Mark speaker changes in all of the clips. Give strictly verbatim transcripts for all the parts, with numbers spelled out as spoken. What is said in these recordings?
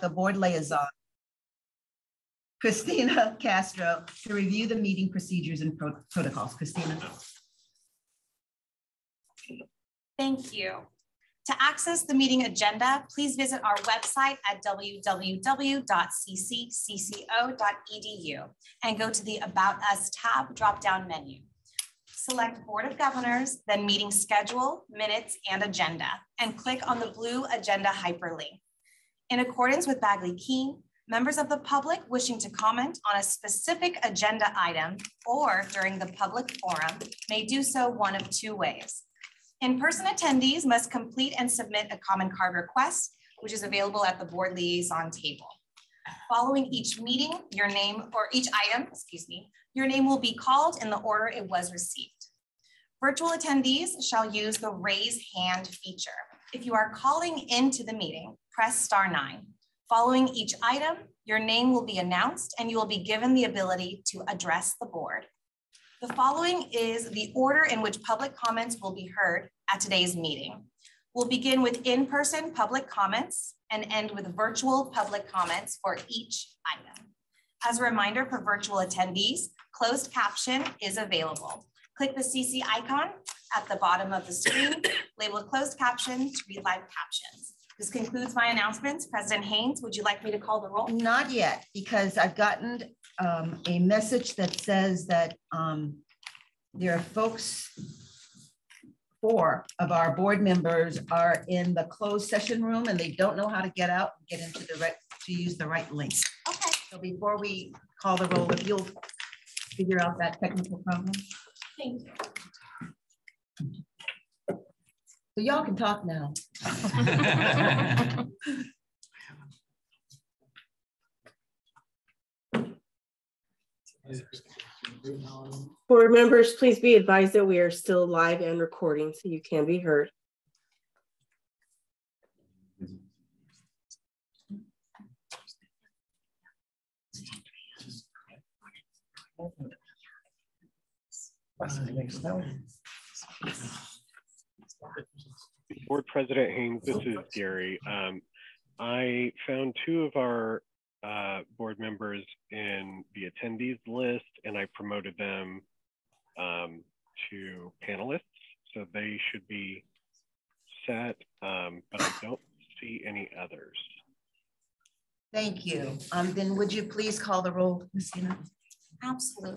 Speaker 1: the board liaison, Christina Castro, to review the meeting procedures and pro protocols. Christina.
Speaker 2: Thank you. To access the meeting agenda, please visit our website at w w w dot c c c c o dot e d u and go to the About Us tab drop-down menu. Select Board of Governors, then Meeting Schedule, Minutes, and Agenda, and click on the blue Agenda hyperlink. In accordance with Bagley-Keene, members of the public wishing to comment on a specific agenda item or during the public forum may do so one of two ways. In-person attendees must complete and submit a common card request, which is available at the board liaison table. Following each meeting, your name, or each item, excuse me, your name will be called in the order it was received. Virtual attendees shall use the raise hand feature. If you are calling into the meeting, press star nine. Following each item, your name will be announced and you will be given the ability to address the board. The following is the order in which public comments will be heard at today's meeting. We'll begin with in-person public comments and end with virtual public comments for each item. As a reminder for virtual attendees, closed caption is available. Click the C C icon at the bottom of the screen, labeled closed caption to read live captions. This concludes my announcements. President Haynes, would you like me to call the roll?
Speaker 1: Not yet, because I've gotten um, a message that says that um, there are folks, four of our board members are in the closed session room and they don't know how to get out and get into the right, to use the right link.
Speaker 2: Okay.
Speaker 1: So before we call the roll, if you'll figure out that technical problem.
Speaker 2: Thank you.
Speaker 1: So y'all can talk now.
Speaker 3: Board members, please be advised that we are still live and recording, so you can be heard.
Speaker 4: Board President Haynes, this is Gary. Um, I found two of our uh, board members in the attendees list, and I promoted them um, to panelists, so they should be set, um, but I don't see any others.
Speaker 1: Thank you. Um, then would you please call the roll, Christina?
Speaker 2: Absolutely.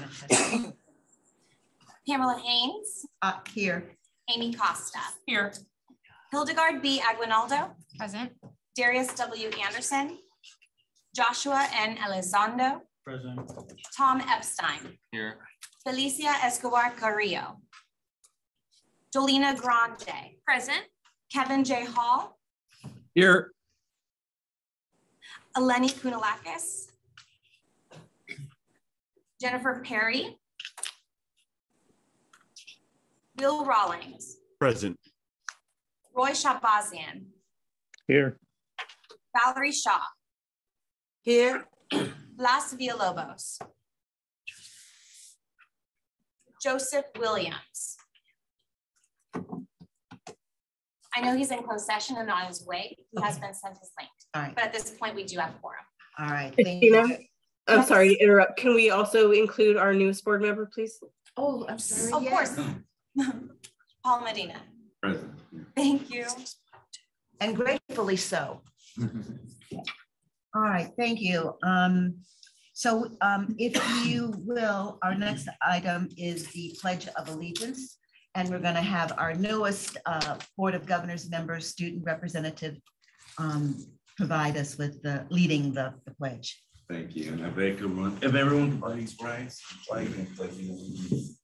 Speaker 2: Pamela Haynes.
Speaker 1: Uh, here.
Speaker 2: Amy Costa. Here. Hildegard B. Aguinaldo.
Speaker 5: Present.
Speaker 2: Darius W. Anderson. Joshua N. Elizondo.
Speaker 6: Present.
Speaker 2: Tom Epstein.
Speaker 6: Here.
Speaker 2: Felicia Escobar Carrillo. Jolina Grande.
Speaker 5: Present.
Speaker 2: Kevin J. Hall.
Speaker 6: Here.
Speaker 2: Eleni Kounalakis. Jennifer Perry. Bill Rawlings.
Speaker 6: Present.
Speaker 2: Roy Shabazian.
Speaker 6: Here.
Speaker 2: Valerie Shaw.
Speaker 3: Here.
Speaker 2: Blas Villalobos. Joseph Williams. I know he's in closed session and on his way. He okay. has been sent his link.
Speaker 1: All right.
Speaker 2: But at this point, we do have quorum.
Speaker 1: All right.
Speaker 3: Thank you. I'm yes. sorry to interrupt. Can we also include our newest board member, please?
Speaker 1: Oh, I'm sorry.
Speaker 2: Of
Speaker 1: yes.
Speaker 2: course. Paul Medina.
Speaker 6: Present.
Speaker 2: Thank you.
Speaker 1: And gratefully so. All right, thank you. Um, so um, if you will, our next item is the Pledge of Allegiance. And we're going to have our newest uh, Board of Governors member, student representative, um, provide us with the leading the, the pledge.
Speaker 7: Thank you. And if everyone, if everyone please rise, flag and pledge allegiance.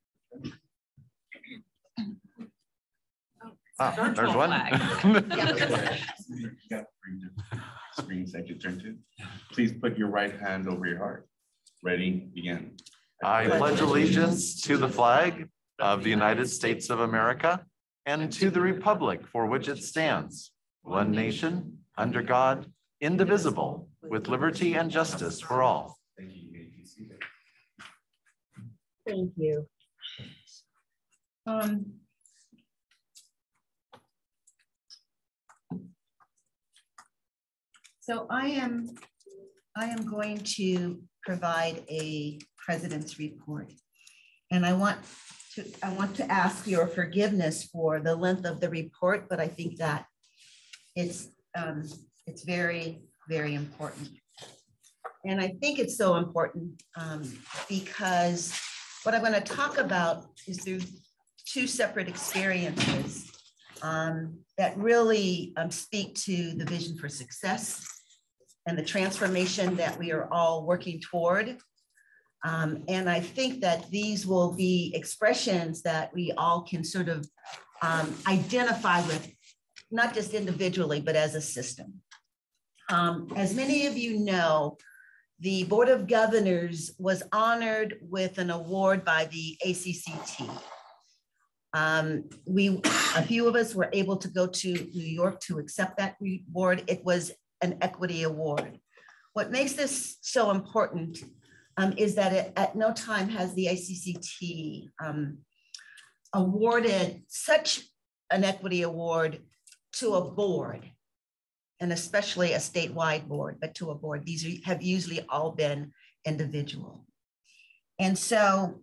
Speaker 8: Ah, there's one.
Speaker 7: You got three screens that you turn to. Please put your right hand over your heart. Ready, begin.
Speaker 8: I pledge allegiance to the flag of the United States of America and to the republic for which it stands, one nation, under God, indivisible, with liberty and justice for all.
Speaker 7: Thank you.
Speaker 3: Thank you.
Speaker 1: Um, So I am, I am going to provide a president's report. And I want to, I want to ask your forgiveness for the length of the report, but I think that it's, um, it's very, very important. And I think it's so important um, because what I'm going to talk about is through two separate experiences um, that really um, speak to the vision for success and the transformation that we are all working toward. Um, and I think that these will be expressions that we all can sort of um, identify with, not just individually, but as a system. Um, as many of you know, the Board of Governors was honored with an award by the A C C T. Um, we, a few of us were able to go to New York to accept that award. It was an equity award. What makes this so important um, is that it, at no time has the A C C T um, awarded such an equity award to a board, and especially a statewide board, but to a board. These are, have usually all been individual. And so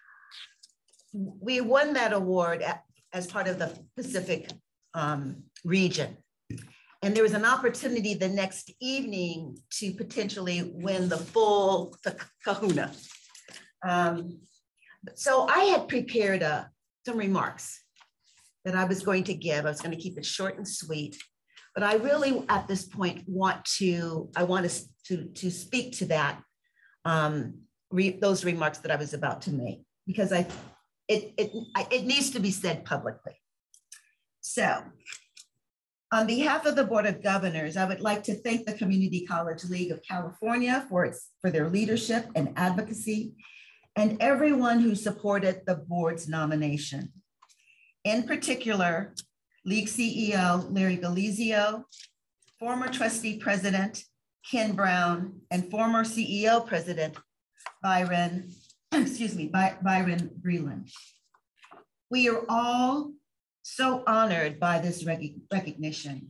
Speaker 1: we won that award at, as part of the Pacific um, region. And there was an opportunity the next evening to potentially win the full kahuna. Um, so I had prepared uh, some remarks that I was going to give. I was going to keep it short and sweet. But I really, at this point, want to, I want us to, to speak to that, um, re, those remarks that I was about to make, because I, it, it, it needs to be said publicly. So, on behalf of the Board of Governors, I would like to thank the Community College League of California for, its, for their leadership and advocacy, and everyone who supported the board's nomination. In particular, League C E O Larry Galizio, former trustee president Ken Brown, and former C E O president Byron, excuse me, By, Byron Breland. We are all so honored by this rec recognition,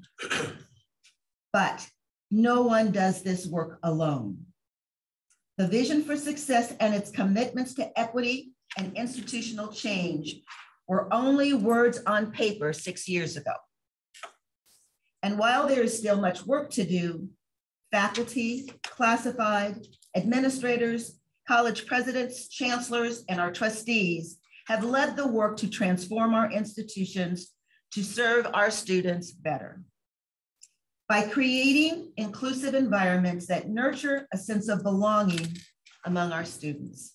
Speaker 1: but no one does this work alone. The vision for success and its commitments to equity and institutional change were only words on paper six years ago. And while there is still much work to do, faculty, classified, administrators, college presidents, chancellors, and our trustees have led the work to transform our institutions to serve our students better. By creating inclusive environments that nurture a sense of belonging among our students.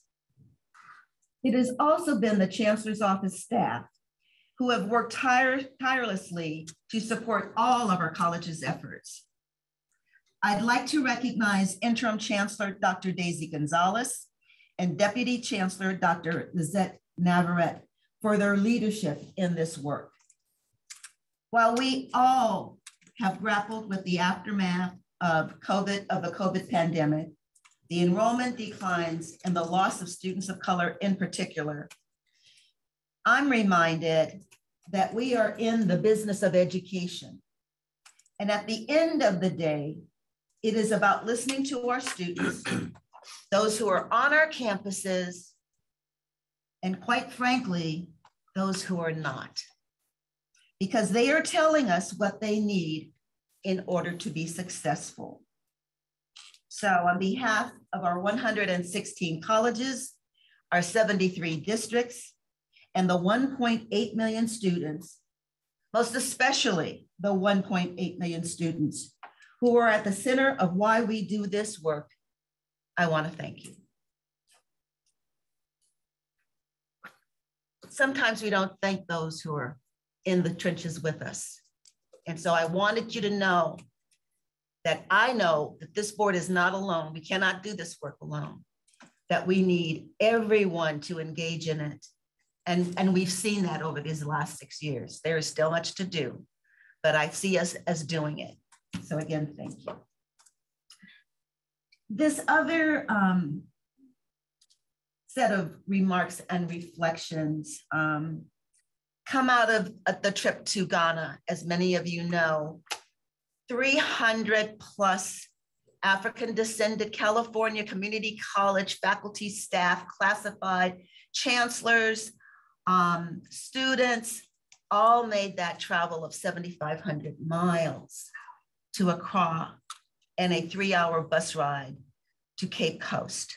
Speaker 1: It has also been the Chancellor's Office staff who have worked tire tirelessly to support all of our college's efforts. I'd like to recognize Interim Chancellor Doctor Daisy Gonzalez and Deputy Chancellor Doctor Lizette Navarrete for their leadership in this work. While we all have grappled with the aftermath of COVID, of the COVID pandemic, the enrollment declines and the loss of students of color in particular, I'm reminded that we are in the business of education. And at the end of the day, it is about listening to our students, those who are on our campuses, and quite frankly, those who are not, because they are telling us what they need in order to be successful. So on behalf of our one hundred sixteen colleges, our seventy-three districts, and the one point eight million students, most especially the one point eight million students who are at the center of why we do this work, I want to thank you. Sometimes we don't thank those who are in the trenches with us. And so I wanted you to know that I know that this board is not alone. We cannot do this work alone, that we need everyone to engage in it. And, and we've seen that over these last six years. There is still much to do, but I see us as doing it. So again, thank you. This other um, set of remarks and reflections um, come out of uh, the trip to Ghana. As many of you know, three hundred plus African descended California Community College faculty, staff, classified, chancellors, um, students, all made that travel of seventy-five hundred miles to Accra and a three hour bus ride to Cape Coast,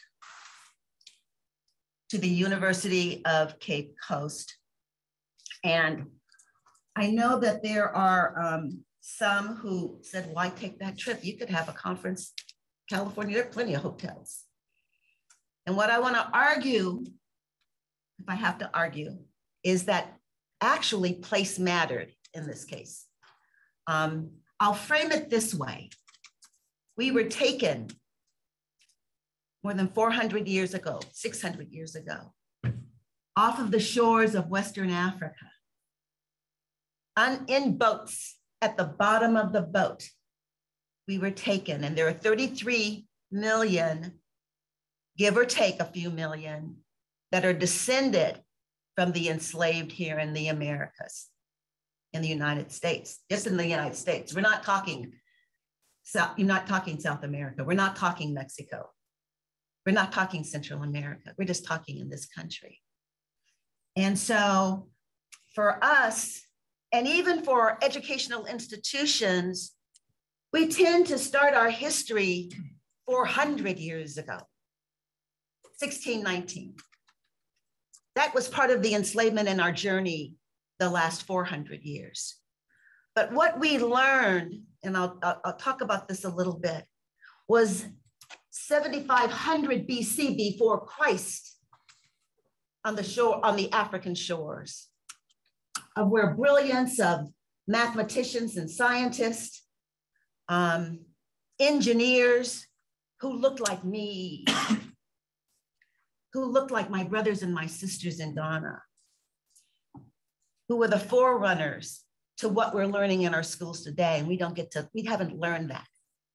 Speaker 1: to the University of Cape Coast. And I know that there are um, some who said, why take that trip? You could have a conference, California, there are plenty of hotels. And what I want to argue, if I have to argue, is that actually place mattered in this case. Um, I'll frame it this way. We were taken more than four hundred years ago, six hundred years ago, off of the shores of Western Africa, on, in boats at the bottom of the boat. We were taken, and there are thirty-three million, give or take a few million, that are descended from the enslaved here in the Americas, in the United States, just in the United States. We're not talking, South, you're not talking South America. We're not talking Mexico. We're not talking Central America. We're just talking in this country. And so for us, and even for our educational institutions, we tend to start our history four hundred years ago, sixteen nineteen. That was part of the enslavement in our journey the last four hundred years. But what we learned, and I'll, I'll, I'll talk about this a little bit, was seventy-five hundred B C, before Christ, on the shore, on the African shores, of where brilliance of mathematicians and scientists, um, engineers who looked like me, who looked like my brothers and my sisters in Ghana, who were the forerunners to what we're learning in our schools today. And we don't get to, we haven't learned that.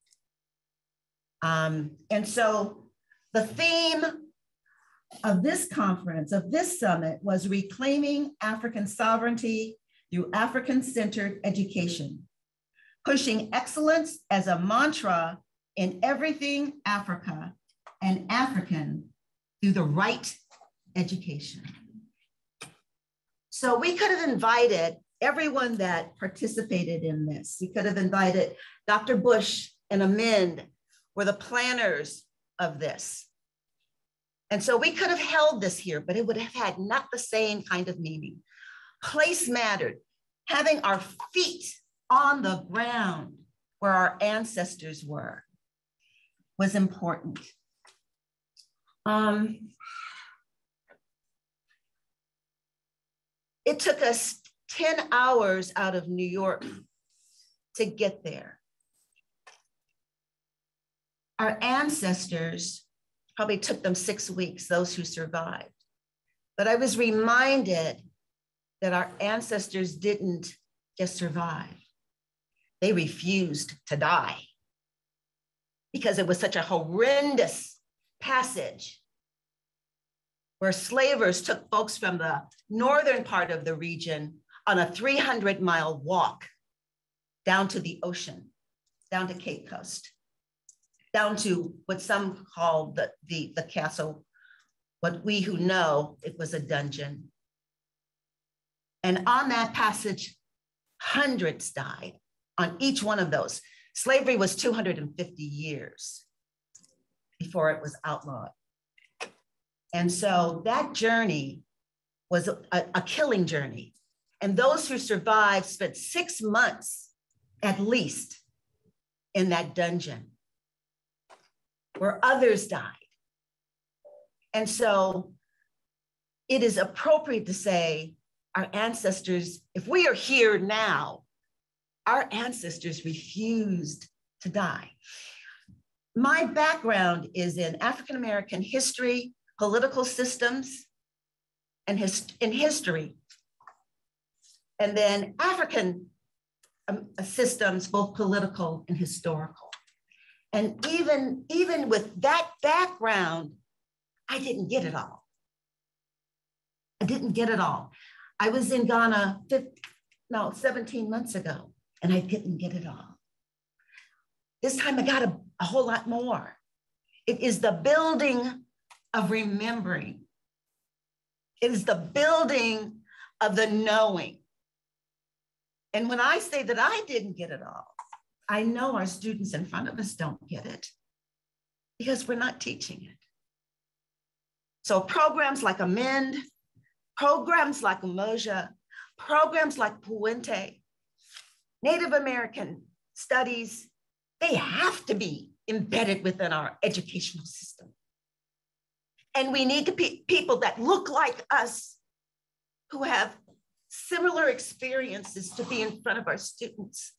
Speaker 1: Um, and so the theme of this conference, of this summit, was reclaiming African sovereignty through African-centered education, pushing excellence as a mantra in everything Africa and African through the right education. So we could have invited everyone that participated in this. We could have invited Doctor Bush and Amend, were the planners of this. And so we could have held this here, but it would have had not the same kind of meaning. Place mattered. Having our feet on the ground where our ancestors were was important. Um, it took us ten hours out of New York to get there. Our ancestors probably took them six weeks, those who survived. But I was reminded that our ancestors didn't just survive. They refused to die because it was such a horrendous passage where slavers took folks from the northern part of the region on a three hundred mile walk down to the ocean, down to Cape Coast, down to what some call the, the, the castle, what we who know, it was a dungeon. And on that passage, hundreds died on each one of those. Slavery was two hundred fifty years before it was outlawed. And so that journey was a, a killing journey. And those who survived spent six months at least in that dungeon, where others died. And so it is appropriate to say our ancestors, if we are here now, our ancestors refused to die. My background is in African-American history, political systems, and his, in history. And then African um, systems, both political and historical. And even, even with that background, I didn't get it all. I didn't get it all. I was in Ghana, fifteen, no, seventeen months ago, and I didn't get it all. This time I got a, a whole lot more. It is the building of remembering. It is the building of the knowing. And when I say that I didn't get it all, I know our students in front of us don't get it because we're not teaching it. So programs like Amend, programs like Umoja, programs like Puente, Native American studies, they have to be embedded within our educational system. And we need to be people that look like us, who have similar experiences to be in front of our students.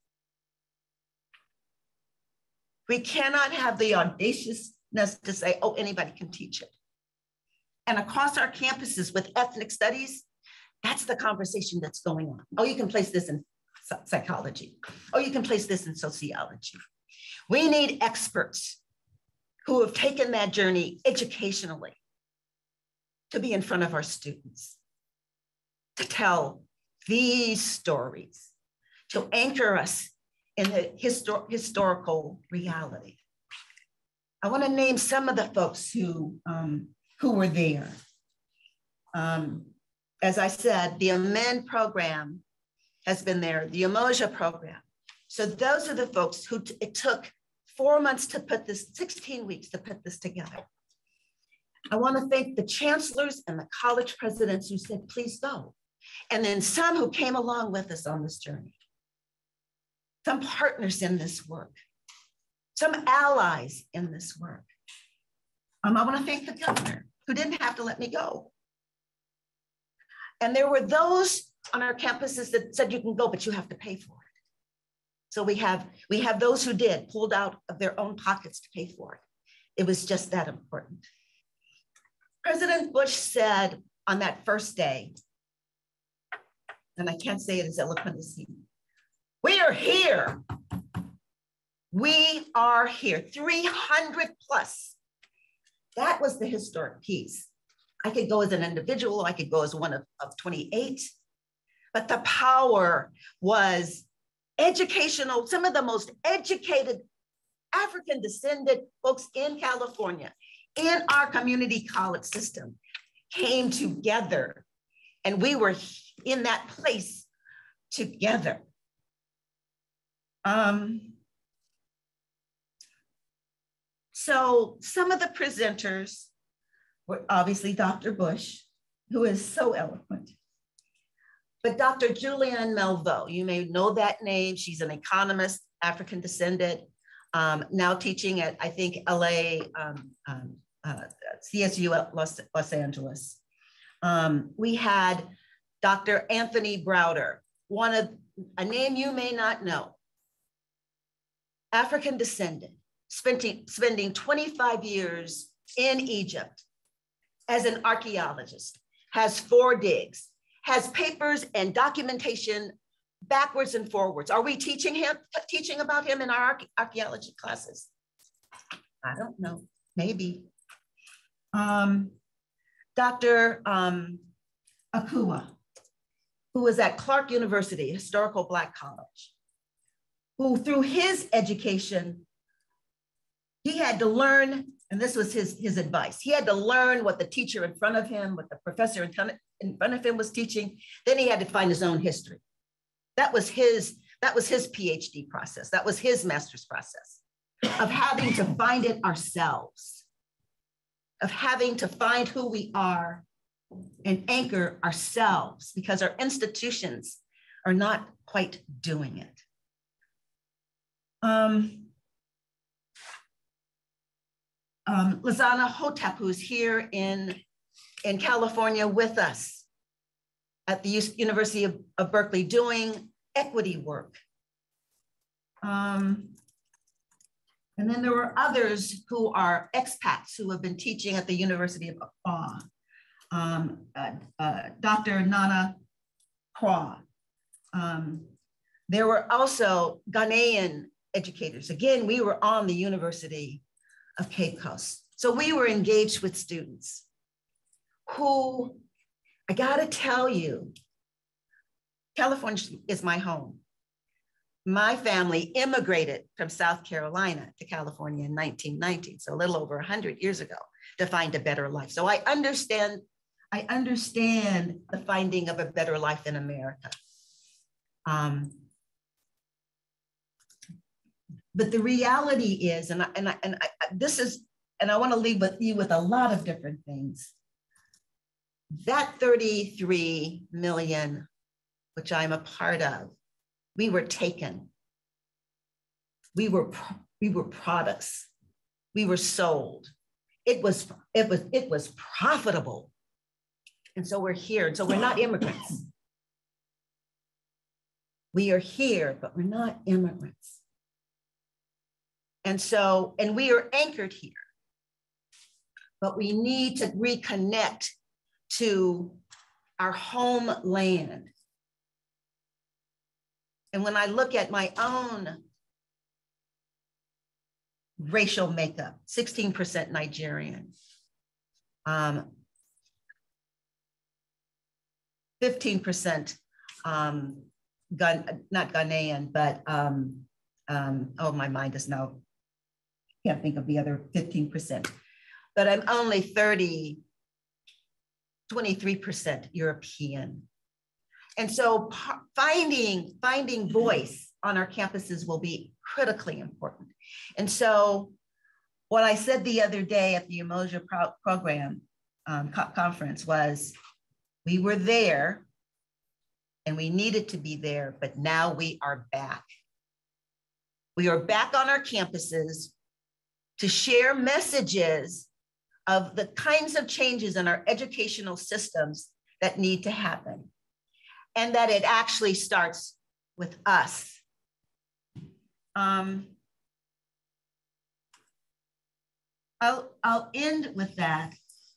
Speaker 1: We cannot have the audaciousness to say, oh, anybody can teach it. And across our campuses with ethnic studies, that's the conversation that's going on. Oh, you can place this in psychology. Oh, you can place this in sociology. We need experts who have taken that journey educationally to be in front of our students, to tell these stories, to anchor us in the histor historical reality. I want to name some of the folks who, um, who were there. Um, as I said, the Amend program has been there, the Umoja program. So those are the folks who it took four months to put this, sixteen weeks to put this together. I want to thank the chancellors and the college presidents who said, please go. And then some who came along with us on this journey. Some partners in this work, some allies in this work. Um, I want to thank the governor who didn't have to let me go. And there were those on our campuses that said, you can go, but you have to pay for it. So we have, we have those who did, pulled out of their own pockets to pay for it. It was just that important. President Bush said on that first day, and I can't say it as eloquent as he, we are here. We are here, three hundred plus. That was the historic piece. I could go as an individual, I could go as one of, of twenty-eight, but the power was educational. Some of the most educated African descended folks in California, in our community college system, came together, and we were in that place together. Um, so some of the presenters were obviously Doctor Bush, who is so eloquent, but Doctor Julianne Melville, you may know that name. She's an economist, African descended, um, now teaching at, I think, L A, um, um, uh, C S U Los, Los Angeles. Um, we had Doctor Anthony Browder, one of, a name you may not know, African descendant, spending, spending twenty-five years in Egypt as an archaeologist, has four digs, has papers and documentation backwards and forwards. Are we teaching him, teaching about him in our archaeology classes? I don't know, maybe. Um, Doctor Um, Akua, who was at Clark University, Historical Black College, who through his education, he had to learn, and this was his, his advice, he had to learn what the teacher in front of him, what the professor in front of him was teaching, then he had to find his own history. That was his, that was his PhD process, that was his master's process, of having to find it ourselves, of having to find who we are and anchor ourselves, because our institutions are not quite doing it. Um, um, Lizana Hotep, who's here in, in California with us at the University of, of Berkeley doing equity work. Um, and then there were others who are expats who have been teaching at the University of Akwa. Um, uh, uh, Doctor Nana Kwa. Um, there were also Ghanaian educators. Again, we were on the University of Cape Coast. So we were engaged with students who, I gotta tell you, California is my home. my family immigrated from South Carolina to California in nineteen nineteen, so a little over one hundred years ago, to find a better life. So I understand, I understand the finding of a better life in America. Um, but the reality is, and I, and I, and I, this is, and I want to leave with you with a lot of different things. That thirty-three million, which I'm a part of, we were taken. We were, we were products. We were sold. It was, it was, it was profitable. And so we're here. And so we're not immigrants. We are here, but we're not immigrants. And so, and we are anchored here. But we need to reconnect to our homeland. And when I look at my own racial makeup, sixteen percent Nigerian, um, fifteen percent um, Gun, not Ghanaian, but um, um, oh, my mind is now, can't think of the other fifteen percent. But I'm only thirty, twenty-three percent European. And so finding, finding voice on our campuses will be critically important. And so what I said the other day at the Umoja pro program um, co conference was, we were there and we needed to be there, but now we are back. We are back on our campuses to share messages of the kinds of changes in our educational systems that need to happen. And that it actually starts with us. Um, I'll, I'll end with that.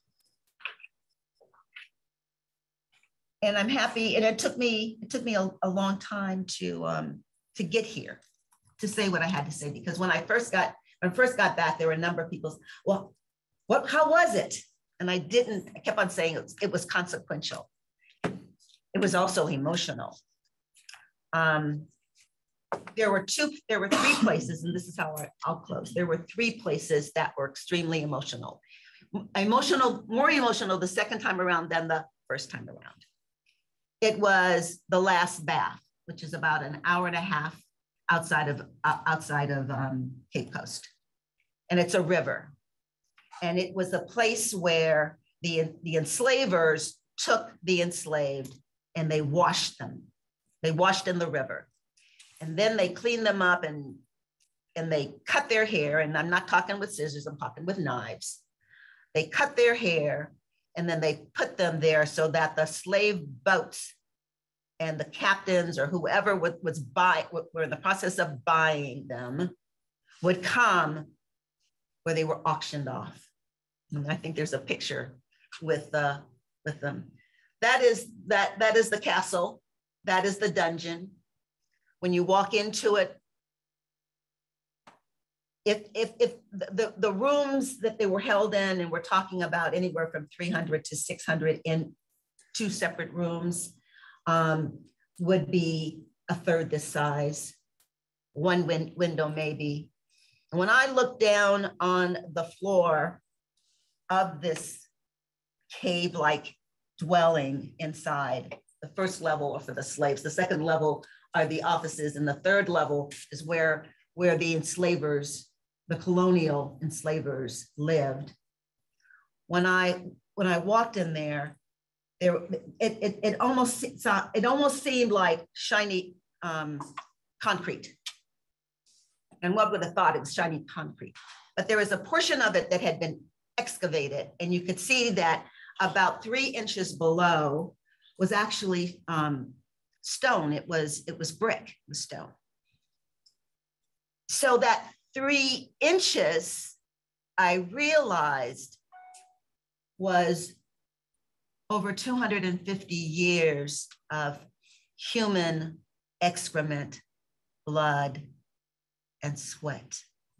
Speaker 1: And I'm happy, and it took me, it took me a, a long time to, um, to get here, to say what I had to say, because when I first got, when I first got back, there were a number of people, well, what, how was it? And I didn't, I kept on saying it was, it was consequential. It was also emotional. Um, there were two, there were three places, and this is how I, I'll close. There were three places that were extremely emotional. Emotional, more emotional the second time around than the first time around. It was the last bath, which is about an hour and a half outside of, uh, outside of um, Cape Coast. And it's a river. And it was a place where the, the enslavers took the enslaved and they washed them. They washed in the river. And then they cleaned them up and, and they cut their hair. And I'm not talking with scissors, I'm talking with knives. They cut their hair and then they put them there so that the slave boats and the captains or whoever was, was buy, were in the process of buying them would come where they were auctioned off. And I think there's a picture with, uh, with them. That is, that, that is the castle. That is the dungeon. When you walk into it, if, if, if the, the rooms that they were held in, and we're talking about anywhere from three hundred to six hundred in two separate rooms, um, would be a third this size, one win window maybe. And when I look down on the floor of this cave-like dwelling inside, the first level are for the slaves, the second level are the offices, and the third level is where, where the enslavers, the colonial enslavers lived. When I, when I walked in there, there it, it, it, almost, it almost seemed like shiny um, concrete. And what would have thought it was shiny concrete? But there was a portion of it that had been excavated, and you could see that about three inches below was actually um, stone. It was, it was brick, the stone. So that three inches, I realized, was over two hundred fifty years of human excrement, blood, and sweat.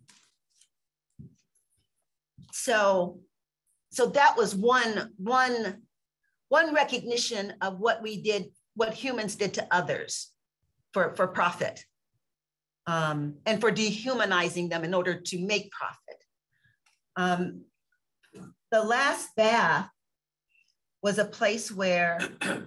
Speaker 1: So, so that was one, one, one recognition of what we did, what humans did to others for, for profit. um, and for dehumanizing them in order to make profit. Um, the last bath was a place where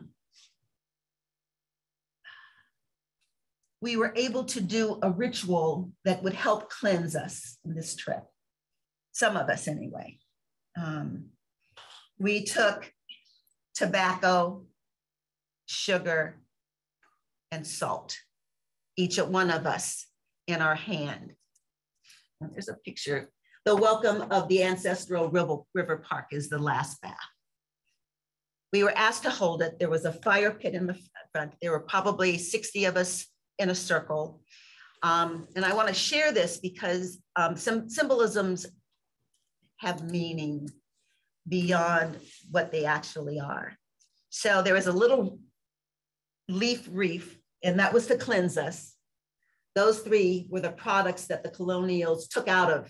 Speaker 1: we were able to do a ritual that would help cleanse us in this trip. Some of us anyway. Um, we took tobacco, sugar, and salt, each one of us in our hand. And there's a picture. The welcome of the ancestral river, river park is the last bath. We were asked to hold it. There was a fire pit in the front. There were probably sixty of us in a circle. Um, and I want to share this because um, some symbolisms have meaning beyond what they actually are. So there was a little leaf wreath, and that was to cleanse us. Those three were the products that the colonials took out of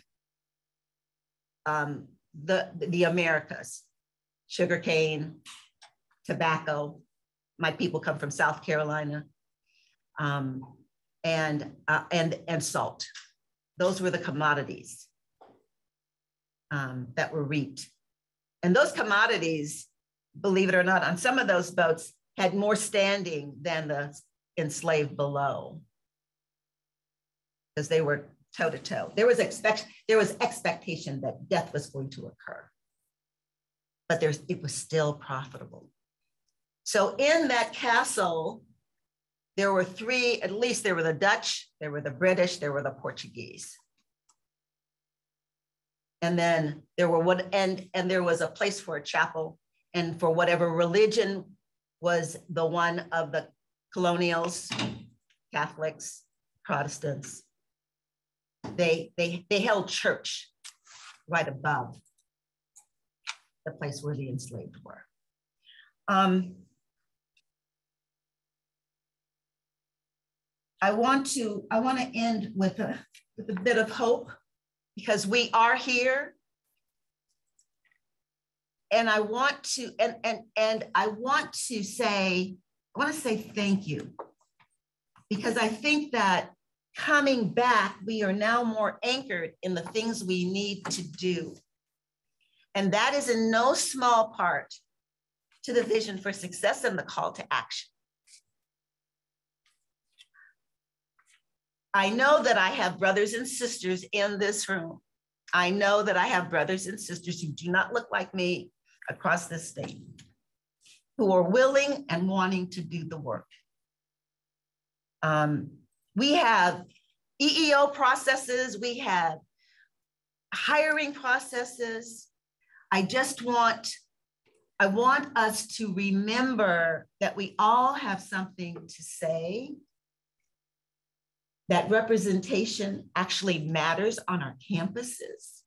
Speaker 1: um, the, the Americas: sugarcane, tobacco. My people come from South Carolina, um, and, uh, and, and salt. Those were the commodities um, that were reaped. And those commodities, believe it or not, on some of those boats had more standing than the enslaved below, because they were toe to toe. There was expect there was expectation that death was going to occur, but there's it was still profitable. So in that castle, there were three, at least there were the Dutch, there were the British, there were the Portuguese. And then there were what and and there was a place for a chapel, and for whatever religion was the one of the colonials, Catholics, Protestants. They they they held church right above the place where the enslaved were. Um, I want to I want to end with a with a bit of hope, because we are here. And I want to, and, and, and I want to say, I want to say thank you, because I think that coming back, we are now more anchored in the things we need to do. And that is in no small part to the vision for success and the call to action. I know that I have brothers and sisters in this room. I know that I have brothers and sisters who do not look like me across this state, who are willing and wanting to do the work. Um, we have E E O processes, we have hiring processes. I just want, I want us to remember that we all have something to say, that representation actually matters on our campuses.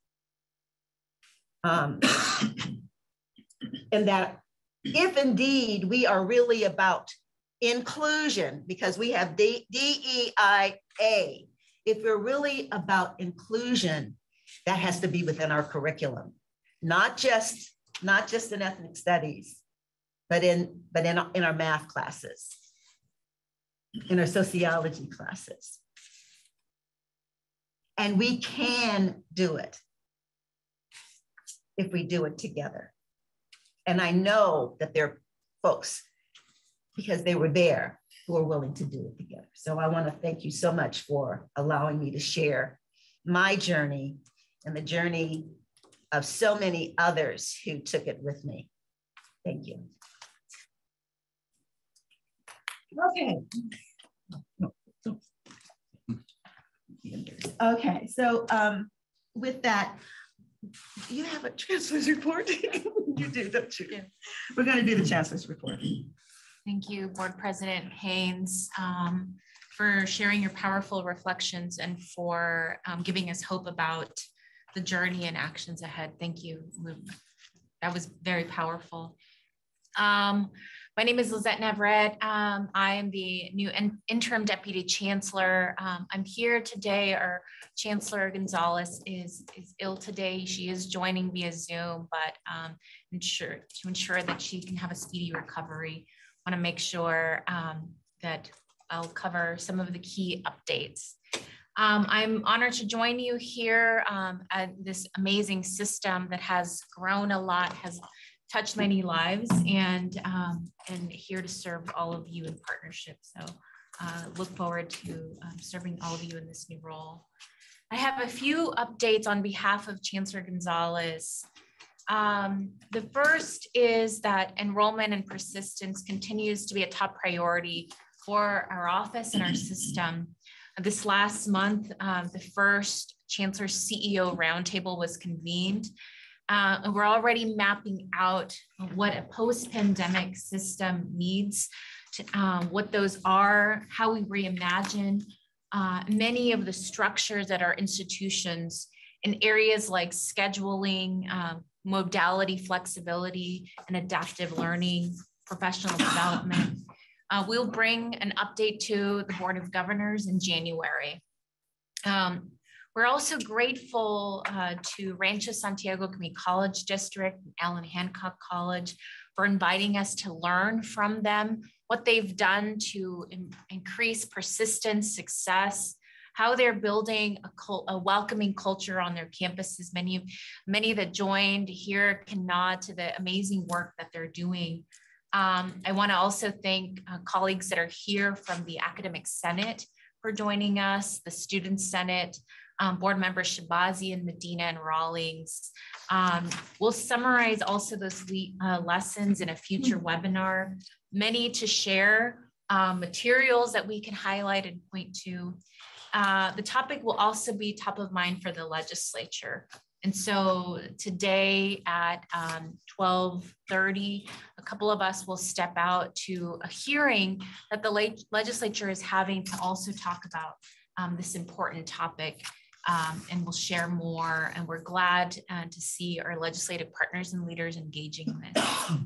Speaker 1: Um, and that if indeed we are really about inclusion, because we have D E I A, if we're really about inclusion, that has to be within our curriculum, not just, not just in ethnic studies, but in, but in, in our math classes, in our sociology classes. And we can do it if we do it together. And I know that there are folks, because they were there, who are willing to do it together. So I want to thank you so much for allowing me to share my journey and the journey of so many others who took it with me. Thank you. Okay. Okay, so um, with that, do you have a chancellor's report? You do, don't you? Yeah. We're going to do the chancellor's report.
Speaker 5: Thank you, Board President Haynes, um, for sharing your powerful reflections and for um, giving us hope about the journey and actions ahead. Thank you. That was very powerful. Um, my name is Lizette Navarette. Um, I am the new in interim deputy chancellor. Um, I'm here today. Our Chancellor Gonzalez is, is ill today. She is joining via Zoom, but um, ensure, to ensure that she can have a speedy recovery, I want to make sure um, that I'll cover some of the key updates. Um, I'm honored to join you here um, at this amazing system that has grown a lot, has touched many lives, and, um, and here to serve all of you in partnership. So uh, look forward to um, serving all of you in this new role. I have a few updates on behalf of Chancellor Gonzalez. Um, the first is that enrollment and persistence continues to be a top priority for our office and our system. This last month, uh, the first Chancellor C E O roundtable was convened. Uh, and we're already mapping out what a post-pandemic system needs, to, um, what those are, how we reimagine uh, many of the structures at our institutions in areas like scheduling, um, modality flexibility, and adaptive learning, professional development. Uh, we'll bring an update to the Board of Governors in January. Um, we're also grateful uh, to Rancho Santiago Community College District and Allen Hancock College for inviting us to learn from them, what they've done to in, increase persistence, success, how they're building a, cult, a welcoming culture on their campuses. Many, many that joined here can nod to the amazing work that they're doing. Um, I want to also thank uh, colleagues that are here from the Academic Senate for joining us, the Student Senate, um, board members Shabazi and Medina and Rawlings. Um, we'll summarize also those uh, lessons in a future webinar, many to share, um, materials that we can highlight and point to. Uh, the topic will also be top of mind for the legislature. And so today at um, twelve thirty, a couple of us will step out to a hearing that the le legislature is having to also talk about um, this important topic. Um, and we'll share more. And we're glad uh, to see our legislative partners and leaders engaging in this.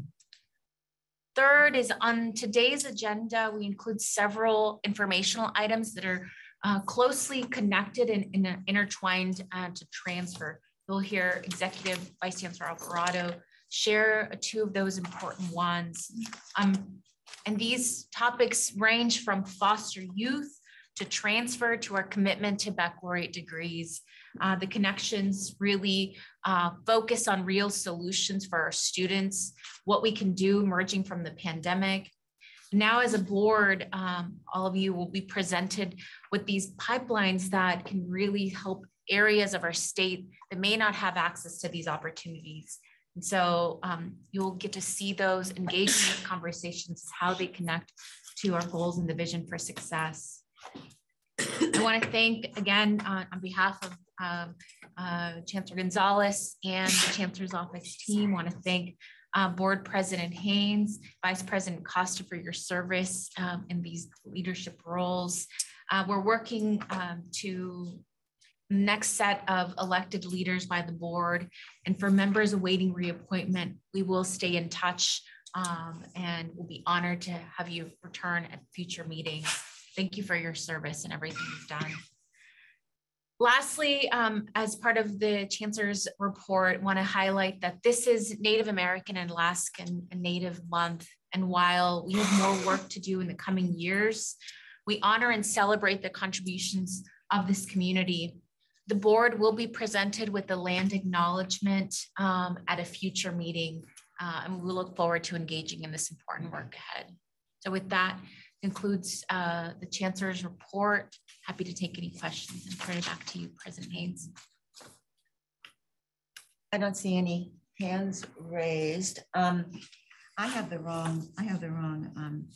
Speaker 5: Third is on today's agenda, we include several informational items that are uh, closely connected and, and intertwined uh, to transfer. You'll hear Executive Vice Chancellor Alvarado share two of those important ones. Um, and these topics range from foster youth to transfer to our commitment to baccalaureate degrees. Uh, the connections really uh, focus on real solutions for our students, what we can do emerging from the pandemic. Now as a board, um, all of you will be presented with these pipelines that can really help areas of our state that may not have access to these opportunities. And so um, you'll get to see those, engage in these conversations, how they connect to our goals and the vision for success. I want to thank again uh, on behalf of uh, uh, Chancellor Gonzalez and the Chancellor's Office team. I want to thank uh, Board President Haynes, Vice President Costa for your service um, in these leadership roles. Uh, we're working um, to next set of elected leaders by the board, and for members awaiting reappointment, we will stay in touch um, and we'll be honored to have you return at future meetings. Thank you for your service and everything you've done. Lastly, um, as part of the Chancellor's report, I want to highlight that this is Native American and Alaskan Native Month, and while we have more work to do in the coming years, we honor and celebrate the contributions of this community. The board will be presented with the land acknowledgement um, at a future meeting, uh, and we look forward to engaging in this important work ahead. So with that, concludes uh, the Chancellor's report. Happy to take any questions and turn it back to you, President Haynes.
Speaker 1: I don't see any hands raised. Um, I have the wrong, I have the wrong um,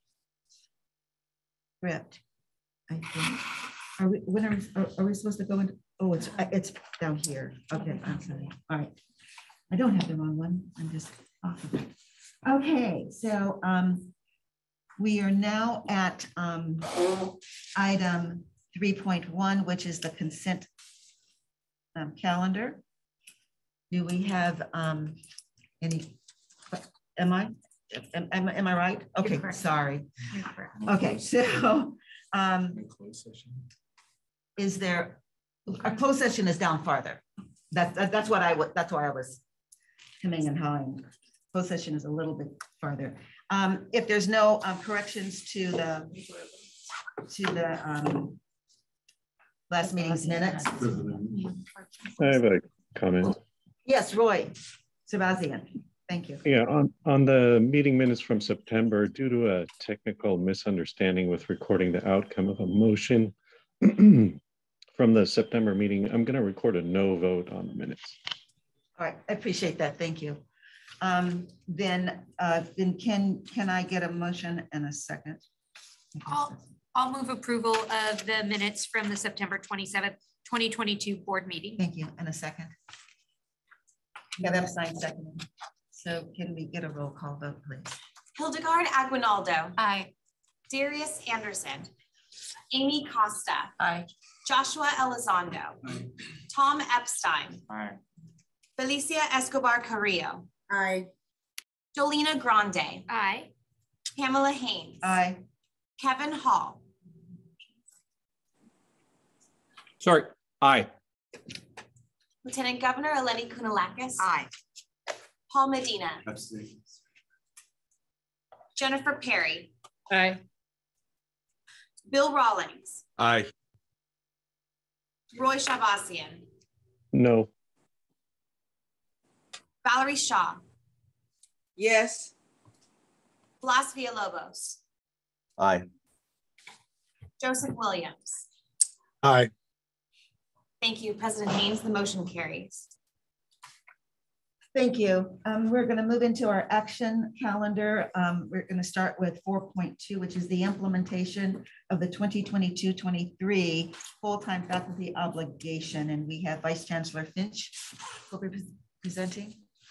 Speaker 1: script, I think. Are we, when are we, are, are we supposed to go into, oh, it's, it's down here. Okay, I'm sorry. All right. I don't have the wrong one. I'm just off of it. Okay, so um, we are now at um, item three point one, which is the consent um, calendar. Do we have um, any, am I, am, am, am I right? Okay, sorry. Okay, so um, is there, a closed session is down farther. That, that, that's what I would, that's why I was coming and hawing. Closed session is a little bit farther. Um, if there's no um, corrections to the, to the, um, last meeting's minutes.
Speaker 6: I have a comment.
Speaker 1: Yes, Roy Sebastian. Thank you.
Speaker 6: Yeah, on, on the meeting minutes from September, due to a technical misunderstanding with recording the outcome of a motion from the September meeting, I'm going to record a no vote on the minutes.
Speaker 1: All right, I appreciate that. Thank you. Um, then, uh, then can can I get a motion and a second?
Speaker 9: I'll, I'll move approval of the minutes from the September twenty-seventh, twenty twenty-two board meeting.
Speaker 1: Thank you. And a second. Yeah, that's signed second. So can we get a roll call vote, please?
Speaker 2: Hildegard Aguinaldo.
Speaker 5: Aye.
Speaker 2: Darius Anderson. Amy Costa.
Speaker 5: Aye.
Speaker 2: Joshua Elizondo. Aye. Tom Epstein.
Speaker 7: Aye.
Speaker 2: Felicia Escobar Carrillo.
Speaker 3: Aye.
Speaker 2: Jolena Grande.
Speaker 9: Aye.
Speaker 2: Pamela Haynes.
Speaker 1: Aye.
Speaker 2: Kevin Hall.
Speaker 6: Sorry, aye.
Speaker 2: Lieutenant Governor Eleni Kounalakis.
Speaker 1: Aye.
Speaker 2: Paul Medina.
Speaker 7: Abstain.
Speaker 2: Jennifer Perry.
Speaker 5: Aye.
Speaker 2: Bill Rawlings.
Speaker 6: Aye.
Speaker 2: Roy Shabasian.
Speaker 6: No.
Speaker 2: Valerie Shaw.
Speaker 3: Yes.
Speaker 2: Blas Villalobos.
Speaker 8: Aye.
Speaker 2: Joseph Williams.
Speaker 6: Aye.
Speaker 2: Thank you, President Haynes. The motion carries.
Speaker 1: Thank you. Um, we're going to move into our action calendar. Um, we're going to start with four point two, which is the implementation of the twenty twenty-two twenty-three full-time faculty obligation. And we have Vice Chancellor Finch will be pre presenting.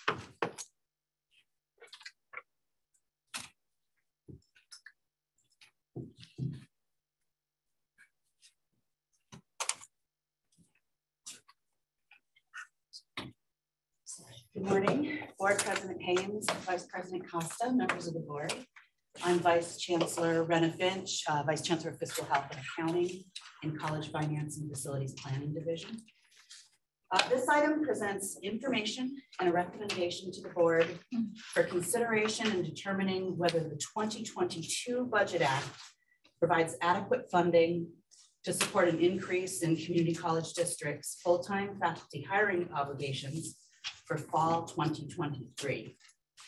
Speaker 10: Good morning, Board President Haynes, Vice President Costa, members of the board. I'm Vice Chancellor Rena Finch, uh, Vice Chancellor of Fiscal Health and Accounting in College Finance and Facilities Planning Division. Uh, this item presents information and a recommendation to the board for consideration in determining whether the twenty twenty-two Budget Act provides adequate funding to support an increase in community college districts' full-time faculty hiring obligations for fall twenty twenty-three.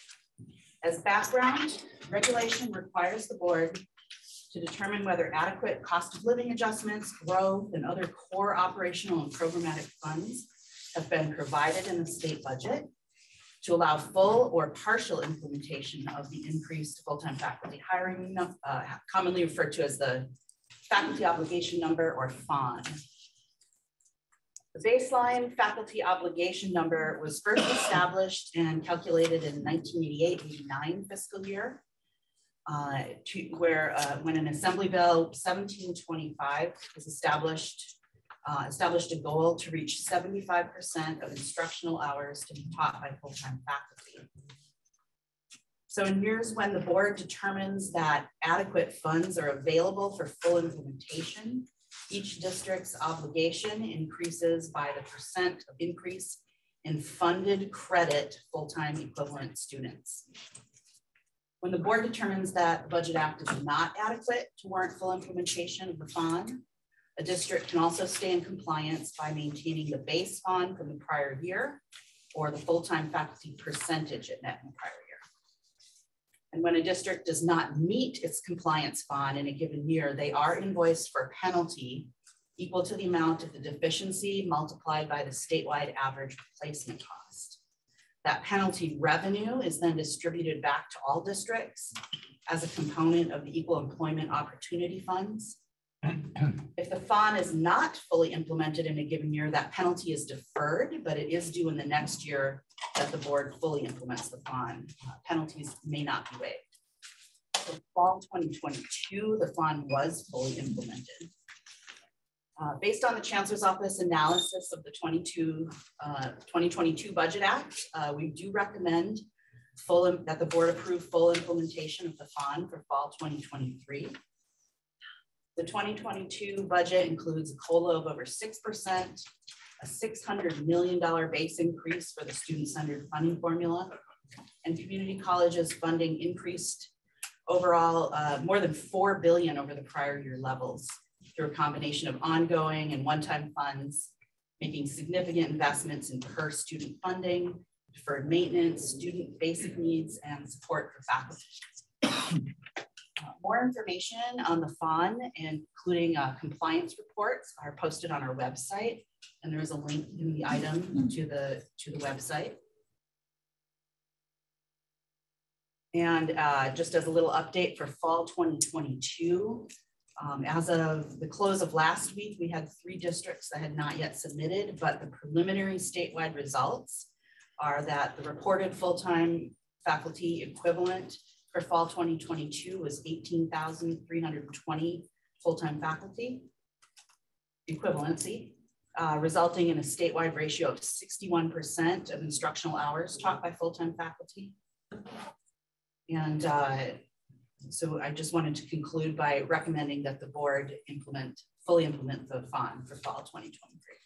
Speaker 10: As background, regulation requires the board to determine whether adequate cost of living adjustments, growth, and other core operational and programmatic funds have been provided in the state budget to allow full or partial implementation of the increased full-time faculty hiring, uh, commonly referred to as the faculty obligation number, or F O N. The baseline faculty obligation number was first established and calculated in nineteen eighty-eight eighty-nine fiscal year, uh, to, where uh, when an Assembly Bill seventeen twenty-five was established, uh, established a goal to reach seventy-five percent of instructional hours to be taught by full-time faculty. So in years when the board determines that adequate funds are available for full implementation, each district's obligation increases by the percent of increase in funded credit full-time equivalent students. When the board determines that the Budget Act is not adequate to warrant full implementation of the F O N, a district can also stay in compliance by maintaining the base F O N from the prior year or the full-time faculty percentage it met in the prior year. And when a district does not meet its compliance F O N in a given year, they are invoiced for a penalty equal to the amount of the deficiency multiplied by the statewide average replacement cost. That penalty revenue is then distributed back to all districts as a component of the Equal Employment Opportunity Funds. If the F O N is not fully implemented in a given year, that penalty is deferred, but it is due in the next year that the board fully implements the F O N. Uh, penalties may not be waived. For fall twenty twenty-two, the F O N was fully implemented. Uh, based on the Chancellor's Office analysis of the twenty-two, uh, twenty twenty-two Budget Act, uh, we do recommend full that the board approve full implementation of the F O N for fall twenty twenty-three. The twenty twenty-two budget includes a COLA of over six percent, a six hundred million dollar base increase for the student-centered funding formula, and community colleges funding increased overall uh, more than four billion dollars over the prior year levels through a combination of ongoing and one-time funds, making significant investments in per student funding, deferred maintenance, student basic needs, and support for faculty. Uh, more information on the F O N, including uh, compliance reports, are posted on our website, and there is a link in the item to the to the website. And uh, just as a little update for fall twenty twenty-two, um, as of the close of last week, we had three districts that had not yet submitted, but the preliminary statewide results are that the reported full-time faculty equivalent for fall twenty twenty-two was eighteen thousand three hundred twenty full-time faculty equivalency, uh, resulting in a statewide ratio of sixty-one percent of instructional hours taught by full-time faculty. And uh, so I just wanted to conclude by recommending that the board implement, fully implement the F O N for fall twenty twenty-three.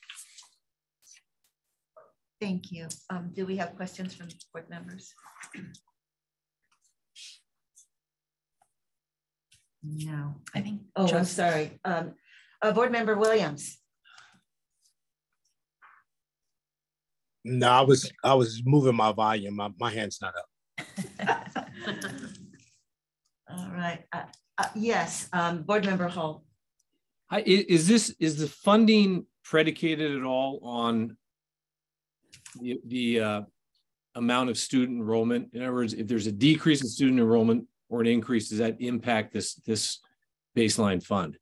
Speaker 1: Thank you. Um, do we have questions from board members? No,
Speaker 5: I think.
Speaker 1: Oh,
Speaker 5: just...
Speaker 1: I'm sorry. Um, uh, Board Member Williams.
Speaker 11: No, I was I was moving my volume. My, my hand's not up.
Speaker 1: All right. Uh, uh, yes, um, Board Member Hull.
Speaker 12: Hi, is this is the funding predicated at all on the, the uh, amount of student enrollment? In other words, if there's a decrease in student enrollment or an increase, does that impact this this baseline fund?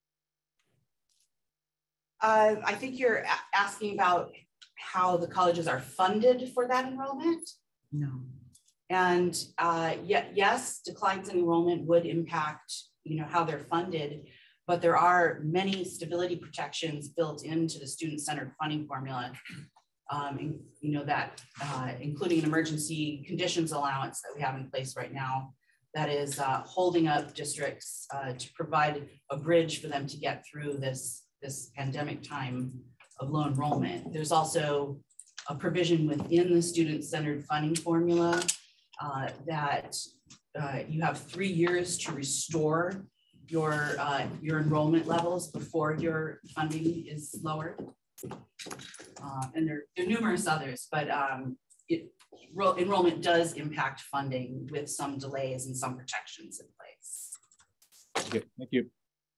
Speaker 10: Uh, I think you're asking about how the colleges are funded for that enrollment.
Speaker 1: No.
Speaker 10: And uh, yet, yes, declines in enrollment would impact, you know, how they're funded, but there are many stability protections built into the student-centered funding formula, um, and, you know, that uh, including an emergency conditions allowance that we have in place right now that is uh, holding up districts uh, to provide a bridge for them to get through this, this pandemic time of low enrollment. There's also a provision within the student-centered funding formula uh, that uh, you have three years to restore your, uh, your enrollment levels before your funding is lowered. Uh, and there, there are numerous others, but um, it, enrollment does impact funding with some delays and some protections in place.
Speaker 12: Okay, thank you.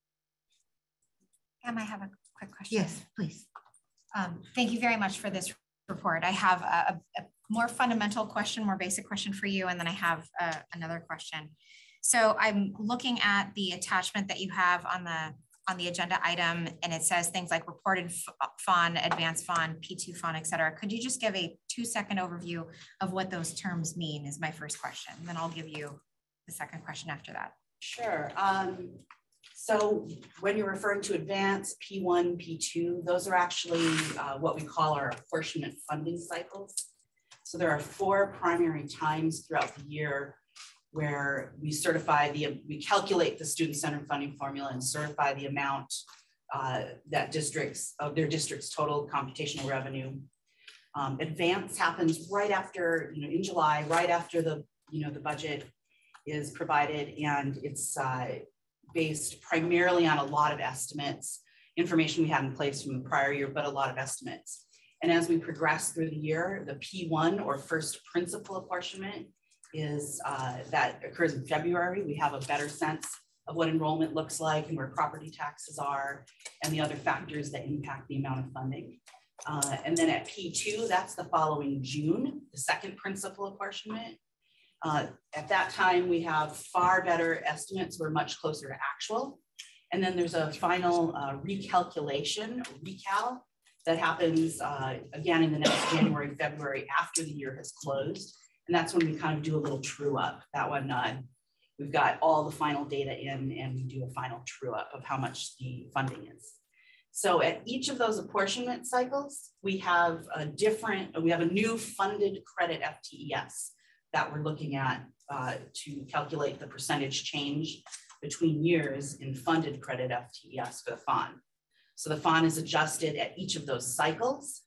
Speaker 2: Pam, I have a quick question.
Speaker 1: Yes, please.
Speaker 2: Um, thank you very much for this report. I have a, a more fundamental question, more basic question for you, and then I have uh, another question. So I'm looking at the attachment that you have on the on the agenda item, and it says things like reported F O N, advanced F O N, P two F O N, et cetera. Could you just give a two second overview of what those terms mean is my first question. And then I'll give you the second question after that.
Speaker 10: Sure. Um, so when you're referring to advanced, P one, P two, those are actually uh, what we call our apportionment funding cycles. So there are four primary times throughout the year where we certify the, we calculate the student-centered funding formula and certify the amount uh, that districts, of their district's total computational revenue. Um, advance happens right after, you know, in July, right after the, you know, the budget is provided, and it's uh, based primarily on a lot of estimates, information we had in place from the prior year, but a lot of estimates. And as we progress through the year, the P one or first principal apportionment is uh, that occurs in February. We have a better sense of what enrollment looks like and where property taxes are and the other factors that impact the amount of funding. Uh, and then at P two, that's the following June, the second principal apportionment. Uh, at that time, we have far better estimates. We're much closer to actual. And then there's a final uh, recalculation, recal, that happens uh, again in the next January, February after the year has closed. And that's when we kind of do a little true up. That one, uh, we've got all the final data in and we do a final true up of how much the funding is. So at each of those apportionment cycles, we have a different, we have a new funded credit F T E S that we're looking at uh, to calculate the percentage change between years in funded credit F T E S for the F O N. So the F O N is adjusted at each of those cycles.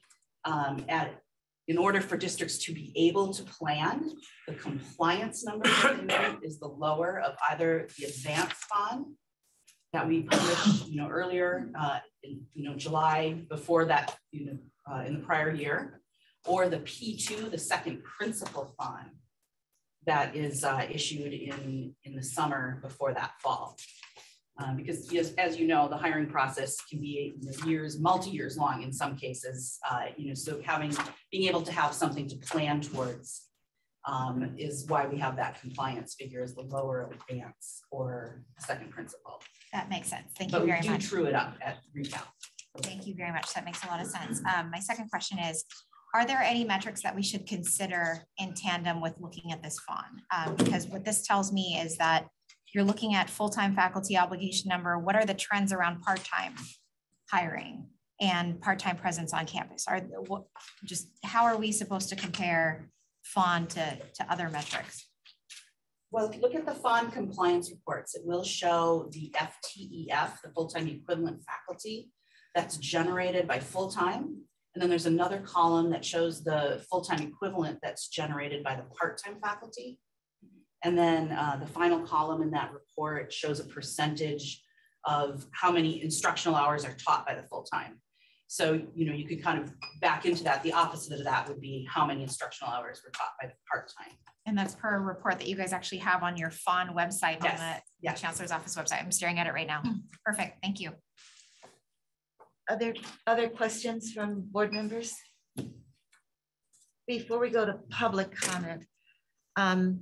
Speaker 10: Um, at In order for districts to be able to plan, the compliance number that they need is the lower of either the advanced F O N that we published, you know, earlier, uh, in, you know, July before that, you know, uh, in the prior year, or the P two, the second principal fund that is uh, issued in, in the summer before that fall. Um, because yes, as you know, the hiring process can be years, multi-years long in some cases, uh, you know, so having, being able to have something to plan towards um, is why we have that compliance figure as the lower advance or second principal.
Speaker 2: That makes sense. Thank
Speaker 10: but
Speaker 2: you very
Speaker 10: we do
Speaker 2: much.
Speaker 10: True it up at recount.
Speaker 2: Thank you very much. That makes a lot of sense. Um, my second question is, are there any metrics that we should consider in tandem with looking at this fund? Um, because what this tells me is that you're looking at full-time faculty obligation number. What are the trends around part-time hiring and part-time presence on campus? Are what, just how are we supposed to compare F O N to, to other metrics?
Speaker 10: Well, if you look at the F O N compliance reports, it will show the F T E F, the full-time equivalent faculty, that's generated by full-time. And then there's another column that shows the full-time equivalent that's generated by the part-time faculty. And then uh, the final column in that report shows a percentage of how many instructional hours are taught by the full-time. So, you know, you could kind of back into that. The opposite of that would be how many instructional hours were taught by the part-time.
Speaker 2: And that's per report that you guys actually have on your F O N website,
Speaker 10: yes.
Speaker 2: on the,
Speaker 10: yes.
Speaker 2: the Chancellor's Office website. I'm staring at it right now. Perfect. Thank you.
Speaker 1: Other, other questions from board members? Before we go to public comment. Um,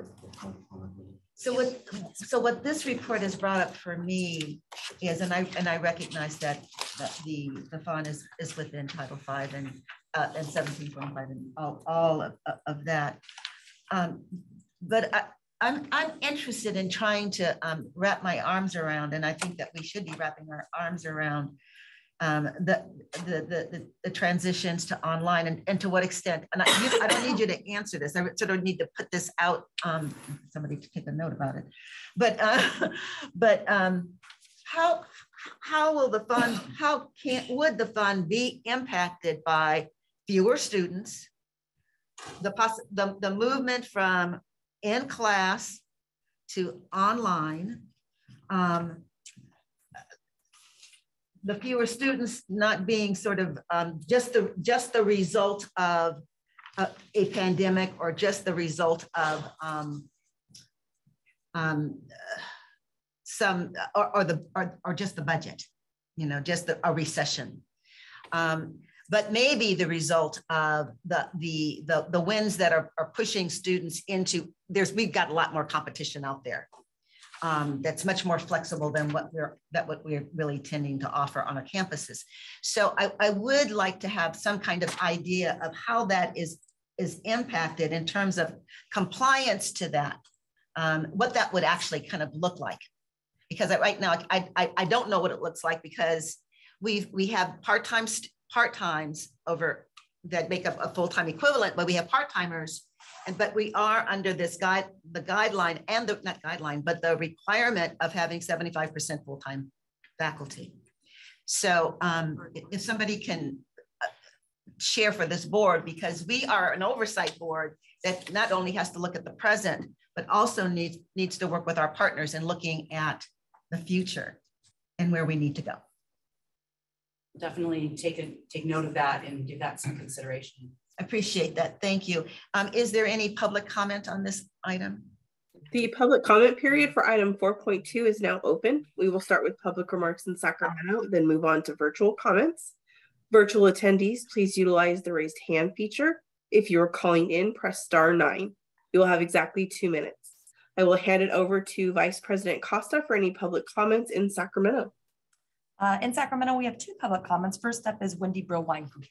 Speaker 1: so what, so what this report has brought up for me is, and I and I recognize that, that the, the F O N is, is within Title five and uh, and seventeen twenty-five and all, all of, of that. Um, but I, I'm, I'm interested in trying to um, wrap my arms around, and I think that we should be wrapping our arms around Um, the, the, the, the transitions to online and, and to what extent, and I, you, I don't need you to answer this. I sort of need to put this out, um, somebody to take a note about it. But, uh, but um, how, how will the fund, how can, would the fund be impacted by fewer students, the, poss the, the movement from in class to online, um, the fewer students not being sort of um, just the just the result of a, a pandemic or just the result of um, um, some or, or the or, or just the budget, you know, just the, a recession, um, but maybe the result of the the the the winds that are, are pushing students into there's we've got a lot more competition out there. Um, that's much more flexible than what we're that what we're really tending to offer on our campuses. So I, I would like to have some kind of idea of how that is is impacted in terms of compliance to that, um, what that would actually kind of look like. Because I, right now I, I I don't know what it looks like because we've we have part time part times over that make up a full time equivalent, but we have part timers. And, but we are under this guide, the guideline and the, not guideline, but the requirement of having seventy-five percent full-time faculty. So um, if somebody can share for this board, because we are an oversight board that not only has to look at the present, but also needs, needs to work with our partners in looking at the future and where we need to go.
Speaker 10: Definitely take a, take note of that and give that some consideration.
Speaker 1: Appreciate that. Thank you. Um, is there any public comment on this item?
Speaker 3: The public comment period for item four point two is now open. We will start with public remarks in Sacramento, then move on to virtual comments. Virtual attendees, please utilize the raised hand feature. If you are calling in, press star nine. You will have exactly two minutes. I will hand it over to Vice President Costa for any public comments in Sacramento.
Speaker 13: Uh, in Sacramento, we have two public comments. First up is Wendy Bro-Wine Group.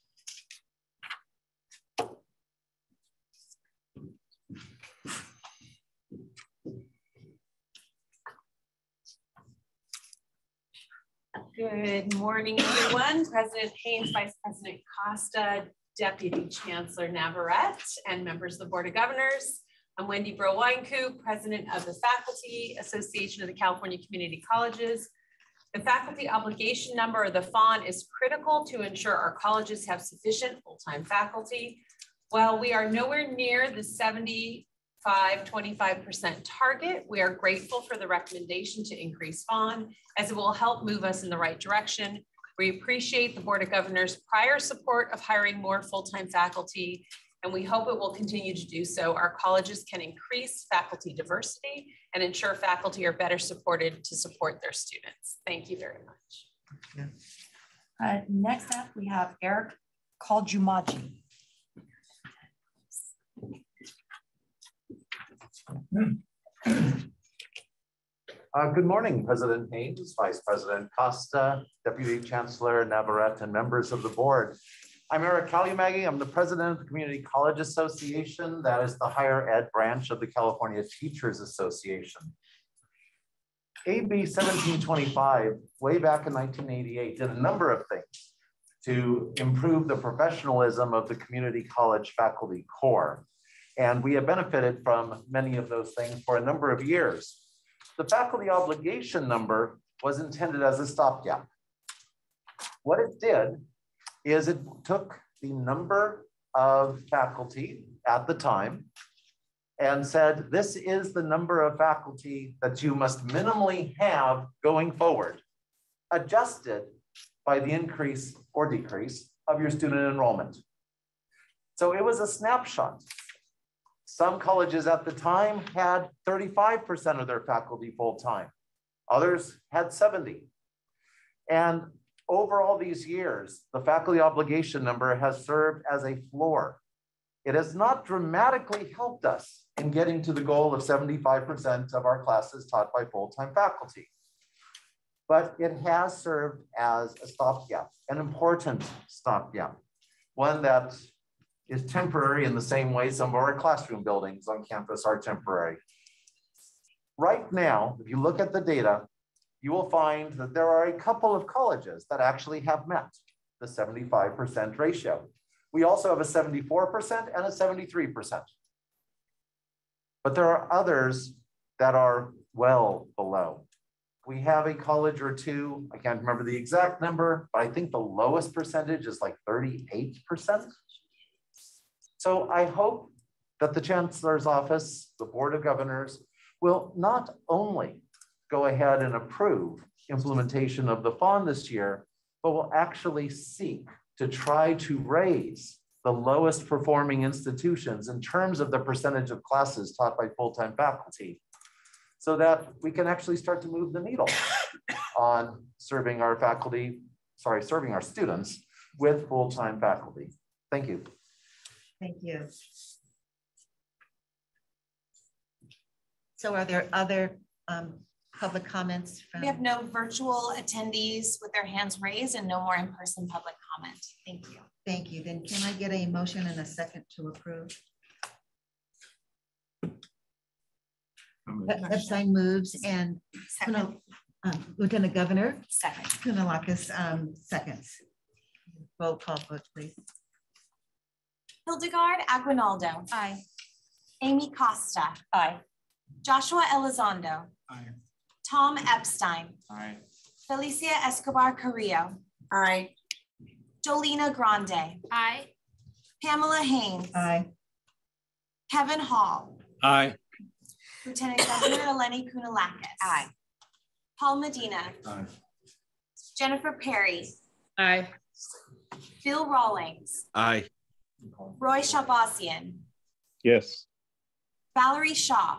Speaker 14: Good morning, everyone. President Haynes, Vice President Costa, Deputy Chancellor Navarrete, and members of the Board of Governors. I'm Wendy Bro-Wine-Coop, President of the Faculty Association of the California Community Colleges. The faculty obligation number, or the F O N, is critical to ensure our colleges have sufficient full-time faculty. While we are nowhere near the seventy five twenty-five percent target. We are grateful for the recommendation to increase bond as it will help move us in the right direction. We appreciate the Board of Governors' prior support of hiring more full-time faculty, and we hope it will continue to do so. Our colleges can increase faculty diversity and ensure faculty are better supported to support their students. Thank you very much.
Speaker 1: Yeah.
Speaker 13: Uh, next up, we have Eric Kaljumaji.
Speaker 8: Uh, good morning, President Haynes, Vice President Costa, Deputy Chancellor Navarrete, and members of the board. I'm Eric Kaljumaji. I'm the president of the Community College Association. That is the higher ed branch of the California Teachers Association. A B seventeen twenty-five, way back in nineteen eighty-eight, did a number of things to improve the professionalism of the community college faculty corps. And we have benefited from many of those things for a number of years. The faculty obligation number was intended as a stopgap. What it did is it took the number of faculty at the time and said, this is the number of faculty that you must minimally have going forward, adjusted by the increase or decrease of your student enrollment. So it was a snapshot. Some colleges at the time had thirty-five percent of their faculty full-time. Others had seventy. And over all these years, the faculty obligation number has served as a floor. It has not dramatically helped us in getting to the goal of seventy-five percent of our classes taught by full-time faculty. But it has served as a stopgap, an important stopgap, one that is temporary in the same way some of our classroom buildings on campus are temporary. Right now, if you look at the data, you will find that there are a couple of colleges that actually have met the seventy-five percent ratio. We also have a seventy-four percent and a seventy-three percent. But there are others that are well below. We have a college or two, I can't remember the exact number, but I think the lowest percentage is like thirty-eight percent. So I hope that the Chancellor's Office, the Board of Governors, will not only go ahead and approve implementation of the F O N this year, but will actually seek to try to raise the lowest performing institutions in terms of the percentage of classes taught by full-time faculty, so that we can actually start to move the needle on serving our faculty, sorry, serving our students with full-time faculty. Thank you.
Speaker 1: Thank you. So are there other um, public comments? From...
Speaker 2: We have no virtual attendees with their hands raised and no more in-person public comment. Thank you.
Speaker 1: Thank you. Then can I get a motion and a second to approve? Epstein moves and Kuna, um, Lieutenant Governor
Speaker 2: second.
Speaker 1: Kunalakis um, seconds. Roll call vote, please.
Speaker 2: Hildegard Aguinaldo. Aye. Amy Costa.
Speaker 13: Aye.
Speaker 2: Joshua Elizondo.
Speaker 11: Aye.
Speaker 2: Tom Epstein.
Speaker 11: Aye.
Speaker 2: Felicia Escobar Carrillo.
Speaker 13: Aye.
Speaker 2: Jolina Grande.
Speaker 5: Aye.
Speaker 2: Pamela Haynes.
Speaker 1: Aye.
Speaker 2: Kevin Hall.
Speaker 12: Aye.
Speaker 2: Lieutenant Governor Eleni Kounalakis. Aye. Paul Medina.
Speaker 11: Aye.
Speaker 2: Jennifer Perry.
Speaker 5: Aye.
Speaker 2: Phil Rawlings.
Speaker 12: Aye.
Speaker 2: Roy Shabasian.
Speaker 6: Yes.
Speaker 2: Valerie Shaw.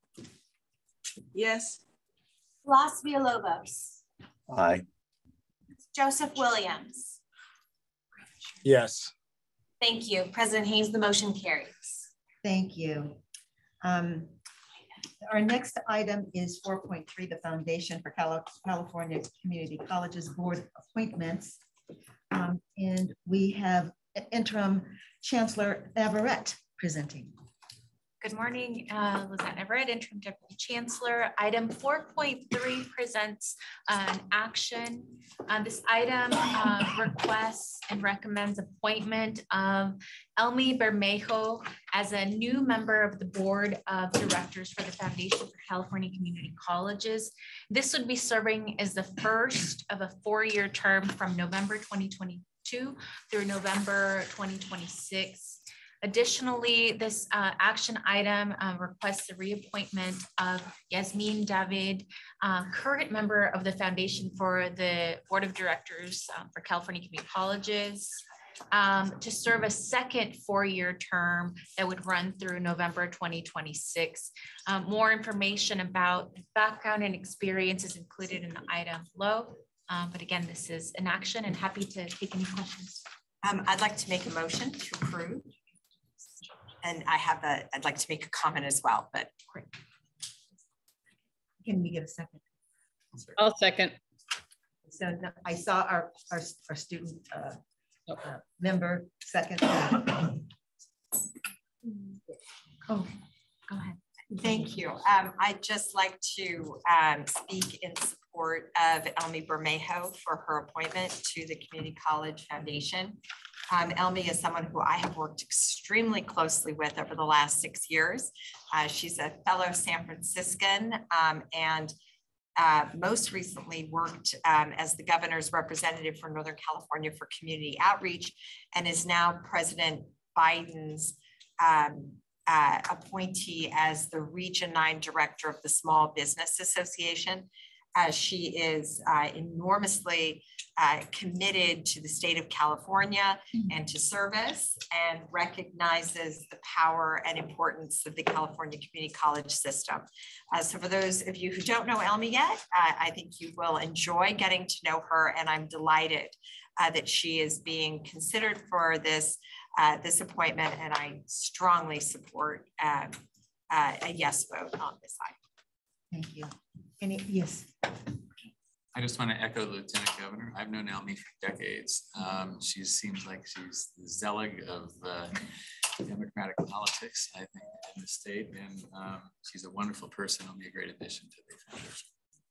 Speaker 13: Yes.
Speaker 2: Blas Villalobos.
Speaker 11: Aye.
Speaker 2: Joseph Williams.
Speaker 11: Yes.
Speaker 2: Thank you. President Haynes, the motion carries.
Speaker 1: Thank you. Um, our next item is four point three, the Foundation for Cal California Community Colleges Board Appointments. Um, and we have Interim Chancellor Navarrete presenting.
Speaker 5: Good morning, uh, Lieutenant Navarrete, Interim Deputy Chancellor. Item four point three presents an action. Uh, this item uh, requests and recommends appointment of Elmi Bermejo as a new member of the Board of Directors for the Foundation for California Community Colleges. This would be serving as the first of a four-year term from November twenty twenty-two through November twenty twenty-six. Additionally, this uh, action item um, requests the reappointment of Yasmin David, uh, current member of the Foundation for the Board of Directors um, for California Community Colleges, um, to serve a second four-year term that would run through November twenty twenty-six. Um, more information about background and experience is included in the item below. Um, but again, this is an action, and happy to take any questions.
Speaker 15: Um, I'd like to make a motion to approve. And I have a, I'd like to make a comment as well, but great.
Speaker 1: Can we give a second?
Speaker 16: I'll second.
Speaker 1: So no, I saw our, our, our student uh, uh, member second.
Speaker 2: Oh, go ahead.
Speaker 15: Thank you. Um, I'd just like to um, speak in support of Elmi Bermejo for her appointment to the Community College Foundation. Um, Elmi is someone who I have worked extremely closely with over the last six years. Uh, she's a fellow San Franciscan um, and uh, most recently worked um, as the governor's representative for Northern California for community outreach, and is now President Biden's um, uh, appointee as the Region nine Director of the Small Business Association. Uh, she is uh, enormously uh, committed to the state of California and to service, and recognizes the power and importance of the California community college system. Uh, so for those of you who don't know Elmi yet, uh, I think you will enjoy getting to know her, and I'm delighted uh, that she is being considered for this, uh, this appointment, and I strongly support uh, uh, a yes vote on this item.
Speaker 1: Thank you. Any, yes.
Speaker 17: I just want to echo the Lieutenant Governor. I've known Elmi for decades. Um, she seems like she's the zealot of uh, democratic politics, I think, in the state. And um, she's a wonderful person. It'll be a great addition to the foundation.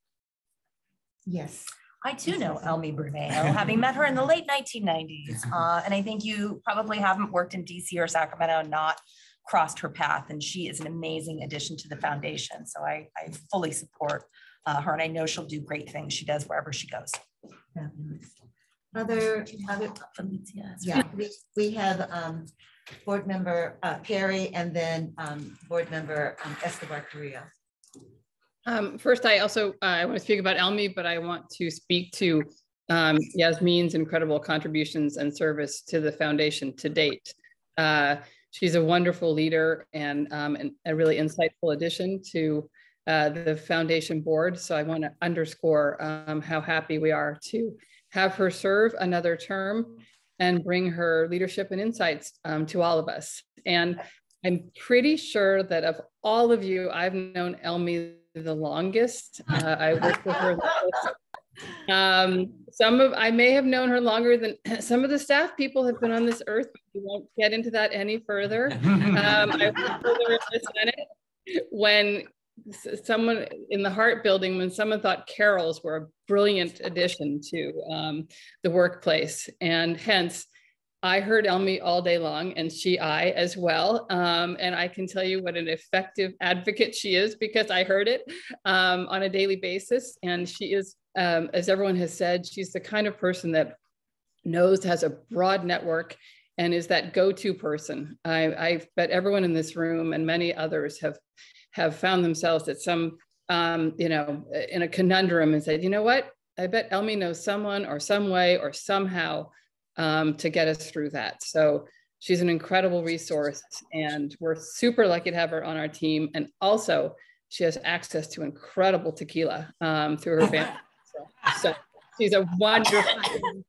Speaker 1: Yes.
Speaker 13: I too know Elmi Bermejo, having met her in the late nineteen nineties. Uh, and I think you probably haven't worked in D C or Sacramento and not crossed her path, and she is an amazing addition to the foundation. So I, I fully support uh, her, and I know she'll do great things. She does wherever she goes.
Speaker 1: Other, other yeah, we, we have um, board member uh, Perry, and then um, board member um, Escobar Carrillo.
Speaker 16: Um, first, I also uh, I want to speak about Elmi, but I want to speak to um, Yasmin's incredible contributions and service to the foundation to date. Uh, She's a wonderful leader and, um, and a really insightful addition to uh, the foundation board. So I want to underscore um, how happy we are to have her serve another term and bring her leadership and insights um, to all of us. And I'm pretty sure that of all of you, I've known Elmi the longest. Uh, I worked with her. Um, some of, I may have known her longer than some of the staff people have been on this earth, but we won't get into that any further. Um, I worked with her in the Senate when someone in the Hart building, when someone thought carols were a brilliant addition to um, the workplace. And hence, I heard Elmi all day long, and she, I as well. Um, and I can tell you what an effective advocate she is, because I heard it um, on a daily basis. And she is, um, as everyone has said, she's the kind of person that knows, has a broad network, and is that go-to person. I, I bet everyone in this room and many others have, have found themselves at some, um, you know, in a conundrum and said, you know what, I bet Elmi knows someone or some way or somehow Um, to get us through that. So she's an incredible resource, and we're super lucky to have her on our team. And also she has access to incredible tequila um, through her family. So, so she's a wonderful.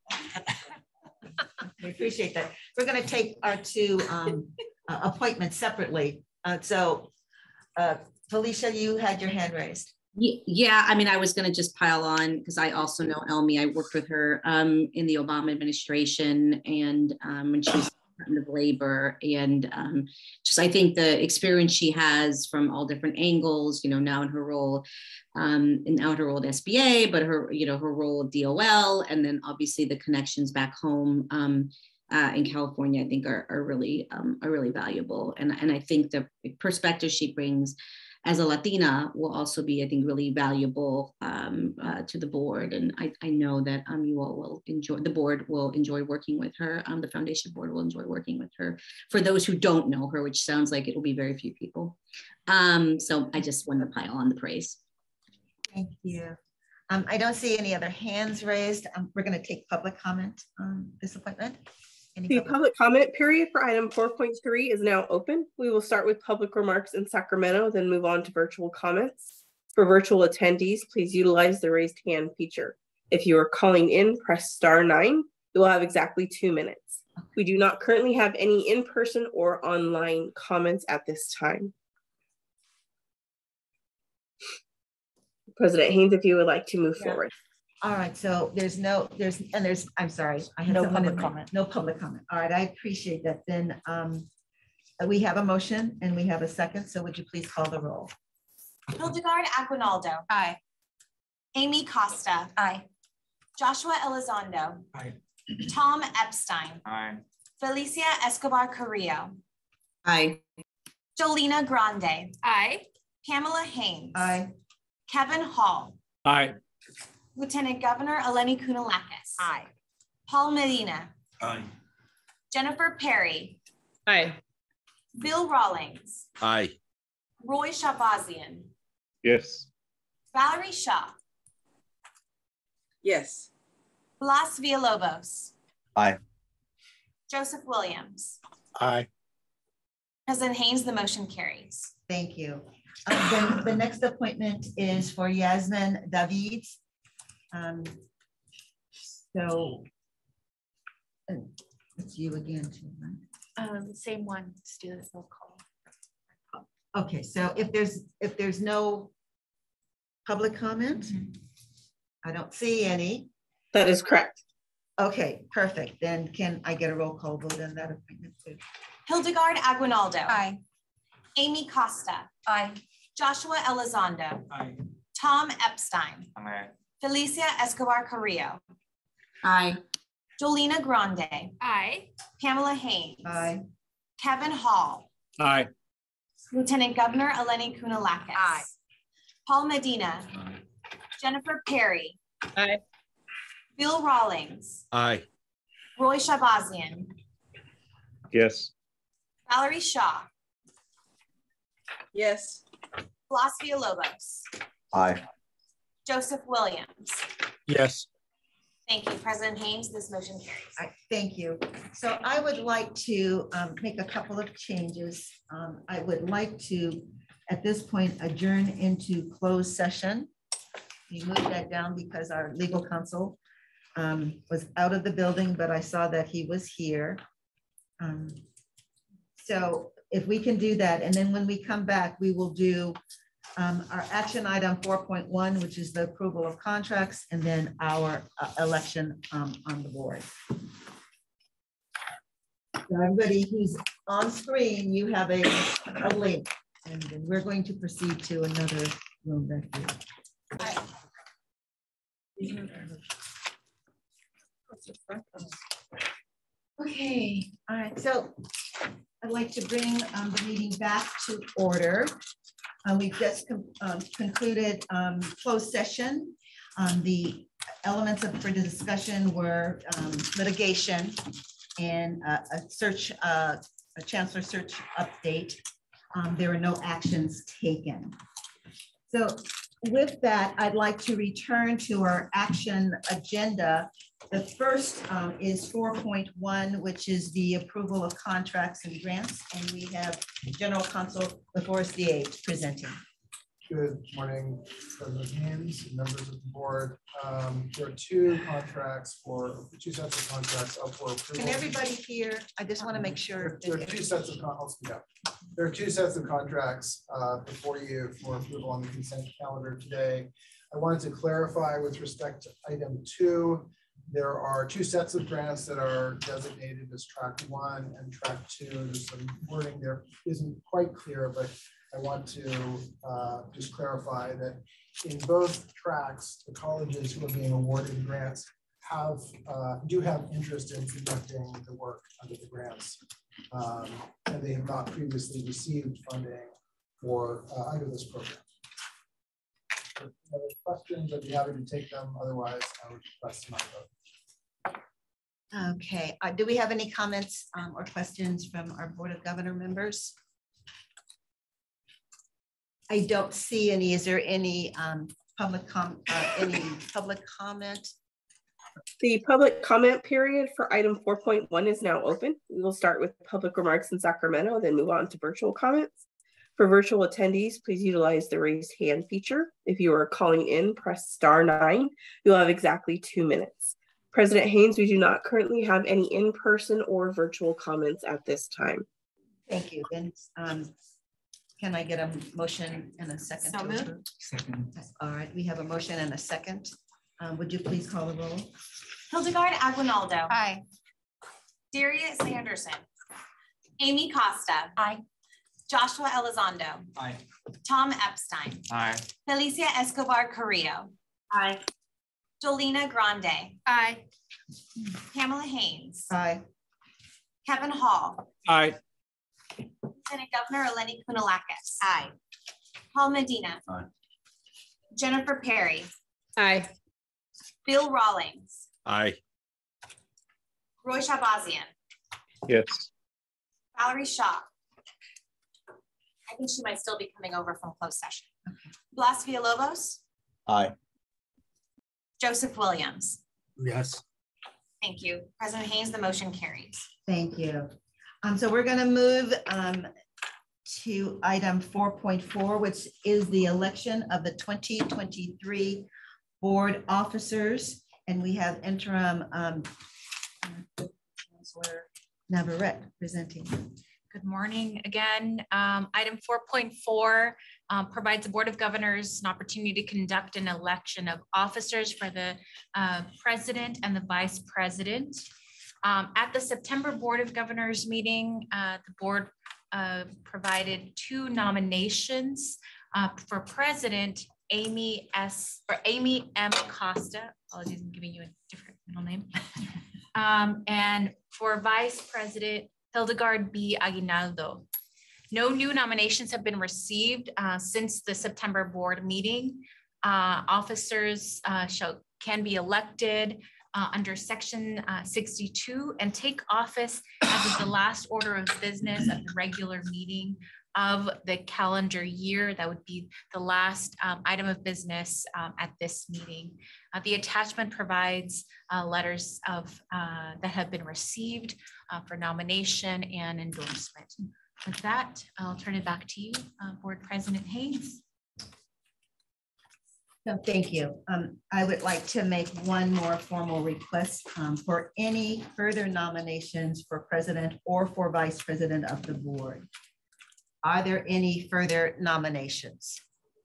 Speaker 1: We appreciate that. We're going to take our two um, uh, appointments separately. Uh, so uh, Felicia, you had your hand raised.
Speaker 18: Yeah, I mean, I was going to just pile on because I also know Elmi. I worked with her um, in the Obama administration, and um, when she was Department of Labor, and um, just I think the experience she has from all different angles, you know, now in her role, um, and now her role at S B A, but her, you know, her role at D O L, and then obviously the connections back home um, uh, in California, I think are, are really um, are really valuable, and and I think the perspective she brings as a Latina will also be, I think, really valuable um, uh, to the board. And I, I know that um, you all will enjoy, the board will enjoy working with her. Um, the foundation board will enjoy working with her. For those who don't know her, which sounds like it will be very few people. Um, so I just want to pile on the praise.
Speaker 1: Thank you. Um, I don't see any other hands raised. Um, we're going to take public comment on this appointment. Any
Speaker 3: the
Speaker 1: public,
Speaker 3: public comment period for item four point three is now open. We will start with public remarks in Sacramento, then move on to virtual comments. For virtual attendees, please utilize the raised hand feature. If you are calling in, press star nine. You will have exactly two minutes. We do not currently have any in-person or online comments at this time. President Haynes, if you would like to move
Speaker 1: yeah.
Speaker 3: forward.
Speaker 1: All right, so there's no, there's, and there's, I'm sorry, I have
Speaker 13: no
Speaker 1: someone
Speaker 13: public
Speaker 1: in my-
Speaker 13: comment.
Speaker 1: No public comment. All right, I appreciate that. Then um, we have a motion and we have a second. So would you please call the roll?
Speaker 2: Hildegard Aguinaldo.
Speaker 9: Aye.
Speaker 2: Amy Costa.
Speaker 13: Aye.
Speaker 2: Joshua Elizondo.
Speaker 17: Aye.
Speaker 2: Tom Epstein.
Speaker 17: Aye.
Speaker 2: Felicia Escobar Carrillo.
Speaker 18: Aye.
Speaker 2: Jolina Grande.
Speaker 9: Aye.
Speaker 2: Pamela Haynes.
Speaker 1: Aye.
Speaker 2: Kevin Hall.
Speaker 12: Aye.
Speaker 2: Lieutenant Governor Eleni Kounalakis.
Speaker 15: Aye.
Speaker 2: Paul Medina.
Speaker 17: Aye.
Speaker 2: Jennifer Perry.
Speaker 16: Aye.
Speaker 2: Bill Rawlings.
Speaker 11: Aye.
Speaker 2: Roy Shabazian.
Speaker 6: Yes.
Speaker 2: Valerie Shaw.
Speaker 3: Yes.
Speaker 2: Blas Villalobos.
Speaker 8: Aye.
Speaker 2: Joseph Williams.
Speaker 11: Aye.
Speaker 2: President Haynes, the motion carries.
Speaker 1: Thank you. Um, then the next appointment is for Yasmin David. Um, so uh, it's you again, too, right?
Speaker 5: Um, same one, still roll call.
Speaker 1: Okay, so if there's if there's no public comment,
Speaker 5: Mm-hmm.
Speaker 1: I don't see any.
Speaker 3: That is correct.
Speaker 1: Okay, perfect. Then can I get a roll call vote on that appointment, too?
Speaker 2: Hildegard Aguinaldo.
Speaker 9: Aye.
Speaker 2: Amy Costa.
Speaker 13: Aye.
Speaker 2: Joshua Elizondo.
Speaker 17: Aye.
Speaker 2: Tom Epstein.
Speaker 17: Aye.
Speaker 2: Felicia Escobar Carrillo.
Speaker 18: Aye.
Speaker 2: Jolina Grande.
Speaker 9: Aye.
Speaker 2: Pamela Haynes.
Speaker 1: Aye.
Speaker 2: Kevin Hall.
Speaker 12: Aye.
Speaker 2: Lieutenant Governor Eleni Kounalakis.
Speaker 15: Aye.
Speaker 2: Paul Medina. Jennifer Perry.
Speaker 16: Aye.
Speaker 2: Bill Rawlings.
Speaker 11: Aye.
Speaker 2: Roy Shabazian.
Speaker 6: Yes.
Speaker 2: Valerie Shaw.
Speaker 3: Yes.
Speaker 2: Blas Villalobos.
Speaker 8: Aye.
Speaker 2: Joseph Williams.
Speaker 11: Yes.
Speaker 2: Thank you, President Haynes. This motion carries.
Speaker 1: All right, thank you. So I would like to um, make a couple of changes. Um, I would like to, at this point, adjourn into closed session. We moved that down because our legal counsel um, was out of the building, but I saw that he was here. Um, so if we can do that, and then when we come back, we will do um, our action item four point one, which is the approval of contracts, and then our uh, election um, on the board. So everybody who's on screen, you have a, a link, and then we're going to proceed to another room back here. Okay, all right, so I'd like to bring um, the meeting back to order. Uh, we've just com um, concluded um, closed session. Um, the elements of for the discussion were um, litigation and uh, a search, uh, a chancellor search update. Um, there were no actions taken. So with that, I'd like to return to our action agenda. The first um, is four point one, which is the approval of contracts and grants. And we have General Counsel LaForest D H presenting.
Speaker 19: Good morning, President Haynes, members of the board. Um, there are two contracts for two sets of contracts up for approval.
Speaker 1: Can everybody hear? I just want to make sure.
Speaker 19: There, there are two sets of I'll speak up. There are two sets of contracts uh, before you for approval on the consent calendar today. I wanted to clarify with respect to item two. There are two sets of grants that are designated as track one and track two. There's some wording there isn't quite clear, but I want to uh, just clarify that in both tracks, the colleges who are being awarded grants have uh, do have interest in conducting the work under the grants, um, and they have not previously received funding for uh, under this program. If you have any questions, I'd be happy to take them. Otherwise, I would request my vote.
Speaker 1: Okay, uh, do we have any comments um, or questions from our Board of Governor members? I don't see any. Is there any um, public com uh, any public comment?
Speaker 3: The public comment period for item four point one is now open. We will start with public remarks in Sacramento, then move on to virtual comments. For virtual attendees, please utilize the raised hand feature. If you are calling in, press star nine. You'll have exactly two minutes. President Haynes, we do not currently have any in-person or virtual comments at this time.
Speaker 1: Thank you. Then um, can I get a motion and a second?
Speaker 2: So moved.
Speaker 1: Second. All right, we have a motion and a second. Um, would you please call the roll?
Speaker 2: Hildegard Aguinaldo. Aye. Darius Sanderson. Amy Costa. Aye. Joshua Elizondo.
Speaker 17: Aye.
Speaker 2: Tom Epstein.
Speaker 17: Aye.
Speaker 2: Felicia Escobar Carrillo. Aye. Jolena Grande. Aye. Pamela Haynes.
Speaker 1: Aye.
Speaker 2: Kevin Hall.
Speaker 12: Aye.
Speaker 2: Lieutenant Governor Eleni Kounalakis. Aye. Paul Medina.
Speaker 17: Aye.
Speaker 2: Jennifer Perry.
Speaker 16: Aye.
Speaker 2: Bill Rawlings.
Speaker 6: Aye.
Speaker 2: Roy Shabazian.
Speaker 6: Yes.
Speaker 2: Valerie Shaw. I think she might still be coming over from closed session. Okay. Blas Villalobos.
Speaker 11: Aye.
Speaker 2: Joseph Williams.
Speaker 11: Yes.
Speaker 2: Thank you. President Haynes, the motion carries.
Speaker 1: Thank you. Um, so we're going to move um, to item four point four, which is the election of the twenty twenty-three board officers. And we have interim um, Chancellor Navarrete presenting.
Speaker 5: Good morning again. Um, item four point four um, provides the Board of Governors an opportunity to conduct an election of officers for the uh, president and the vice president. Um, at the September Board of Governors meeting, uh, the board uh, provided two nominations uh, for president, Amy S. or Amy M. Costa. Apologies, I'm giving you a different middle name. um, and for vice president, Hildegard B. Aguinaldo. No new nominations have been received uh, since the September board meeting. Uh, officers uh, shall can be elected uh, under section uh, sixty-two and take office as of the last order of business of the regular meeting of the calendar year. That would be the last um, item of business um, at this meeting. Uh, the attachment provides uh, letters of uh, that have been received uh, for nomination and endorsement. With that, I'll turn it back to you, uh, Board President Haynes.
Speaker 1: So thank you. Um, I would like to make one more formal request um, for any further nominations for president or for vice president of the board. Are there any further nominations?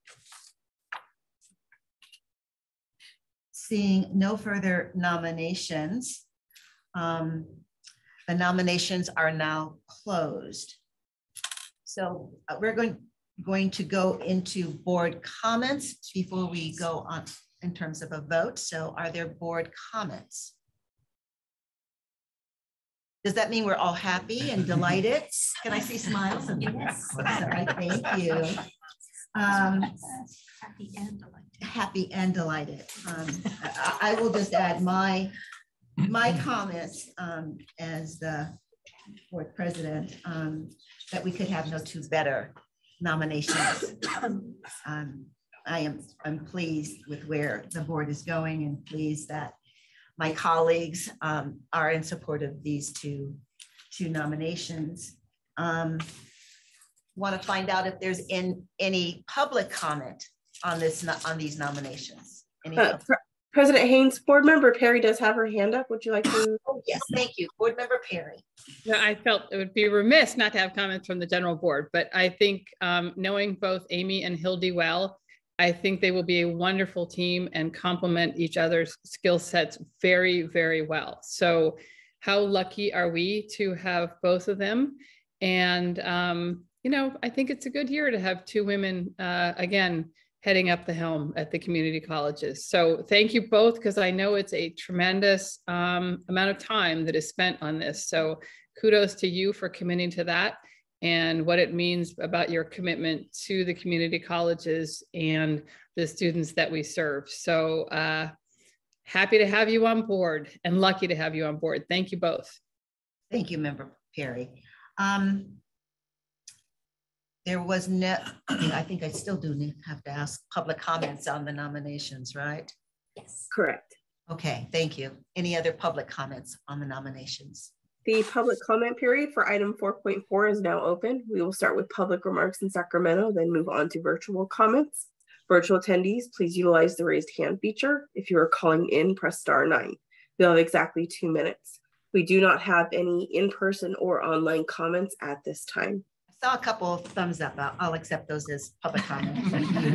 Speaker 1: Seeing no further nominations, um, the nominations are now closed. So uh, we're going, going to go into board comments before we go on in terms of a vote. So are there board comments? Does that mean we're all happy and delighted? Can I see smiles? Yes. Sorry, thank you. Um, happy and delighted. Happy and delighted. Um, I, I will just add my my comments um, as the board president um, that we could have no two better nominations. Um, I am I'm pleased with where the board is going and pleased that my colleagues um, are in support of these two, two nominations. Um, want to find out if there's in any public comment on this on these nominations. Any
Speaker 3: uh, Pre President Haynes, Board Member Perry does have her hand up. Would you like to?
Speaker 1: Oh, yes, thank you. Board Member Perry.
Speaker 16: Yeah, I felt it would be remiss not to have comments from the general board, but I think um, knowing both Amy and Hildy well, I think they will be a wonderful team and complement each other's skill sets very, very well. So how lucky are we to have both of them? And, um, you know, I think it's a good year to have two women, uh, again, heading up the helm at the community colleges. So thank you both, because I know it's a tremendous um, amount of time that is spent on this. So kudos to you for committing to that. and what it means about your commitment to the community colleges and the students that we serve. So uh, happy to have you on board and lucky to have you on board. Thank you both.
Speaker 1: Thank you, Member Perry. Um, there was no, I think I still do need have to ask public comments on the nominations, right?
Speaker 3: Yes. Correct.
Speaker 1: Okay, thank you. Any other public comments on the nominations?
Speaker 3: The public comment period for item four point four is now open. We will start with public remarks in Sacramento, then move on to virtual comments. Virtual attendees, please utilize the raised hand feature. If you are calling in, press star nine. You'll have exactly two minutes. We do not have any in-person or online comments at this time.
Speaker 1: I saw a couple of thumbs up. I'll, I'll accept those as public comments.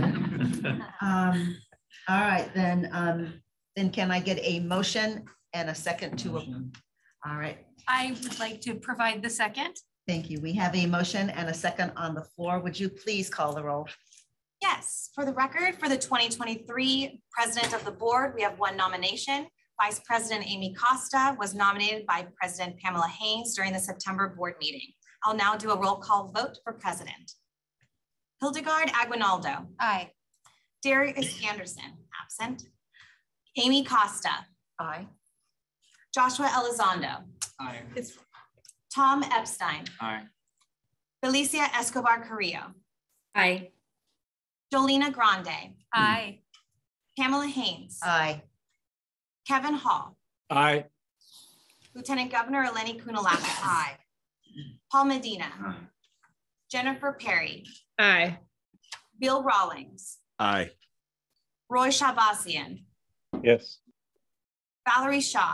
Speaker 1: um, all right, then, um, then can I get a motion and a second to, motion. All right.
Speaker 9: I would like to provide the second.
Speaker 1: Thank you. We have a motion and a second on the floor. Would you please call the roll?
Speaker 2: Yes, for the record, for the twenty twenty-three President of the Board, we have one nomination. Vice President Amy Costa was nominated by President Pamela Haynes during the September board meeting. I'll now do a roll call vote for President. Hildegard Aguinaldo. Aye. Darius Anderson, absent. Amy Costa. Aye. Joshua Elizondo.
Speaker 17: Aye.
Speaker 2: Tom Epstein.
Speaker 17: Aye.
Speaker 2: Felicia Escobar Carrillo.
Speaker 18: Aye.
Speaker 2: Jolena Grande. Aye. Pamela Haynes.
Speaker 1: Aye.
Speaker 2: Kevin Hall.
Speaker 12: Aye.
Speaker 2: Lieutenant Governor Eleni Kunalakis. Aye. Paul Medina.
Speaker 17: Aye.
Speaker 2: Jennifer Perry.
Speaker 16: Aye.
Speaker 2: Bill Rawlings.
Speaker 11: Aye.
Speaker 2: Roy Shabazian.
Speaker 6: Yes.
Speaker 2: Valerie Shaw.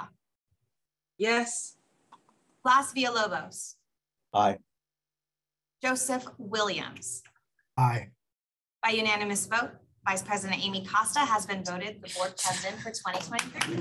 Speaker 3: Yes.
Speaker 2: Blas Villalobos.
Speaker 11: Aye.
Speaker 2: Joseph Williams.
Speaker 11: Aye.
Speaker 2: By unanimous vote, Vice President Amy Costa has been voted the board president for twenty twenty-three.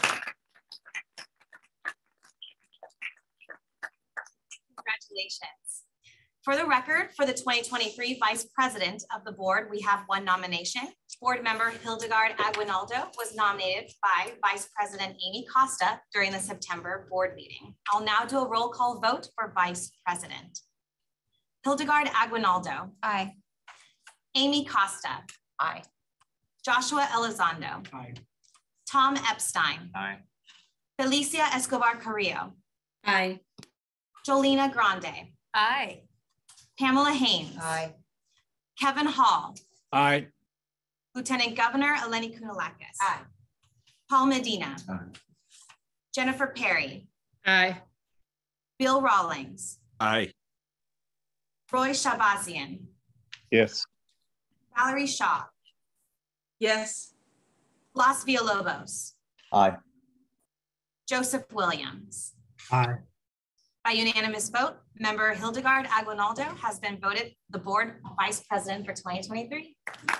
Speaker 2: Congratulations. For the record, for the twenty twenty-three Vice President of the board, we have one nomination. Board member Hildegard Aguinaldo was nominated by Vice President Amy Costa during the September board meeting. I'll now do a roll call vote for Vice President. Hildegard Aguinaldo. Aye. Amy Costa. Aye. Joshua Elizondo.
Speaker 17: Aye.
Speaker 2: Tom Epstein.
Speaker 17: Aye.
Speaker 2: Felicia Escobar Carrillo.
Speaker 18: Aye.
Speaker 2: Jolena Grande.
Speaker 9: Aye.
Speaker 2: Pamela Haynes.
Speaker 1: Aye.
Speaker 2: Kevin Hall.
Speaker 12: Aye.
Speaker 2: Lieutenant Governor Eleni Kunalakis. Aye. Paul Medina.
Speaker 17: Aye.
Speaker 2: Jennifer Perry.
Speaker 16: Aye.
Speaker 2: Bill Rawlings.
Speaker 11: Aye.
Speaker 2: Roy Shabazian.
Speaker 6: Yes.
Speaker 2: Valerie Shaw.
Speaker 3: Yes.
Speaker 2: Blas Villalobos.
Speaker 11: Aye.
Speaker 2: Joseph Williams.
Speaker 11: Aye.
Speaker 2: By unanimous vote, member Hildegard Aguinaldo has been voted the board vice president for twenty twenty-three.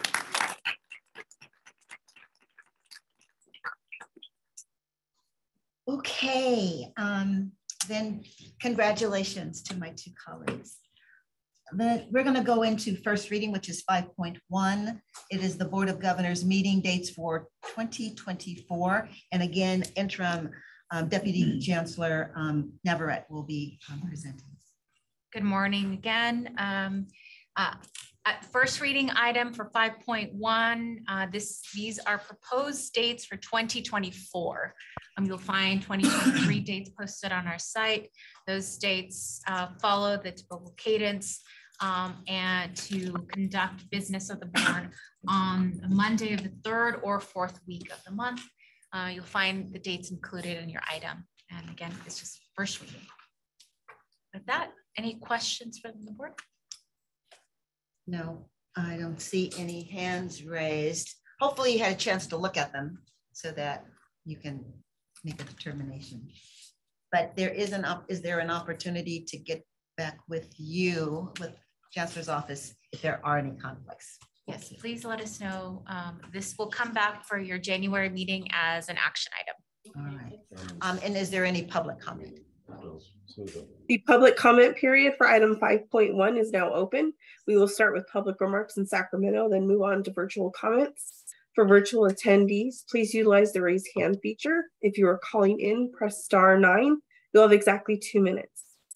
Speaker 1: Okay, um, then congratulations to my two colleagues. Then we're going to go into first reading, which is five point one. It is the Board of Governors meeting dates for twenty twenty-four. And again, interim um, Deputy Chancellor um, Navarrete will be um, presenting.
Speaker 5: Good morning again. Um, uh, at first reading item for five point one, uh, this, these are proposed dates for twenty twenty-four. Um, you'll find twenty twenty-three dates posted on our site. Those dates uh, follow the typical cadence um, and to conduct business of the board on Monday of the third or fourth week of the month. Uh, you'll find the dates included in your item. And again, it's just first reading. With that, any questions from the board?
Speaker 1: No, I don't see any hands raised. Hopefully you had a chance to look at them so that you can make a determination. But there is an up, is there an opportunity to get back with you, with Chancellor's office, if there are any conflicts?
Speaker 5: Yes, please let us know. Um, this will come back for your January meeting as an action item.
Speaker 1: All right. Um, and is there any public comment?
Speaker 3: The public comment period for item five point one is now open. We will start with public remarks in Sacramento, then move on to virtual comments. For virtual attendees, please utilize the raise hand feature. If you are calling in, press star nine. You'll have exactly two minutes.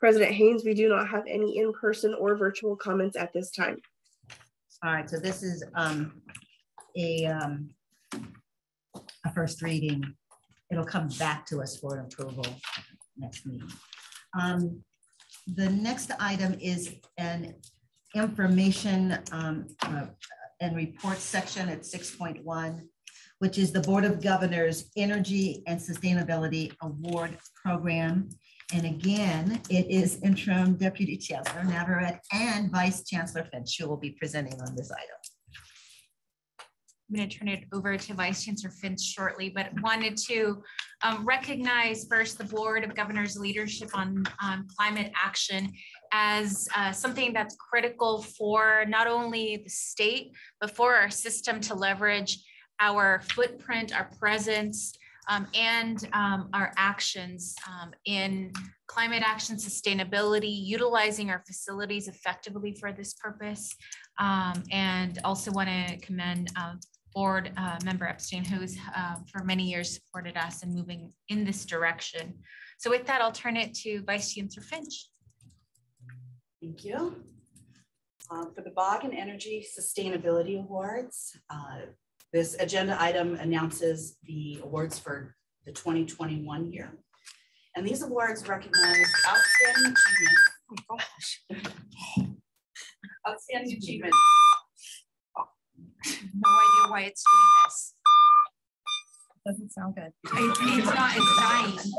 Speaker 3: President Haynes, we do not have any in-person or virtual comments at this time.
Speaker 1: All right, so this is um, a, um, a first reading. It'll come back to us for approval next meeting. Um, the next item is an information um, uh, and report section at six point one, which is the Board of Governors Energy and Sustainability Award Program. And again, it is Interim Deputy Chancellor Navarrete and Vice Chancellor Finch who will be presenting on this item.
Speaker 5: I'm going to turn it over to Vice Chancellor Finch shortly, but wanted to um, recognize first the Board of Governors leadership on, on climate action as uh, something that's critical for not only the state, but for our system to leverage our footprint, our presence, um, and um, our actions um, in climate action, sustainability, utilizing our facilities effectively for this purpose. Um, and also want to commend uh, board uh, member Epstein, who's uh, for many years supported us in moving in this direction. So with that, I'll turn it to Vice Chancellor Finch.
Speaker 10: Thank you. Um, for the B O G and Energy Sustainability Awards, uh, this agenda item announces the awards for the twenty twenty-one year. And these awards recognize outstanding achievement. Oh my gosh. Outstanding achievement.
Speaker 2: Oh, no idea why it's doing this.
Speaker 13: Doesn't sound good.
Speaker 2: It, it's not, it's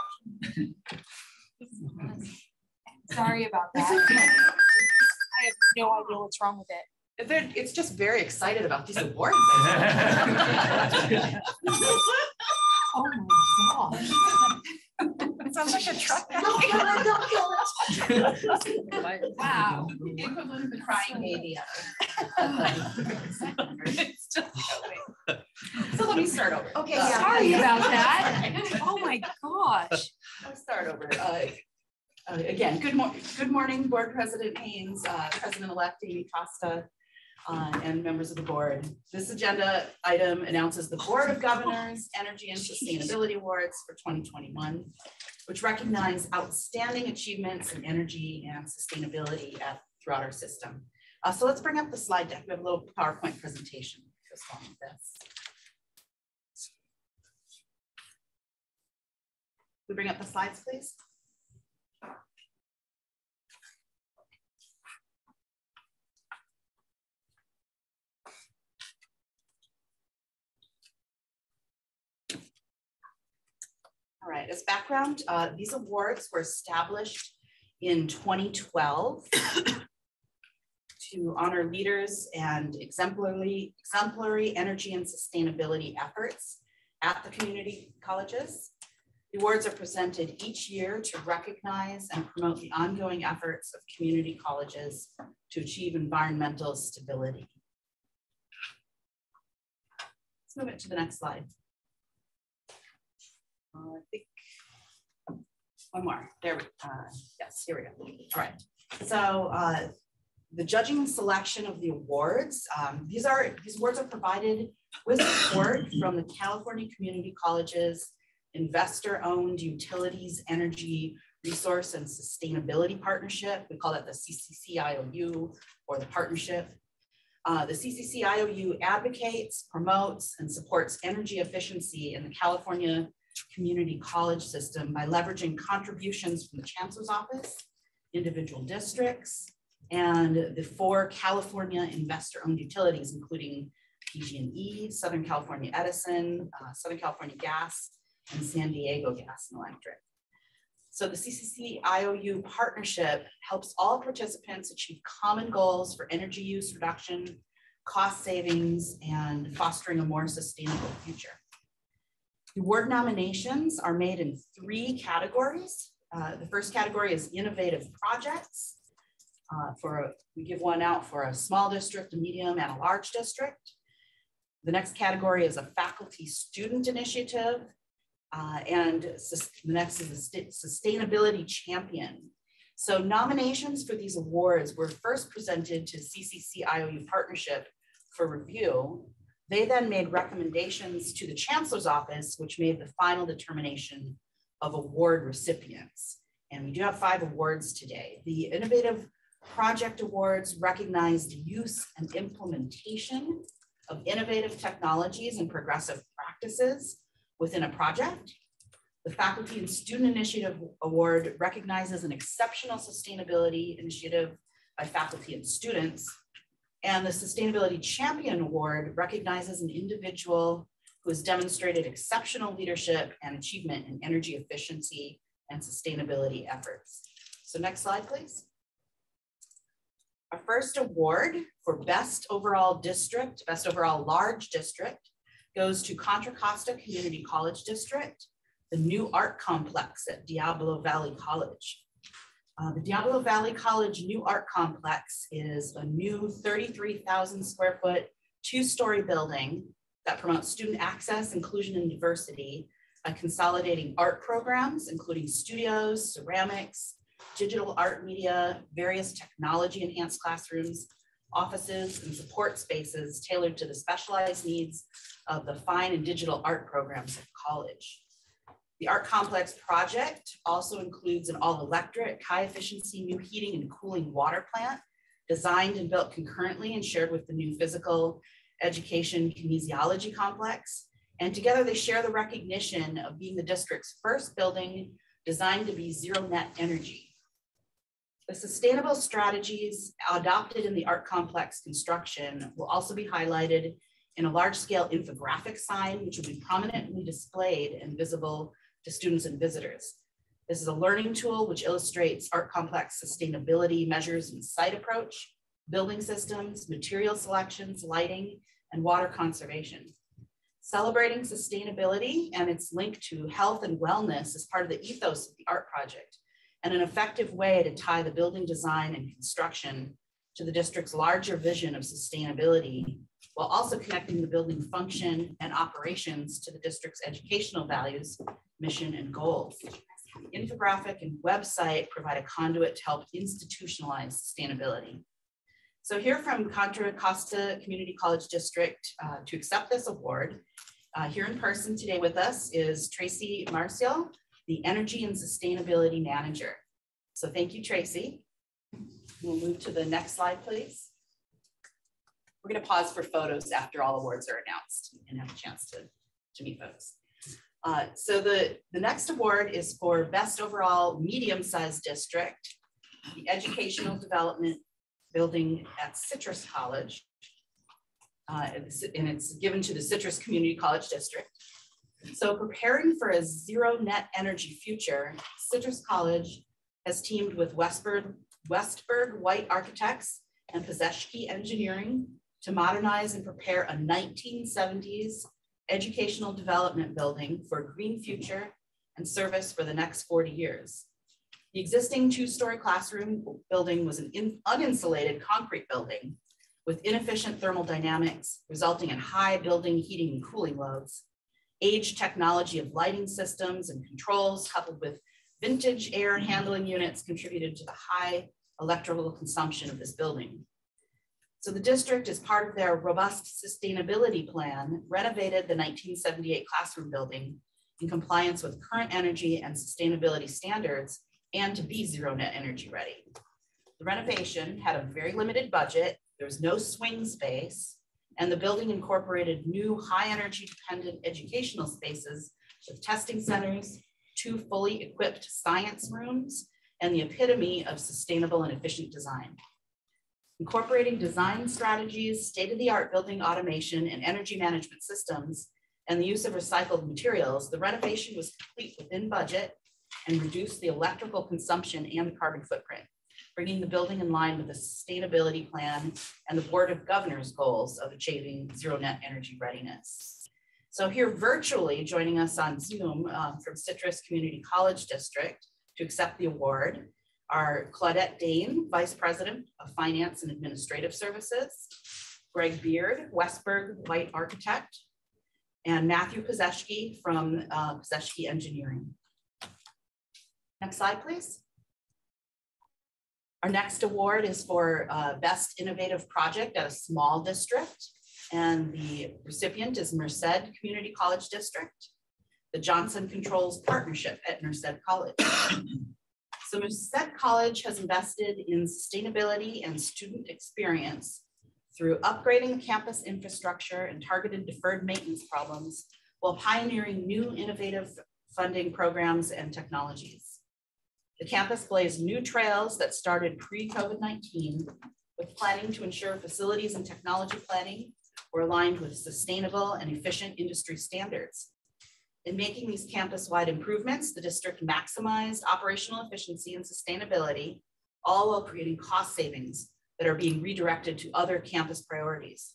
Speaker 2: dying. Sorry about that. I have no idea what's wrong with it.
Speaker 10: They're, it's just very excited about these awards.
Speaker 2: Oh my gosh.
Speaker 13: It sounds like a truck.
Speaker 10: Don't kill it, don't kill
Speaker 2: it. Wow. The equivalent of the crying baby. It's just going.
Speaker 10: So let me start over.
Speaker 2: Okay, uh, sorry about that. Oh my gosh.
Speaker 10: I'll start over. Uh, uh, again, good, mor good morning, Board President Haynes, uh, President-elect Amy Costa, Uh, and members of the board. This agenda item announces the Board of Governors Energy and Sustainability Awards for twenty twenty-one, which recognize outstanding achievements in energy and sustainability at, throughout our system. Uh, so let's bring up the slide deck. We have a little PowerPoint presentation that goes along with this. We bring up the slides, please. All right, as background, uh, these awards were established in twenty twelve to honor leaders and exemplary, exemplary energy and sustainability efforts at the community colleges. The awards are presented each year to recognize and promote the ongoing efforts of community colleges to achieve environmental stability. Let's move it to the next slide. Uh, I think one more. There we uh, yes, here we go. All right. So uh, the judging and selection of the awards. Um, these are these awards are provided with support from the California Community Colleges Investor-Owned Utilities Energy Resource and Sustainability Partnership. We call that the C C C I O U or the partnership. Uh, the C C C I O U advocates, promotes, and supports energy efficiency in the California community college system by leveraging contributions from the Chancellor's Office, individual districts, and the four California investor-owned utilities, including P G and E, Southern California Edison, uh, Southern California Gas, and San Diego Gas and Electric. So the C C C I O U partnership helps all participants achieve common goals for energy use reduction, cost savings, and fostering a more sustainable future. The award nominations are made in three categories. Uh, the first category is innovative projects. Uh, for a, we give one out for a small district, a medium, and a large district. The next category is a faculty student initiative. Uh, and the next is a sustainability champion. So nominations for these awards were first presented to C C C I O U partnership for review. They then made recommendations to the Chancellor's Office, which made the final determination of award recipients. And we do have five awards today. The Innovative Project Awards recognize the use and implementation of innovative technologies and progressive practices within a project. The Faculty and Student Initiative Award recognizes an exceptional sustainability initiative by faculty and students. And the Sustainability Champion Award recognizes an individual who has demonstrated exceptional leadership and achievement in energy efficiency and sustainability efforts. So next slide, please. Our first award for Best Overall District, Best Overall Large District, goes to Contra Costa Community College District, the new art complex at Diablo Valley College. Uh, the Diablo Valley College New Art Complex is a new thirty-three thousand square foot, two-story building that promotes student access, inclusion, and diversity by consolidating art programs, including studios, ceramics, digital art media, various technology-enhanced classrooms, offices, and support spaces tailored to the specialized needs of the fine and digital art programs at college. The Art Complex project also includes an all-electric, high-efficiency new heating and cooling water plant designed and built concurrently and shared with the new physical education kinesiology complex. And together they share the recognition of being the district's first building designed to be zero net energy. The sustainable strategies adopted in the Art Complex construction will also be highlighted in a large-scale infographic sign, which will be prominently displayed and visible to students and visitors. This is a learning tool which illustrates Art Complex sustainability measures and site approach, building systems, material selections, lighting, and water conservation. Celebrating sustainability and its link to health and wellness is part of the ethos of the art project and an effective way to tie the building design and construction to the district's larger vision of sustainability, while also connecting the building function and operations to the district's educational values, mission, and goals. The infographic and website provide a conduit to help institutionalize sustainability. So here from Contra Costa Community College District uh, to accept this award, uh, here in person today with us is Tracy Marcial, the Energy and Sustainability Manager. So thank you, Tracy. We'll move to the next slide, please. We're gonna pause for photos after all awards are announced and have a chance to, to meet folks. Uh, so the, the next award is for Best Overall Medium-Sized District, the Educational Development Building at Citrus College. Uh, and it's given to the Citrus Community College District. So preparing for a zero net energy future, Citrus College has teamed with Westberg, Westberg White Architects and Pizeshki Engineering to modernize and prepare a nineteen seventies educational development building for a green future and service for the next forty years. The existing two-story classroom building was an in, uninsulated concrete building with inefficient thermal dynamics, resulting in high building heating and cooling loads. Aged technology of lighting systems and controls, coupled with vintage air handling units, contributed to the high electrical consumption of this building. So the district, as part of their robust sustainability plan, renovated the nineteen seventy-eight classroom building in compliance with current energy and sustainability standards and to be zero net energy ready. The renovation had a very limited budget. There's no swing space, and the building incorporated new high energy dependent educational spaces with testing centers, two fully equipped science rooms, and the epitome of sustainable and efficient design. Incorporating design strategies, state-of-the-art building automation and energy management systems, and the use of recycled materials, the renovation was complete within budget and reduced the electrical consumption and the carbon footprint, bringing the building in line with the sustainability plan and the Board of Governors goals of achieving zero net energy readiness. So here virtually joining us on Zoom um, from Citrus Community College District to accept the award are Claudette Dane, Vice President of Finance and Administrative Services, Greg Beard, Westberg White Architect, and Matthew Pizeshki from uh, Pizeshki Engineering. Next slide, please. Our next award is for uh, Best Innovative Project at a Small District, and the recipient is Merced Community College District, the Johnson Controls Partnership at Merced College. So Merced College has invested in sustainability and student experience through upgrading the campus infrastructure and targeted deferred maintenance problems while pioneering new innovative funding programs and technologies. The campus blazed new trails that started pre-COVID nineteen with planning to ensure facilities and technology planning were aligned with sustainable and efficient industry standards. In making these campus-wide improvements, the district maximized operational efficiency and sustainability, all while creating cost savings that are being redirected to other campus priorities.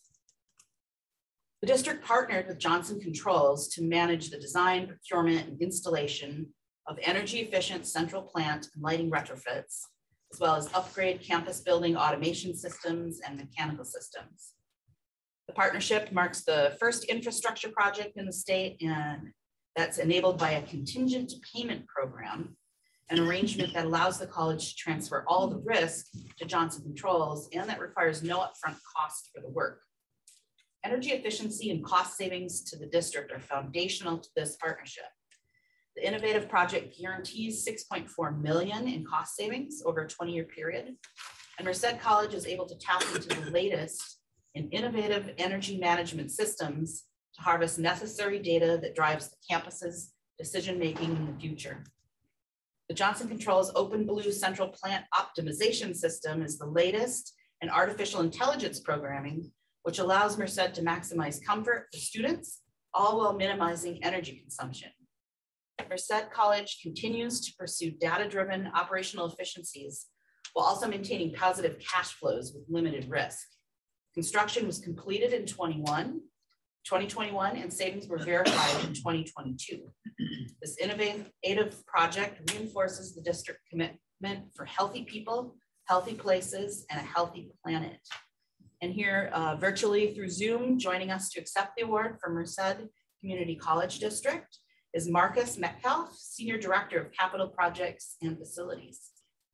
Speaker 10: The district partnered with Johnson Controls to manage the design, procurement, and installation of energy-efficient central plant and lighting retrofits, as well as upgrade campus building automation systems and mechanical systems. The partnership marks the first infrastructure project in the state, and that's enabled by a contingent payment program, an arrangement that allows the college to transfer all the risk to Johnson Controls and that requires no upfront cost for the work. Energy efficiency and cost savings to the district are foundational to this partnership. The innovative project guarantees six point four million dollars in cost savings over a twenty year period. And Merced College is able to tap into the latest in innovative energy management systems to harvest necessary data that drives the campus's decision-making in the future. The Johnson Controls Open Blue Central Plant Optimization System is the latest in artificial intelligence programming, which allows Merced to maximize comfort for students, all while minimizing energy consumption. Merced College continues to pursue data-driven operational efficiencies while also maintaining positive cash flows with limited risk. Construction was completed in twenty twenty-one and savings were verified in twenty twenty-two. This innovative project reinforces the district commitment for healthy people, healthy places, and a healthy planet. And here, uh, virtually through Zoom, joining us to accept the award from Merced Community College District is Marcus Metcalf, Senior Director of Capital Projects and Facilities.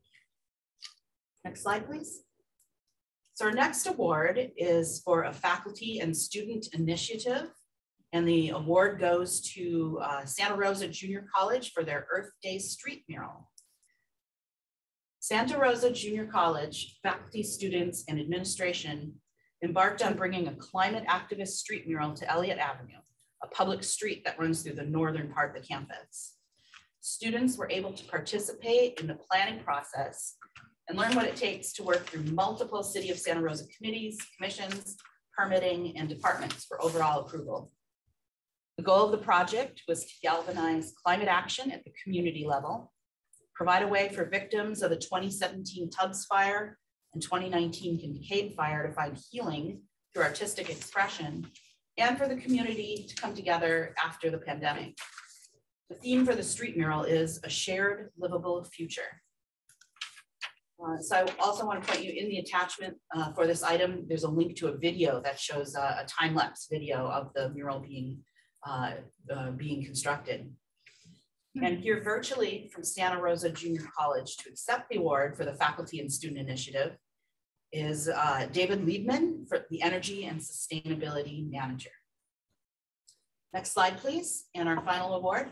Speaker 10: Next slide, please. So our next award is for a faculty and student initiative, and the award goes to uh, Santa Rosa Junior College for their Earth Day street mural. Santa Rosa Junior College faculty, students, and administration embarked on bringing a climate activist street mural to Elliott Avenue, a public street that runs through the northern part of the campus. Students were able to participate in the planning process and learn what it takes to work through multiple City of Santa Rosa committees, commissions, permitting, and departments for overall approval. The goal of the project was to galvanize climate action at the community level, provide a way for victims of the twenty seventeen Tubbs Fire and twenty nineteen Kincaid Fire to find healing through artistic expression, and for the community to come together after the pandemic. The theme for the street mural is a shared livable future. Uh, so I also want to point you in the attachment uh, for this item, there's a link to a video that shows uh, a time-lapse video of the mural being, uh, uh, being constructed. And here virtually from Santa Rosa Junior College to accept the award for the Faculty and Student Initiative is uh, David Liebman, for the Energy and Sustainability Manager. Next slide, please, and our final award.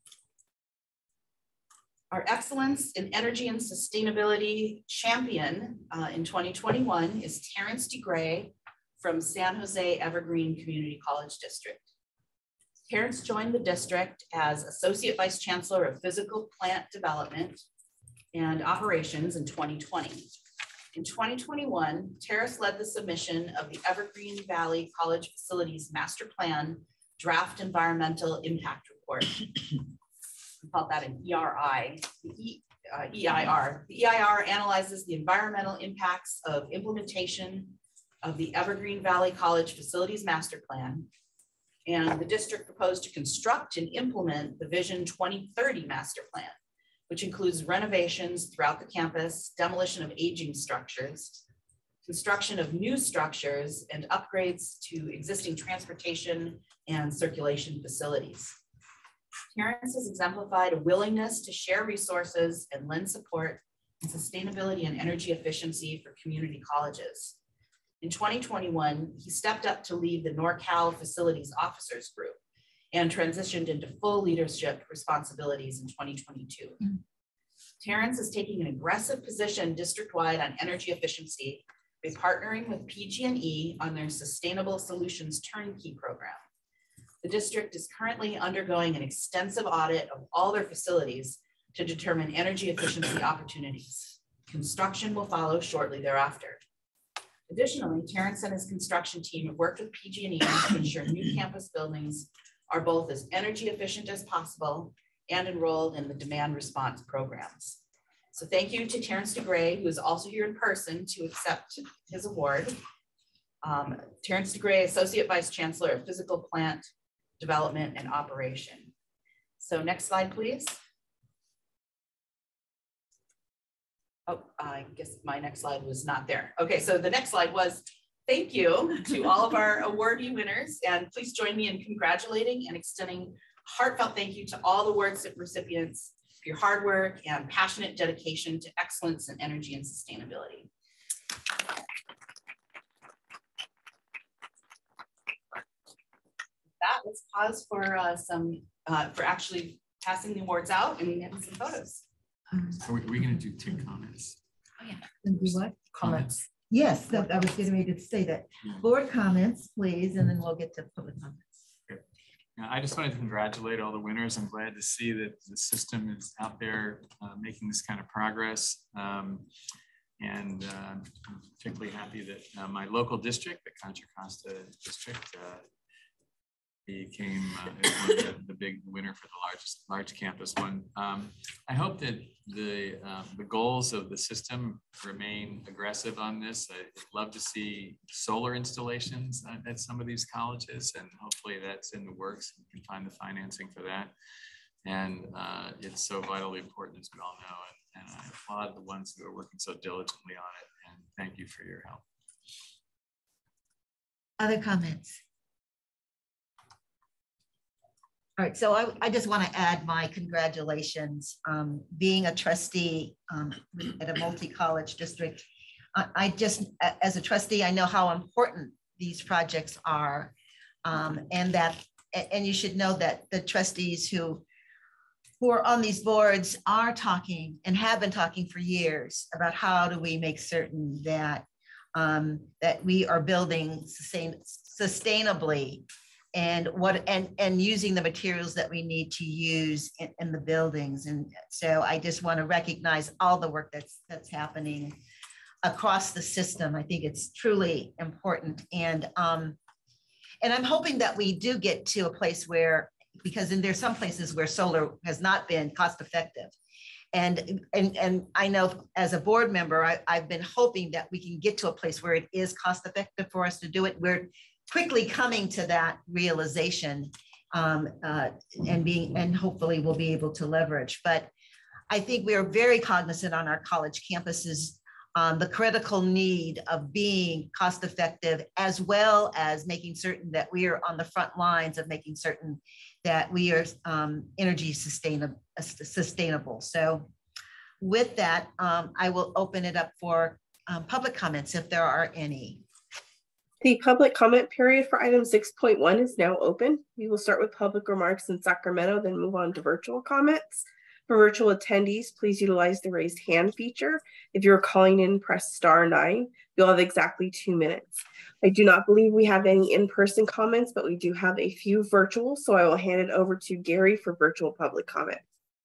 Speaker 10: Our Excellence in Energy and Sustainability Champion uh, in twenty twenty-one is Terrence DeGray from San Jose Evergreen Community College District. Terrence joined the district as Associate Vice Chancellor of Physical Plant Development and Operations in twenty twenty. In twenty twenty-one, Terrence led the submission of the Evergreen Valley College Facilities Master Plan Draft Environmental Impact Report. We call that an E R I, the e, uh, E I R. The E I R analyzes the environmental impacts of implementation of the Evergreen Valley College Facilities Master Plan, and the district proposed to construct and implement the Vision twenty thirty Master Plan, which includes renovations throughout the campus, demolition of aging structures, construction of new structures, and upgrades to existing transportation and circulation facilities. Terrence has exemplified a willingness to share resources and lend support in sustainability and energy efficiency for community colleges. In twenty twenty-one, he stepped up to lead the NorCal Facilities Officers Group and transitioned into full leadership responsibilities in twenty twenty-two. Terrence is taking an aggressive position district-wide on energy efficiency by partnering with P G and E on their Sustainable Solutions Turnkey program. The district is currently undergoing an extensive audit of all their facilities to determine energy efficiency opportunities. Construction will follow shortly thereafter. Additionally, Terrence and his construction team have worked with P G and E to ensure new campus buildings are both as energy efficient as possible and enrolled in the demand response programs. So thank you to Terrence DeGray, who is also here in person to accept his award. Um, Terrence DeGray, Associate Vice Chancellor of Physical Plant Development and Operation. So next slide, please. Oh, I guess my next slide was not there. Okay, so the next slide was thank you to all of our awardee winners, and please join me in congratulating and extending heartfelt thank you to all the award recipients for your hard work and passionate dedication to excellence in energy and sustainability. With that, let's pause for uh, some, uh, for actually passing the awards out and getting some photos.
Speaker 17: So we're, we're going to do two comments.
Speaker 1: Oh, yeah. And do what?
Speaker 17: Comments.
Speaker 1: Yes, that, I was getting ready to say that. Board comments, please, and then we'll get to public comments.
Speaker 17: Okay. Now, I just wanted to congratulate all the winners. I'm glad to see that the system is out there uh, making this kind of progress. Um, and uh, I'm particularly happy that uh, my local district, the Contra Costa district, uh, became uh, one of the, the big winner for the largest large campus one. Um, I hope that the uh, the goals of the system remain aggressive on this. I'd love to see solar installations at, at some of these colleges, and hopefully that's in the works. We can find the financing for that. And uh, it's so vitally important, as we all know. And, and I applaud the ones who are working so diligently on it. And thank you for your help.
Speaker 1: Other comments? All right, so I, I just want to add my congratulations. Um, being a trustee um, at a multi-college district, I, I just, as a trustee, I know how important these projects are, um, and that, and you should know that the trustees who, who are on these boards are talking and have been talking for years about how do we make certain that um, that we are building sustain, sustainably. And what and and using the materials that we need to use in, in the buildings. And so I just want to recognize all the work that's that's happening across the system. I think it's truly important. And um, and I'm hoping that we do get to a place where, because in there's some places where solar has not been cost effective. And, and, and I know as a board member, I, I've been hoping that we can get to a place where it is cost effective for us to do it. We're quickly coming to that realization, um, uh, and being, and hopefully we'll be able to leverage. But I think we are very cognizant on our college campuses, um, the critical need of being cost effective, as well as making certain that we are on the front lines of making certain that we are um, energy sustainable. sustainable. So with that, um, I will open it up for um, public comments if there are any.
Speaker 3: The public comment period for item six point one is now open. We will start with public remarks in Sacramento, then move on to virtual comments. For virtual attendees, please utilize the raised hand feature. If you're calling in, press star nine. You'll have exactly two minutes. I do not believe we have any in-person comments, but we do have a few virtual, so I will hand it over to Gary for virtual public comment.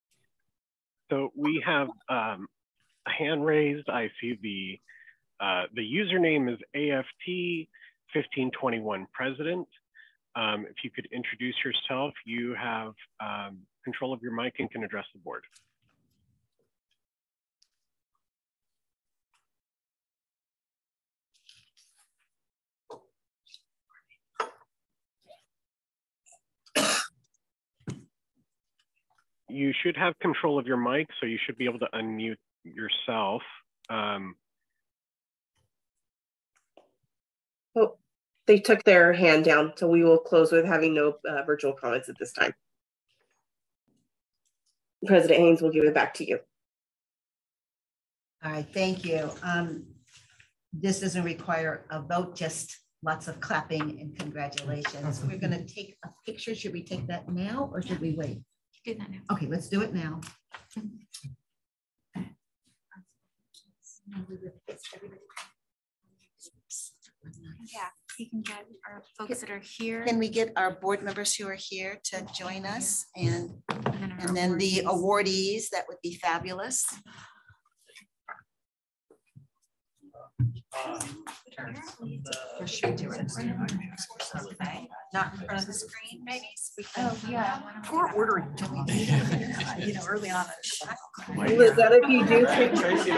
Speaker 4: So we have um, a hand raised. I see the uh, the username is A F T fifteen twenty-one President. Um, if you could introduce yourself, you have um, control of your mic and can address the board. You should have control of your mic, so you should be able to unmute yourself. Um,
Speaker 3: oh, they took their hand down, so we will close with having no uh, virtual comments at this time. President Haynes, we'll give it back to you.
Speaker 1: All right, thank you. Um, this doesn't require a vote, just lots of clapping and congratulations. We're going to take a picture. Should we take that now or should we wait?
Speaker 5: Do that now.
Speaker 1: Okay, let's do it now.
Speaker 2: Yeah, we can get our folks that are here.
Speaker 1: Can we get our board members who are here to join us, and and then the awardees? That would be fabulous.
Speaker 15: Or should we do it? Okay. Not in front of the screen, maybe?
Speaker 2: Oh, yeah.
Speaker 15: We're ordering. You know, early on.
Speaker 3: Was that if you do take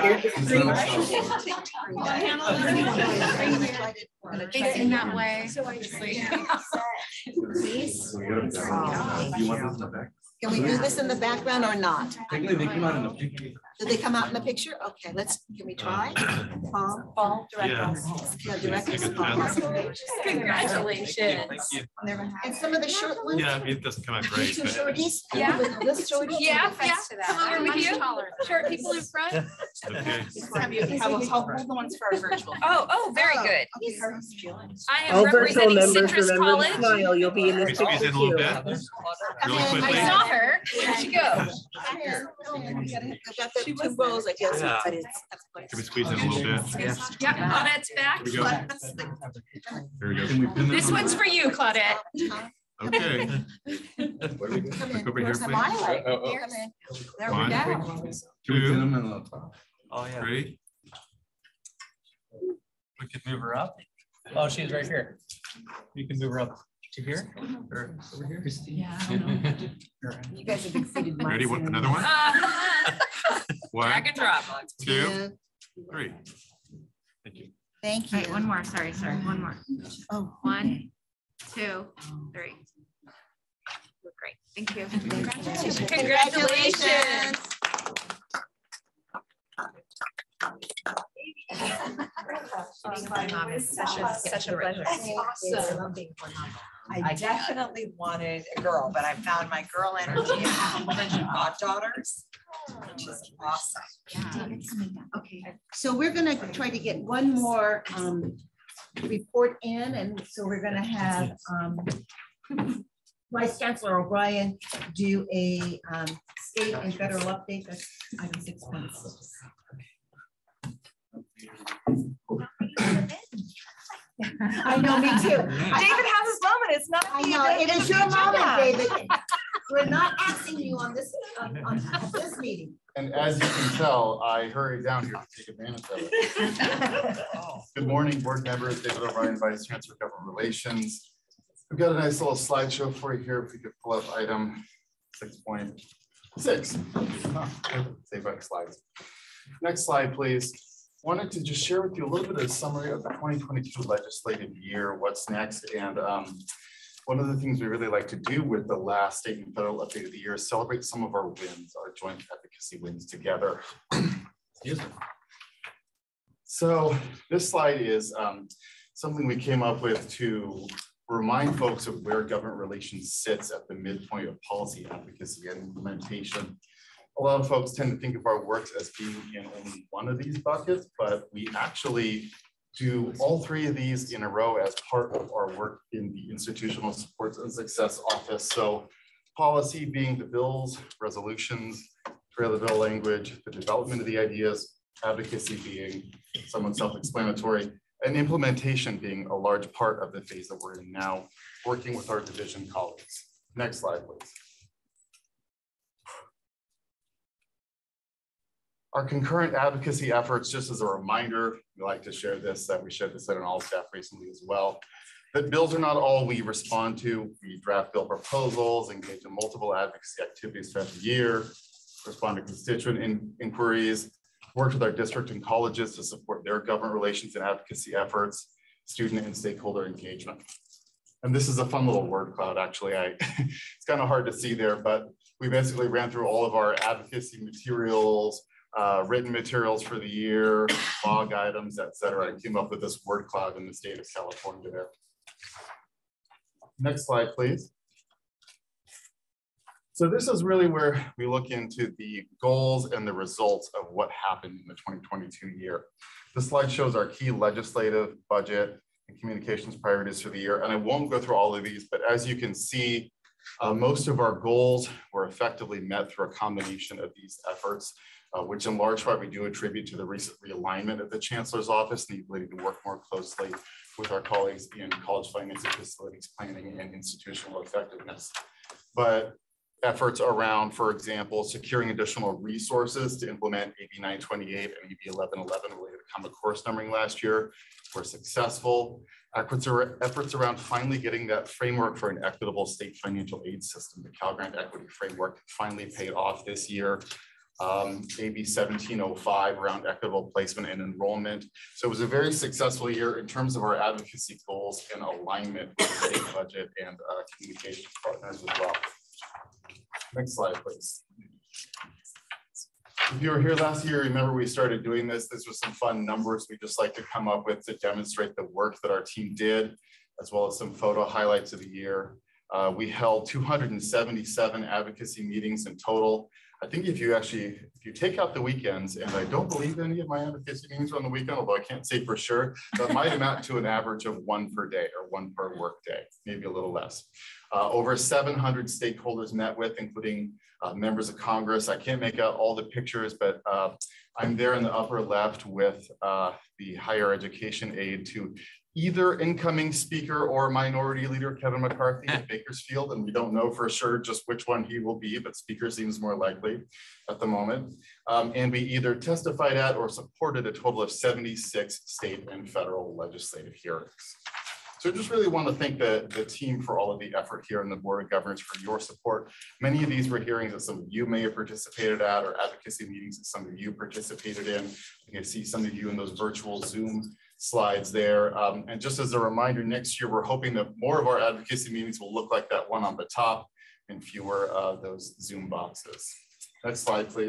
Speaker 5: Facing that way.
Speaker 1: Can we do this in the background or not?
Speaker 7: Technically, they come out in the picture.
Speaker 1: Did they come out in the picture? Okay, let's, can we try? Paul, Paul, direct us. Yeah, direct us.
Speaker 9: Congratulations.
Speaker 1: And some of the short ones?
Speaker 20: Yeah, it doesn't come out great.
Speaker 1: Two
Speaker 20: but-
Speaker 1: shorties?
Speaker 9: Yeah.
Speaker 1: This shorty?
Speaker 9: Yeah, yeah. Come over with you. Short people in front.
Speaker 20: Okay.
Speaker 15: Hold hold the ones for our virtual.
Speaker 9: Oh, oh, very good. I am
Speaker 3: All virtual
Speaker 9: representing
Speaker 3: members,
Speaker 9: Citrus
Speaker 3: remember to
Speaker 9: College.
Speaker 3: smile, you'll be in
Speaker 20: Can
Speaker 3: this
Speaker 20: we squeeze
Speaker 3: picture
Speaker 20: in a little
Speaker 3: too.
Speaker 20: bit? Really
Speaker 9: I
Speaker 20: quickly?
Speaker 9: saw her. Where'd she go?
Speaker 1: I've got the two rows, I guess.
Speaker 20: Yeah.
Speaker 1: But it's-
Speaker 20: Can we squeeze in a little bit?
Speaker 9: Yeah, Claudette's back.
Speaker 20: Here we go. There we go.
Speaker 9: This one's for you, Claudette.
Speaker 20: Okay.
Speaker 1: Come in.
Speaker 20: Look over here,
Speaker 1: Where's the
Speaker 20: please.
Speaker 1: highlight?
Speaker 20: Oh, oh.
Speaker 1: Come in. There we
Speaker 20: One,
Speaker 1: go.
Speaker 20: two,
Speaker 21: Oh, yeah.
Speaker 20: three.
Speaker 21: We could move her up. Oh, she's right here. You can move her up to here or over here.
Speaker 5: Yeah.
Speaker 15: You guys have exceeded my.
Speaker 20: Ready? What, another one? One,
Speaker 9: Drag and drop.
Speaker 20: two, three. Thank you.
Speaker 1: Thank
Speaker 5: All
Speaker 1: you.
Speaker 5: right, one more, sorry, sorry, one more.
Speaker 1: Oh,
Speaker 5: One, two, three. Great, thank you.
Speaker 9: Congratulations.
Speaker 1: Congratulations.
Speaker 15: My mom is such a, such a pleasure.
Speaker 9: Awesome.
Speaker 15: I definitely wanted a girl, but I found my girl energy in a bunch of goddaughters, which is awesome.
Speaker 1: Okay, so we're gonna try to get one more um, report in, and so we're gonna have um, Vice Chancellor O'Brien do a um, state and federal update. That's item six point six. I know, me too.
Speaker 15: David has his moment. It's not.
Speaker 1: I know, it is your moment, David. We're not asking you on this, on, on this meeting.
Speaker 22: And as you can tell, I hurried down here to take advantage of it. Good morning, board members. David O'Brien, Vice Chancellor, Government Relations. We've got a nice little slideshow for you here. If we could pull up item six point six. Save back slides. Next slide, please. Wanted to just share with you a little bit of a summary of the twenty twenty-two legislative year, what's next. And um, one of the things we really like to do with the last state and federal update of the year is celebrate some of our wins, our joint advocacy wins together. Excuse me. So this slide is um, something we came up with to remind folks of where government relations sits at the midpoint of policy advocacy and implementation. A lot of folks tend to think of our work as being in only one of these buckets, but we actually do all three of these in a row as part of our work in the Institutional Supports and Success Office. So policy being the bills, resolutions, trail the bill language, the development of the ideas, advocacy being somewhat self-explanatory, and implementation being a large part of the phase that we're in now, working with our division colleagues. Next slide, please. Our concurrent advocacy efforts, just as a reminder, we like to share this, that we shared this at an all staff recently as well, that bills are not all we respond to. We draft bill proposals, engage in multiple advocacy activities throughout the year, respond to constituent in inquiries, work with our district and colleges to support their government relations and advocacy efforts, student and stakeholder engagement. And this is a fun little word cloud, actually. I, it's kind of hard to see there, but we basically ran through all of our advocacy materials, Uh, written materials for the year, log items, et cetera, and came up with this word cloud in the state of California there. Next slide, please. So this is really where we look into the goals and the results of what happened in the twenty twenty-two year. This slide shows our key legislative, budget, and communications priorities for the year. And I won't go through all of these, but as you can see, uh, most of our goals were effectively met through a combination of these efforts. uh, which in large part we do attribute to the recent realignment of the Chancellor's Office and the ability to work more closely with our colleagues in college finance and facilities planning and institutional effectiveness. But efforts around, for example, securing additional resources to implement A B nine twenty-eight and A B eleven eleven related to common course numbering last year were successful. Efforts, are, efforts around finally getting that framework for an equitable state financial aid system, the Cal Grant Equity Framework, finally paid off this year. Um, A B seventeen oh five around equitable placement and enrollment. So it was a very successful year in terms of our advocacy goals and alignment with the state budget and uh, communication partners as well. Next slide, please. If you were here last year, remember we started doing this. This was some fun numbers we just like to come up with to demonstrate the work that our team did, as well as some photo highlights of the year. Uh, we held two hundred seventy-seven advocacy meetings in total. I think if you actually, if you take out the weekends, and I don't believe any of my advocacy meetings were on the weekend, although I can't say for sure, that might amount to an average of one per day or one per work day, maybe a little less. Uh, over seven hundred stakeholders met with, including uh, members of Congress. I can't make out all the pictures, but uh, I'm there in the upper left with uh, the higher education aide to either incoming speaker or minority leader Kevin McCarthy at Bakersfield, and we don't know for sure just which one he will be, but speaker seems more likely at the moment. Um, and we either testified at or supported a total of seventy-six state and federal legislative hearings. So I just really want to thank the, the team for all of the effort here in the Board of Governors for your support. Many of these were hearings that some of you may have participated at, or advocacy meetings that some of you participated in. You can see some of you in those virtual Zoom slides there. Um, and just as a reminder, next year, we're hoping that more of our advocacy meetings will look like that one on the top and fewer uh, those Zoom boxes. Next slide, please.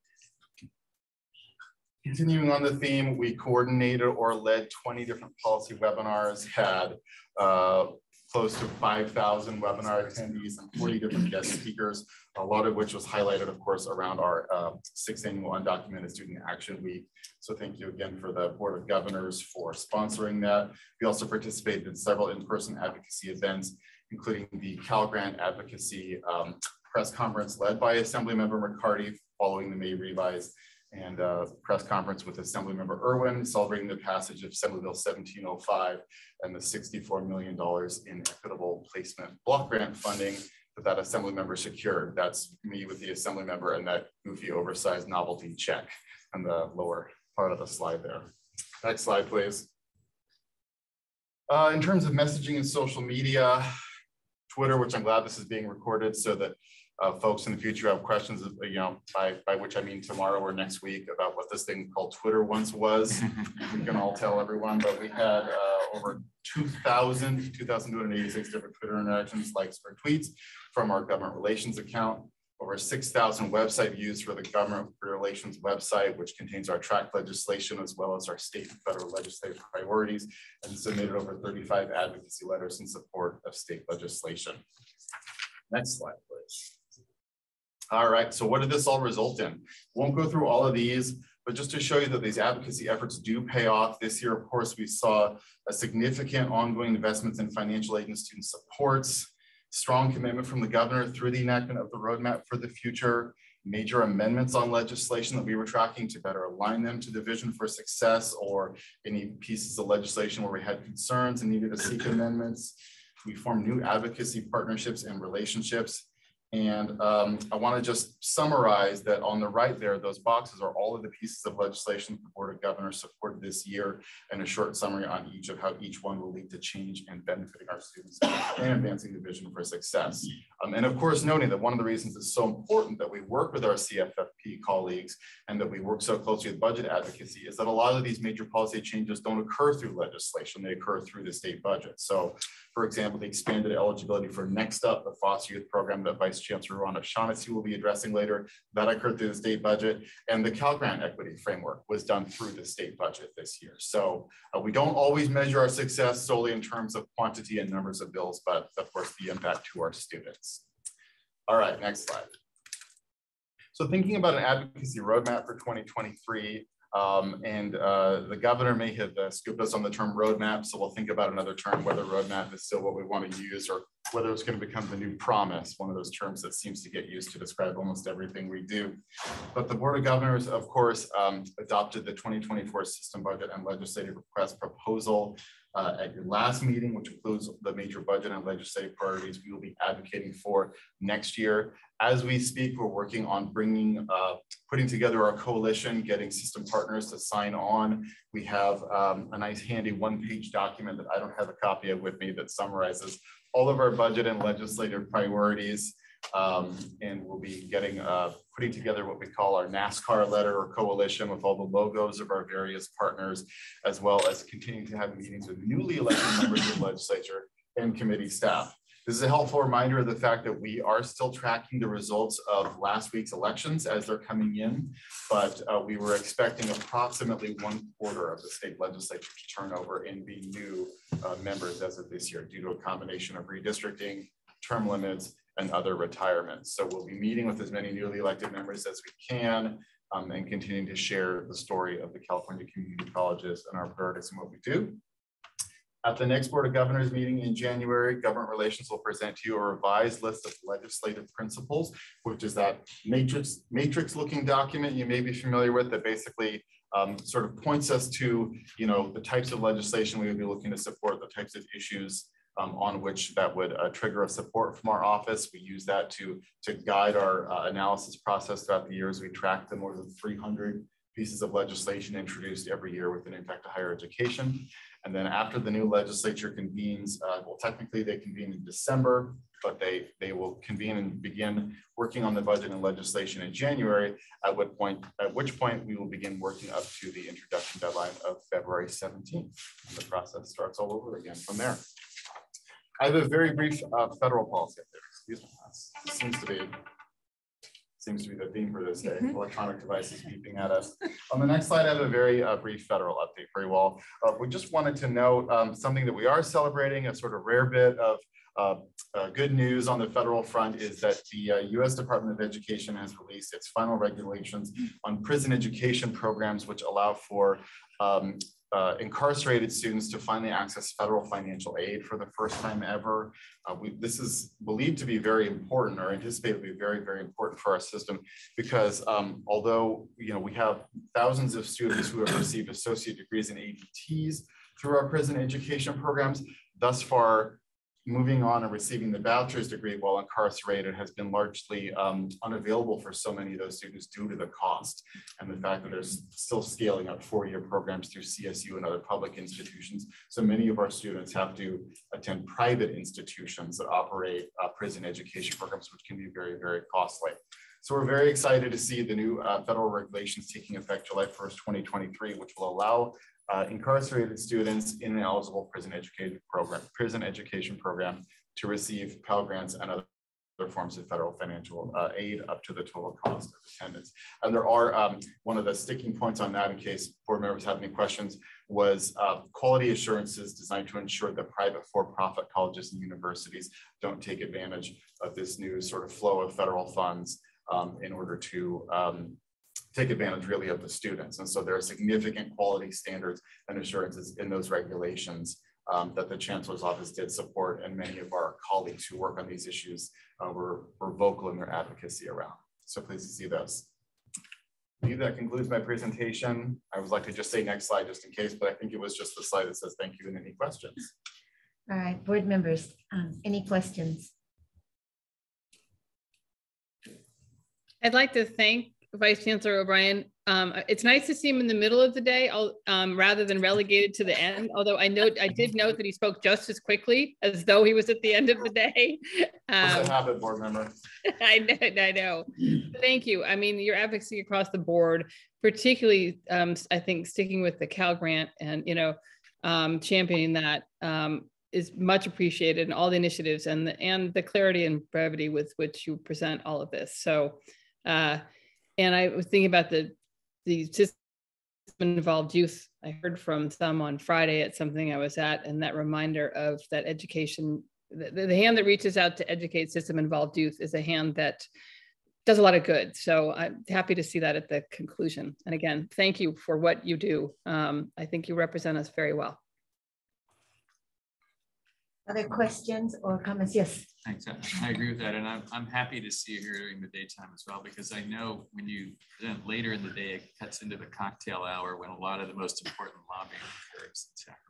Speaker 22: Continuing on the theme, we coordinated or led twenty different policy webinars, had uh, close to five thousand webinar attendees and forty different guest speakers, a lot of which was highlighted, of course, around our uh, sixth annual Undocumented Student Action Week. So thank you again for the Board of Governors for sponsoring that. We also participated in several in-person advocacy events, including the Cal Grant Advocacy um, press conference led by Assemblymember McCarty following the May revise, and uh, press conference with Assemblymember Irwin celebrating the passage of Assembly Bill seventeen oh five and the sixty-four million dollars in equitable placement block grant funding that that Assembly member secured. That's me with the Assembly member and that goofy oversized novelty check on the lower part of the slide there. Next slide, please. Uh, in terms of messaging and social media, Twitter, which I'm glad this is being recorded so that Uh, folks in the future have questions, you know, by, by which I mean tomorrow or next week about what this thing called Twitter once was. We can all tell everyone, but we had uh, over two thousand, two thousand two hundred eighty-six different Twitter interactions, likes, or tweets from our government relations account. Over six thousand website views for the government relations website, which contains our track legislation as well as our state and federal legislative priorities, and submitted over thirty-five advocacy letters in support of state legislation. Next slide, please. All right, so what did this all result in? Won't go through all of these, but just to show you that these advocacy efforts do pay off. This year, of course, we saw a significant ongoing investments in financial aid and student supports, strong commitment from the governor through the enactment of the roadmap for the future, major amendments on legislation that we were tracking to better align them to the vision for success, or any pieces of legislation where we had concerns and needed to seek amendments. We formed new advocacy partnerships and relationships. And um, I want to just summarize that on the right there, those boxes are all of the pieces of legislation the Board of Governors supported this year, and a short summary on each of how each one will lead to change and benefiting our students and advancing the vision for success. Um, and of course, noting that one of the reasons it's so important that we work with our C F F P colleagues and that we work so closely with budget advocacy is that a lot of these major policy changes don't occur through legislation, they occur through the state budget. So, for example, the expanded eligibility for Next Up, the foster youth program that Vice Chancellor Ron O'Shaughnessy will be addressing later, that occurred through the state budget, and the Cal Grant Equity Framework was done through the state budget this year. So uh, we don't always measure our success solely in terms of quantity and numbers of bills, but of course the impact to our students. All right, next slide. So thinking about an advocacy roadmap for twenty twenty-three, Um, and uh, the governor may have uh, scooped us on the term roadmap, so we'll think about another term, whether roadmap is still what we want to use or whether it's going to become the new promise, one of those terms that seems to get used to describe almost everything we do. But the Board of Governors, of course, um, adopted the twenty twenty-four system budget and legislative request proposal uh, at your last meeting, which includes the major budget and legislative priorities we will be advocating for next year. As we speak, we're working on bringing, uh, putting together our coalition, getting system partners to sign on. We have um, a nice handy one-page document that I don't have a copy of with me that summarizes all of our budget and legislative priorities. Um, and we'll be getting, uh, putting together what we call our NASCAR letter or coalition with all the logos of our various partners, as well as continuing to have meetings with newly elected members of the legislature and committee staff. This is a helpful reminder of the fact that we are still tracking the results of last week's elections as they're coming in, but uh, we were expecting approximately one quarter of the state legislature to turn over and be new uh, members as of this year due to a combination of redistricting, term limits, and other retirements. So we'll be meeting with as many newly elected members as we can um, and continuing to share the story of the California community colleges and our priorities and what we do. At the next Board of Governors meeting in January, Government Relations will present to you a revised list of legislative principles, which is that matrix, matrix looking document you may be familiar with that basically um, sort of points us to, you know, the types of legislation we would be looking to support, the types of issues um, on which that would uh, trigger a support from our office. We use that to, to guide our uh, analysis process throughout the years. We track the more than three hundred pieces of legislation introduced every year with an impact to higher education. And then after the new legislature convenes, uh, well, technically they convene in December, but they, they will convene and begin working on the budget and legislation in January, at what point, at which point we will begin working up to the introduction deadline of February seventeenth. And the process starts all over again from there. I have a very brief uh, federal policy up there. Excuse me. That seems to be Seems to be the theme for this day, mm-hmm. Electronic devices beeping at us. On the next slide, I have a very uh, brief federal update for you all. Uh, we just wanted to note um, something that we are celebrating, a sort of rare bit of uh, uh, good news on the federal front is that the uh, U S Department of Education has released its final regulations on prison education programs, which allow for um, Uh, incarcerated students to finally access federal financial aid for the first time ever. Uh, we, this is believed to be very important, or anticipated to be very, very important for our system, because um, although you know we have thousands of students who have received associate degrees in A D Ts through our prison education programs, thus far moving on and receiving the bachelor's degree while incarcerated has been largely um, unavailable for so many of those students due to the cost and the fact that there's still scaling up four-year programs through C S U and other public institutions. So many of our students have to attend private institutions that operate uh, prison education programs, which can be very, very costly. So we're very excited to see the new uh, federal regulations taking effect July first, twenty twenty-three, which will allow Uh, incarcerated students in an eligible prison education program, prison education program to receive Pell Grants and other forms of federal financial uh, aid up to the total cost of attendance. And there are, um, one of the sticking points on that, in case board members have any questions, was uh, quality assurances designed to ensure that private for-profit colleges and universities don't take advantage of this new sort of flow of federal funds um, in order to um, take advantage really of the students. And so there are significant quality standards and assurances in those regulations um, that the Chancellor's Office did support, and many of our colleagues who work on these issues uh, were, were vocal in their advocacy around. So pleased to see those. I believe that concludes my presentation. I would like to just say next slide just in case, but I think it was just the slide that says thank you and any questions.
Speaker 1: All right, board members, um, any questions?
Speaker 16: I'd like to thank Vice Chancellor O'Brien. Um, it's nice to see him in the middle of the day um, rather than relegated to the end. Although I note, I did note that he spoke just as quickly as though he was at the end of the day. Um,
Speaker 22: What's that habit, board member?
Speaker 16: I know, I know. Thank you. I mean, your advocacy across the board, particularly, um, I think, sticking with the Cal Grant and you know, um, championing that um, is much appreciated, and all the initiatives and the, and the clarity and brevity with which you present all of this. So. Uh, And I was thinking about the, the system-involved youth. I heard from some on Friday at something I was at, and that reminder of that education, the, the hand that reaches out to educate system-involved youth is a hand that does a lot of good. So I'm happy to see that at the conclusion. And again, thank you for what you do. Um, I think you represent us very well.
Speaker 1: Other questions or comments? Yes.
Speaker 17: Thanks. I, I agree with that. And I'm, I'm happy to see you here during the daytime as well, because I know when you present later in the day, it cuts into the cocktail hour when a lot of the most important lobbying occurs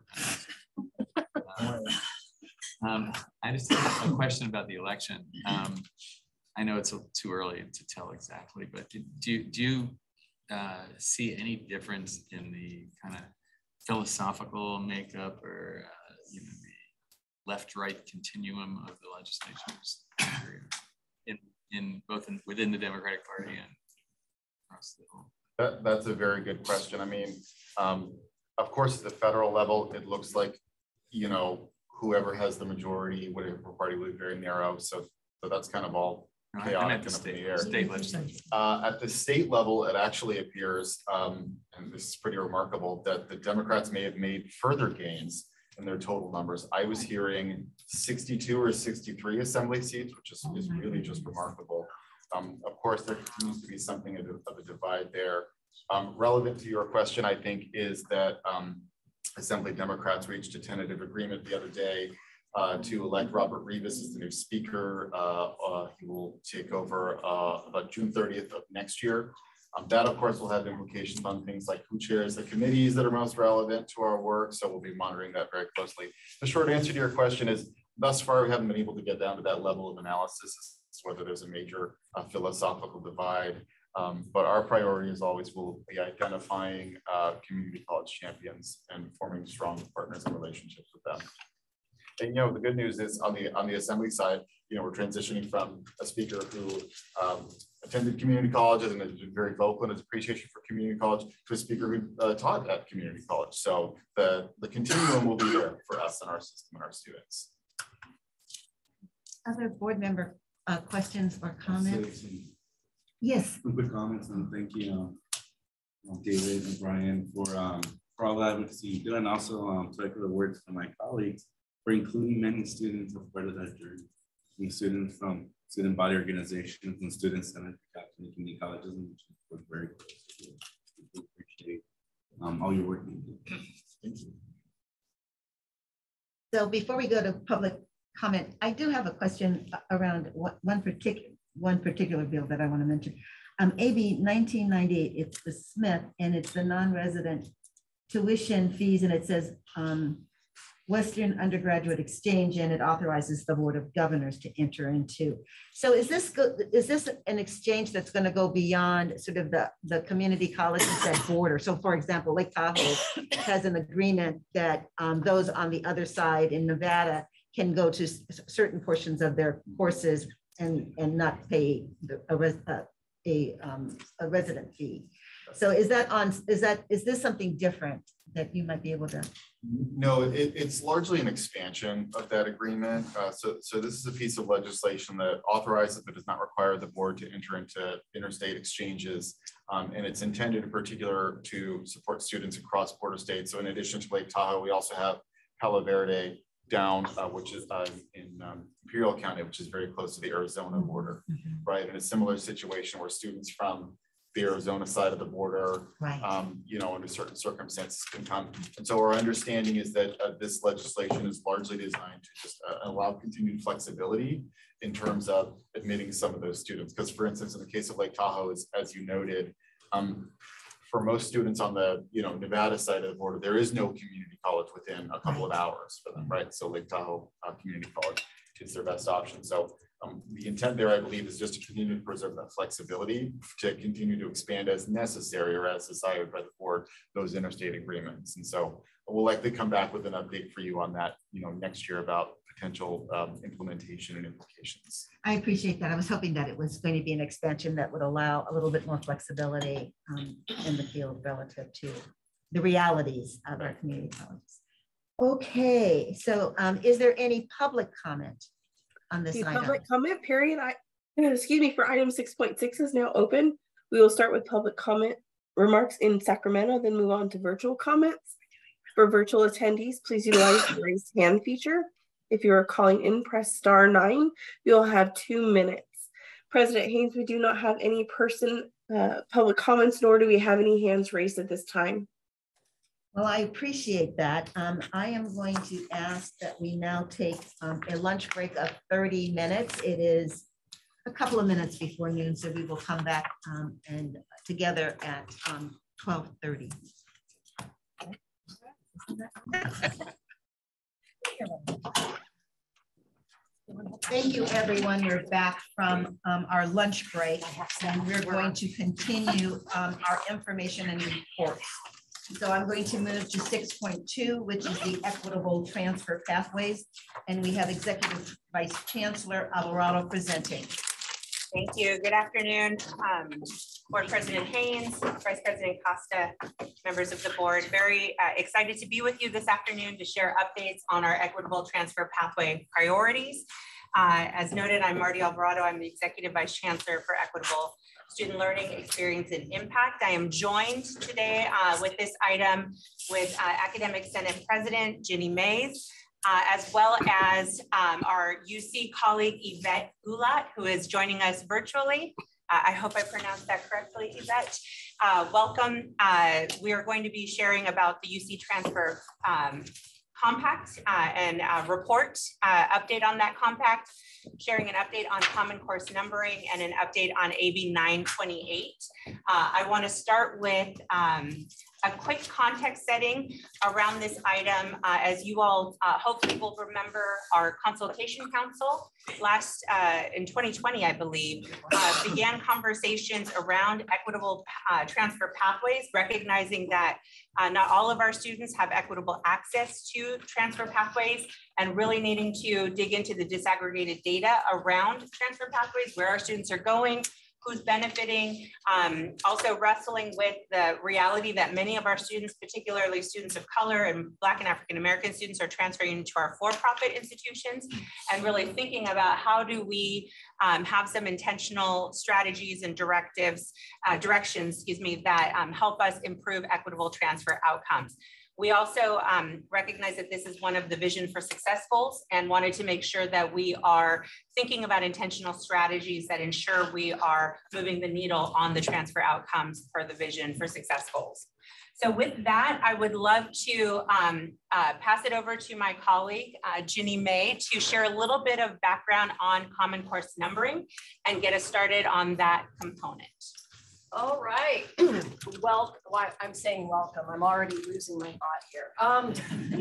Speaker 17: in Sacramento. Uh, um, I just have a question about the election. Um, I know it's a, too early to tell exactly, but do, do, do you uh, see any difference in the kind of philosophical makeup or uh, you know, the left-right continuum of the legislatures in, in both in, within the Democratic Party and across the whole?
Speaker 22: That, that's a very good question. I mean, um, of course, at the federal level, it looks like, you know, whoever has the majority, whatever party would be very narrow. So, so that's kind of all
Speaker 17: no,
Speaker 22: chaotic
Speaker 17: the
Speaker 22: and up in
Speaker 17: state,
Speaker 22: the air.
Speaker 17: State legislature.
Speaker 22: Uh, at the state level, it actually appears, um, and this is pretty remarkable, that the Democrats may have made further gains in their total numbers. I was hearing sixty-two or sixty-three assembly seats, which is, is really just remarkable. Um, of course, there continues to be something of a, of a divide there. Um, relevant to your question, I think, is that um, Assembly Democrats reached a tentative agreement the other day uh, to elect Robert Rivas as the new speaker. Uh, uh, he will take over uh, about June thirtieth of next year. Um, that, of course, will have implications on things like who chairs the committees that are most relevant to our work. So we'll be monitoring that very closely. The short answer to your question is, thus far, we haven't been able to get down to that level of analysis as to whether there's a major uh, philosophical divide. Um, but our priority, as always, will be identifying uh, community college champions and forming strong partners and relationships with them. And, you know, the good news is on the on the assembly side, you know, we're transitioning from a speaker who um, attended community colleges and has been very vocal in his appreciation for community college to a speaker who uh, taught at community college. So the, the continuum will be there for us and our system and our students.
Speaker 1: Other board member uh, questions or comments? Yes.
Speaker 8: Some quick comments, and thank you, um, David and Brian, for um, for all that advocacy you do, and also um, to echo the words from my colleagues for including many students as part of that journey. From students from student body organizations and students that have captained the community colleges, and which work very close to you. We appreciate um, all your work you do. Thank you.
Speaker 1: So before we go to public comment, I do have a question around one particular one particular bill that I want to mention. Um, A B nineteen ninety-eight, it's the Smith, and it's the non-resident tuition fees, and it says um, Western Undergraduate Exchange, and it authorizes the Board of Governors to enter into. So is this go, is this an exchange that's going to go beyond sort of the, the community colleges that border? So for example, Lake Tahoe has an agreement that um, those on the other side in Nevada can go to certain portions of their courses and, and not pay the, a, res, uh, a, um, a resident fee. So is that on, is that, is this something different that you might be able to?
Speaker 22: No, it, it's largely an expansion of that agreement. Uh, so, so this is a piece of legislation that authorizes but does not require the board to enter into interstate exchanges. Um, and it's intended in particular to support students across border states. So in addition to Lake Tahoe, we also have Palo Verde down, uh, which is uh, in um, Imperial County, which is very close to the Arizona border, mm-hmm. right? In a similar situation where students from the Arizona side of the border,
Speaker 1: right.
Speaker 22: um, you know, under certain circumstances can come. And so our understanding is that uh, this legislation is largely designed to just uh, allow continued flexibility in terms of admitting some of those students. Because for instance, in the case of Lake Tahoe, as, as you noted, um, for most students on the, you know, Nevada side of the border, there is no community college within a couple of hours for them, right? So Lake Tahoe uh, Community College is their best option. So um, the intent there, I believe, is just to continue to preserve that flexibility to continue to expand as necessary or as desired by the board, those interstate agreements. And so we'll likely come back with an update for you on that, you know, next year about potential um, implementation and implications.
Speaker 1: I appreciate that. I was hoping that it was going to be an expansion that would allow a little bit more flexibility um, in the field relative to the realities of our community colleges. Okay, so um, is there any public comment on this
Speaker 3: the
Speaker 1: item?
Speaker 3: Public comment period, I, excuse me, for item six point six is now open. We will start with public comment remarks in Sacramento, then move on to virtual comments. For virtual attendees, please utilize the raised hand feature. If you are calling in, press star nine. You'll have two minutes. President Haynes, we do not have any person uh, public comments, nor do we have any hands raised at this time.
Speaker 1: Well, I appreciate that. Um, I am going to ask that we now take um, a lunch break of thirty minutes. It is a couple of minutes before noon, so we will come back um, and together at um, twelve thirty. Thank you, everyone. We're back from um, our lunch break, and we're going to continue um, our information and reports. So I'm going to move to six point two, which is the equitable transfer pathways. And we have Executive Vice Chancellor Alvarado presenting.
Speaker 14: Thank you. Good afternoon, um, Board President Haynes, Vice President Costa, members of the board. Very uh, excited to be with you this afternoon to share updates on our equitable transfer pathway priorities. Uh, as noted, I'm Marty Alvarado. I'm the Executive Vice Chancellor for Equitable Student Learning, Experience, and Impact. I am joined today uh, with this item with uh, Academic Senate President Ginny Mays, uh, as well as um, our U C colleague Yvette Gulat, who is joining us virtually. Uh, I hope I pronounced that correctly, Yvette. Uh, welcome. Uh, we are going to be sharing about the U C Transfer um, Compact uh, and uh, report, uh, update on that compact, sharing an update on Common Course numbering and an update on A B nine twenty-eight. Uh, I want to start with um, a quick context setting around this item. Uh, as you all uh, hopefully will remember, our consultation council last uh, in twenty twenty, I believe, uh, began conversations around equitable uh, transfer pathways, recognizing that uh, not all of our students have equitable access to transfer pathways, and really needing to dig into the disaggregated data around transfer pathways, where our students are going, who's benefiting, um, also wrestling with the reality that many of our students, particularly students of color and Black and African American students, are transferring into our for-profit institutions, and really thinking about how do we um, have some intentional strategies and directives, uh, directions, excuse me, that um, help us improve equitable transfer outcomes. We also um, recognize that this is one of the Vision for Success goals, and wanted to make sure that we are thinking about intentional strategies that ensure we are moving the needle on the transfer outcomes for the Vision for Success goals. So with that, I would love to um, uh, pass it over to my colleague, uh, Ginny May, to share a little bit of background on Common Course numbering and get us started on that component.
Speaker 19: All right. Well, I'm saying welcome. I'm already losing my thought here. Um,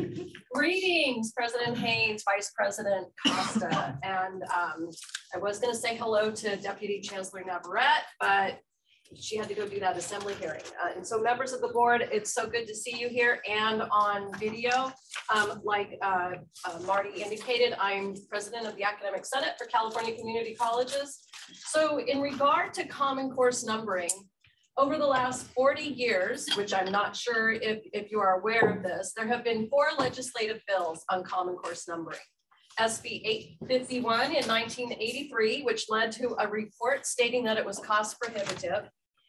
Speaker 19: greetings, President Haynes, Vice President Costa. And um, I was going to say hello to Deputy Chancellor Navarrete, but she had to go do that assembly hearing. Uh, and so members of the board, it's so good to see you here and on video. Um, like uh, uh, Marty indicated, I'm president of the Academic Senate for California Community Colleges. So in regard to Common Course numbering, over the last forty years, which I'm not sure if, if you are aware of this, there have been four legislative bills on Common Course numbering. S B eight fifty-one in nineteen eighty-three, which led to a report stating that it was cost prohibitive.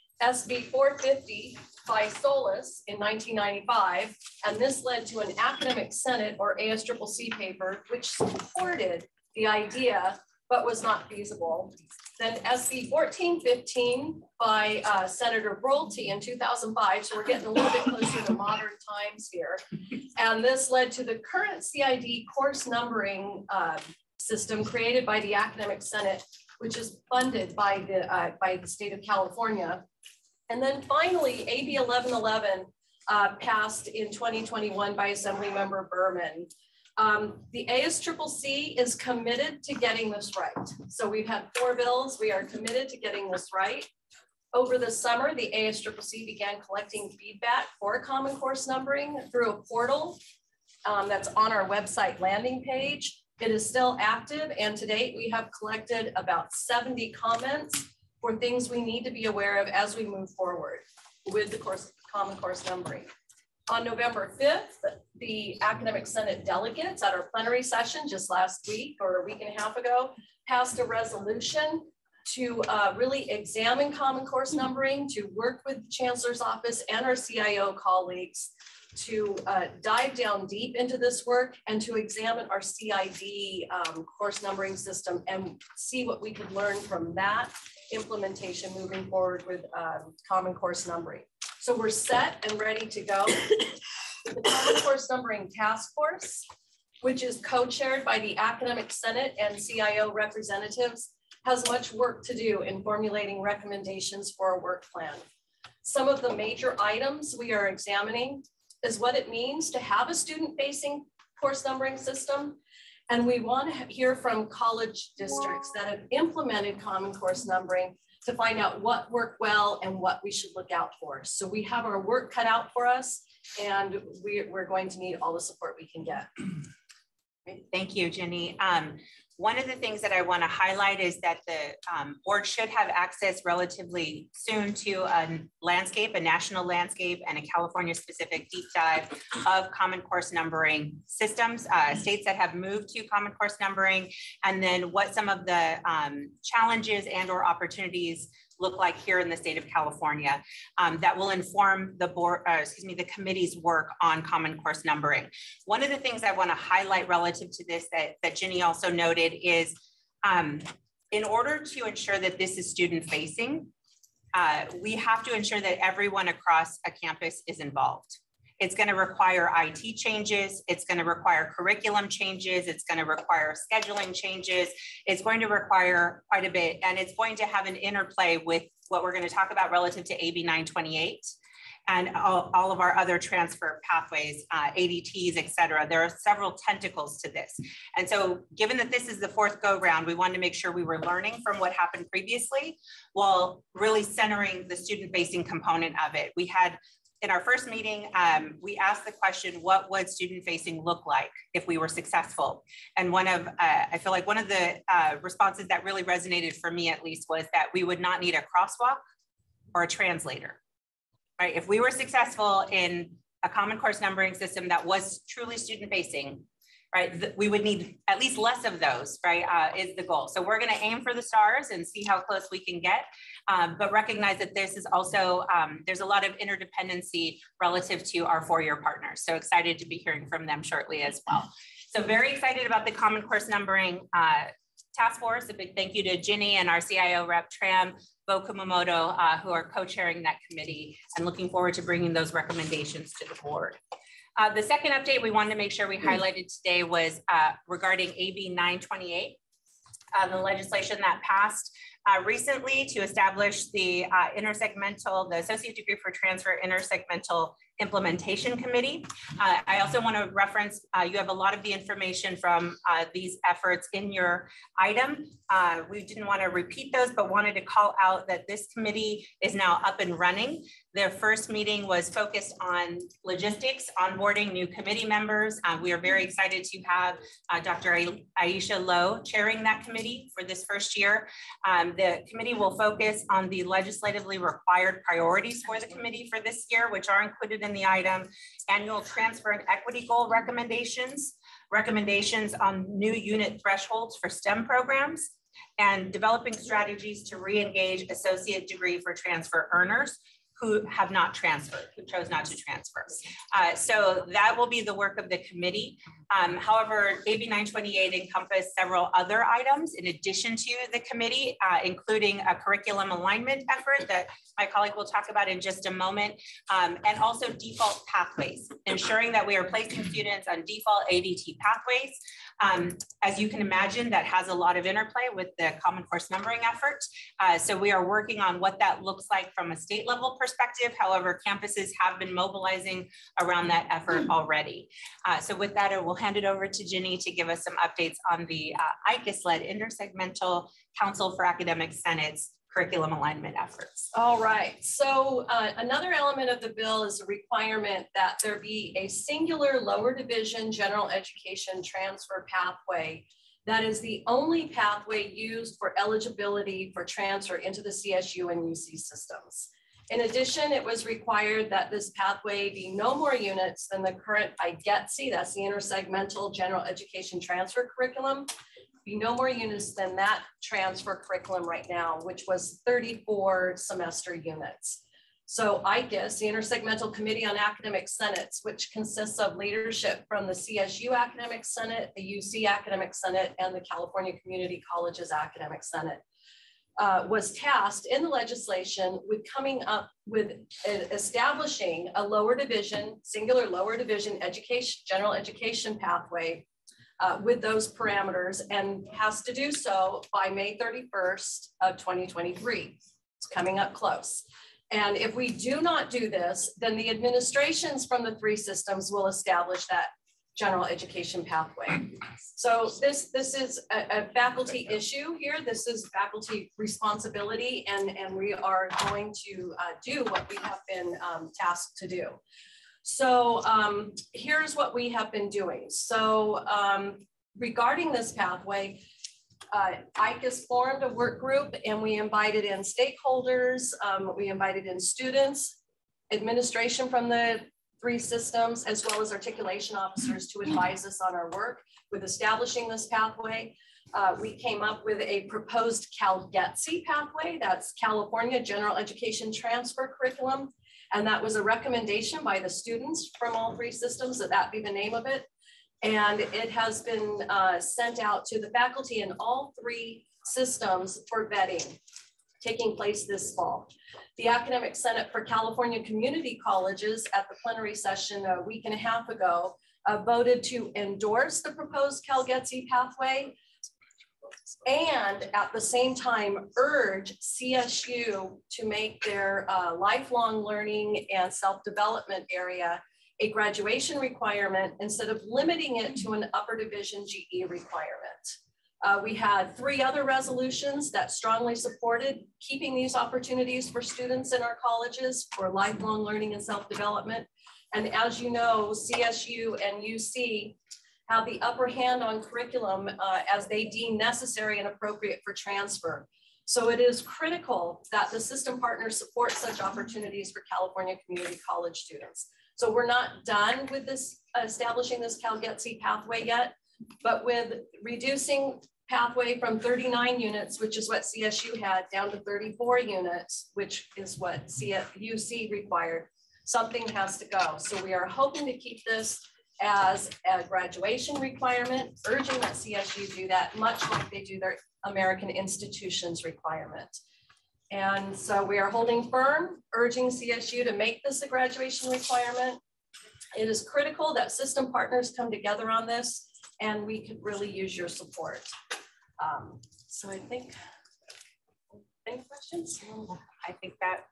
Speaker 19: S B four fifty by Solis in nineteen ninety-five, and this led to an Academic Senate or A S C C paper, which supported the idea, but was not feasible. Then S B fourteen fifteen by uh, Senator Brolte in two thousand five, so we're getting a little bit closer to modern times here. And this led to the current C I D course numbering uh, system created by the Academic Senate, which is funded by the, uh, by the state of California. And then finally, A B eleven eleven uh, passed in twenty twenty-one by Assemblymember Berman. Um, the A S C C C is committed to getting this right. So we've had four bills. We are committed to getting this right. Over the summer, the A S C C C began collecting feedback for Common Course numbering through a portal um, that's on our website landing page. It is still active, and to date, we have collected about seventy comments for things we need to be aware of as we move forward with the course, Common Course numbering. On November fifth, the Academic Senate delegates at our plenary session just last week or a week and a half ago passed a resolution to uh, really examine Common Course numbering, to work with the Chancellor's Office and our C I O colleagues to uh, dive down deep into this work and to examine our C I D um, course numbering system and see what we could learn from that implementation moving forward with um, Common Course numbering. So we're set and ready to go. The Common Course Numbering Task Force, which is co-chaired by the Academic Senate and C I O representatives, has much work to do in formulating recommendations for a work plan. Some of the major items we are examining is what it means to have a student-facing course numbering system. And we want to hear from college districts that have implemented Common Course numbering to find out what worked well and what we should look out for. So we have our work cut out for us, and we, we're going to need all the support we can get.
Speaker 14: Thank you, Jenny. Um, one of the things that I want to highlight is that the um, board should have access relatively soon to a landscape, a national landscape, and a California specific deep dive of Common Course numbering systems, uh, states that have moved to Common Course numbering, and then what some of the um, challenges and or opportunities look like here in the state of California. Um, that will inform the board, uh, excuse me, the committee's work on Common Course numbering. One of the things I want to highlight relative to this that, that Ginny also noted is um, in order to ensure that this is student facing, uh, we have to ensure that everyone across a campus is involved. It's going to require I T changes. It's going to require curriculum changes. It's going to require scheduling changes. It's going to require quite a bit, and it's going to have an interplay with what we're going to talk about relative to A B nine twenty-eight and all, all of our other transfer pathways, uh, A D Ts, et cetera. There are several tentacles to this. And so given that this is the fourth go round, we wanted to make sure we were learning from what happened previously while really centering the student-facing component of it. We had In our first meeting, um, we asked the question, what would student-facing look like if we were successful? And one of, uh, I feel like one of the uh, responses that really resonated for me at least was that we would not need a crosswalk or a translator, right? If we were successful in a Common Course numbering system that was truly student-facing, right, we would need at least less of those, right, uh, is the goal. So we're gonna aim for the stars and see how close we can get, um, but recognize that this is also, um, there's a lot of interdependency relative to our four-year partners. So excited to be hearing from them shortly as well. So very excited about the Common Course numbering uh, task force. A big thank you to Ginny and our C I O rep Tram, Bo Kumamoto, uh, who are co-chairing that committee, and looking forward to bringing those recommendations to the board. Uh, the second update we wanted to make sure we highlighted today was uh, regarding A B nine twenty-eight, uh, the legislation that passed uh, recently to establish the uh, intersegmental, the Associate Degree for Transfer Intersegmental Implementation Committee. Uh, I also want to reference, uh, you have a lot of the information from uh, these efforts in your item. Uh, we didn't want to repeat those, but wanted to call out that this committee is now up and running. Their first meeting was focused on logistics, onboarding new committee members. Uh, we are very excited to have uh, Doctor Aisha Lowe chairing that committee for this first year. Um, the committee will focus on the legislatively required priorities for the committee for this year, which are included in the item: annual transfer and equity goal recommendations, recommendations on new unit thresholds for STEM programs, and developing strategies to re-engage associate degree for transfer earners who have not transferred, who chose not to transfer. Uh, so that will be the work of the committee. Um, however, A B nine twenty-eight encompassed several other items in addition to the committee, uh, including a curriculum alignment effort that my colleague will talk about in just a moment, um, and also default pathways, ensuring that we are placing students on default A D T pathways. Um, as you can imagine, that has a lot of interplay with the Common Course numbering effort. Uh, so we are working on what that looks like from a state level perspective. However, campuses have been mobilizing around that effort already. Uh, so with that, I will hand it over to Ginny to give us some updates on the uh, I C A S-led Intersegmental Council for Academic Senate's curriculum alignment efforts.
Speaker 19: All right, so uh, another element of the bill is a requirement that there be a singular lower division general education transfer pathway that is the only pathway used for eligibility for transfer into the C S U and U C systems. In addition, it was required that this pathway be no more units than the current I G E T S I, that's the intersegmental general education transfer curriculum, be no more units than that transfer curriculum right now, which was thirty-four semester units. So I C A S, the Intersegmental Committee on Academic Senates, which consists of leadership from the C S U Academic Senate, the U C Academic Senate, and the California Community Colleges Academic Senate, uh, was tasked in the legislation with coming up with a, establishing a lower division, singular lower division education, general education pathway uh, with those parameters, and has to do so by May thirty-first of twenty twenty-three. It's coming up close. And if we do not do this, then the administrations from the three systems will establish that general education pathway. So this, this is a, a faculty issue here. This is faculty responsibility, and, and we are going to uh, do what we have been um, tasked to do. So um, here's what we have been doing. So um, regarding this pathway, Uh, I C has formed a work group, and we invited in stakeholders, um, we invited in students, administration from the three systems, as well as articulation officers to advise us on our work with establishing this pathway. Uh, we came up with a proposed CalGETC pathway, that's California General Education Transfer Curriculum, and that was a recommendation by the students from all three systems that that be the name of it. And it has been uh, sent out to the faculty in all three systems for vetting, taking place this fall. The Academic Senate for California Community Colleges at the plenary session a week and a half ago uh, voted to endorse the proposed CalGETC pathway, and at the same time urge C S U to make their uh, lifelong learning and self-development area a graduation requirement instead of limiting it to an upper division G E requirement. Uh, we had three other resolutions that strongly supported keeping these opportunities for students in our colleges for lifelong learning and self-development. And as you know, C S U and U C have the upper hand on curriculum uh, as they deem necessary and appropriate for transfer. So it is critical that the system partners support such opportunities for California community college students. So we're not done with this, uh, establishing this CalGETC pathway yet, but with reducing pathway from thirty-nine units, which is what C S U had, down to thirty-four units, which is what U C required, something has to go. So we are hoping to keep this as a graduation requirement, urging that C S U do that, much like they do their American institutions requirement. And so we are holding firm, urging C S U to make this a graduation requirement. It is critical that system partners come together on this, and we could really use your support. Um, so I think, any questions?
Speaker 14: I think that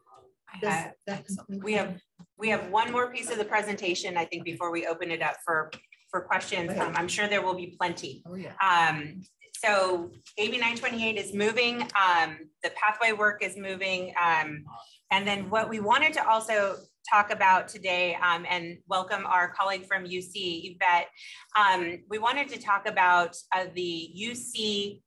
Speaker 14: uh, we have we have one more piece of the presentation, I think, before we open it up for, for questions. Um, I'm sure there will be plenty. Oh, yeah. Um, So A B nine twenty-eight is moving, um, the pathway work is moving. Um, and then what we wanted to also talk about today, um, and welcome our colleague from U C, Yvette, um, we wanted to talk about uh, the U C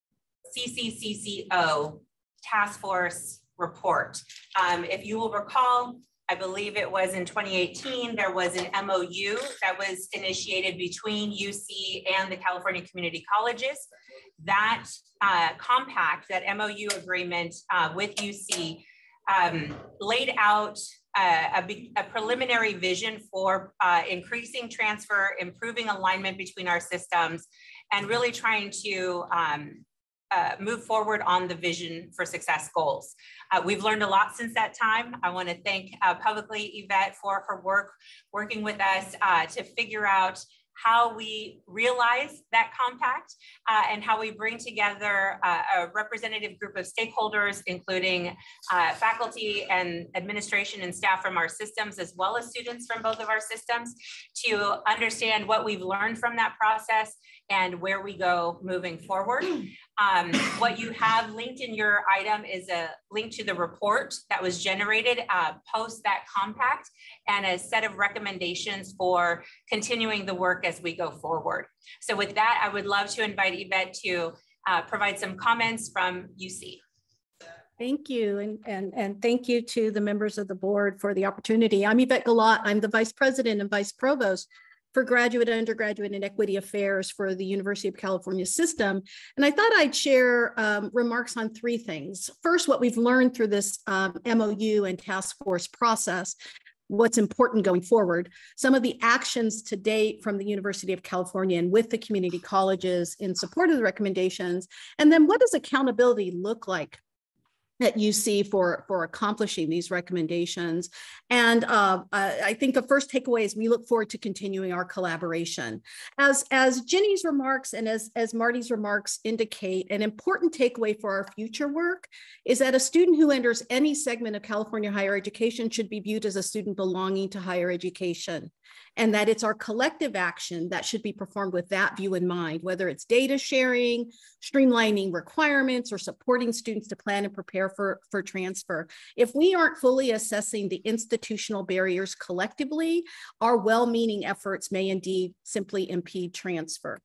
Speaker 14: C C C C O task force report. Um, if you will recall, I believe it was in twenty eighteen, there was an M O U that was initiated between U C and the California Community Colleges. That uh, compact, that M O U agreement uh, with U C um, laid out uh, a, a preliminary vision for uh, increasing transfer, improving alignment between our systems, and really trying to um, Uh, move forward on the vision for success goals. Uh, we've learned a lot since that time. I want to thank uh, publicly Yvette for her work, working with us uh, to figure out how we realize that compact uh, and how we bring together uh, a representative group of stakeholders, including uh, faculty and administration and staff from our systems, as well as students from both of our systems, to understand what we've learned from that process and where we go moving forward. Um, what you have linked in your item is a link to the report that was generated uh, post that compact, and a set of recommendations for continuing the work as we go forward. So with that, I would love to invite Yvette to uh, provide some comments from U C.
Speaker 12: Thank you, and, and, and thank you to the members of the board for the opportunity. I'm Yvette Galat. I'm the Vice President and Vice Provost for Graduate, Undergraduate, and Equity Affairs for the University of California System. And I thought I'd share um, remarks on three things. First, what we've learned through this um, M O U and task force process. what's important going forward, some of the actions to date from the University of California and with the community colleges in support of the recommendations, and then what does accountability look like that you see for, for accomplishing these recommendations. And uh, I think the first takeaway is we look forward to continuing our collaboration. As, as Ginny's remarks and as, as Marty's remarks indicate, an important takeaway for our future work is that a student who enters any segment of California higher education should be viewed as a student belonging to higher education, and that it's our collective action that should be performed with that view in mind, whether it's data sharing, streamlining requirements, or supporting students to plan and prepare for, for transfer. If we aren't fully assessing the institutional barriers collectively, our well-meaning efforts may indeed simply impede transfer.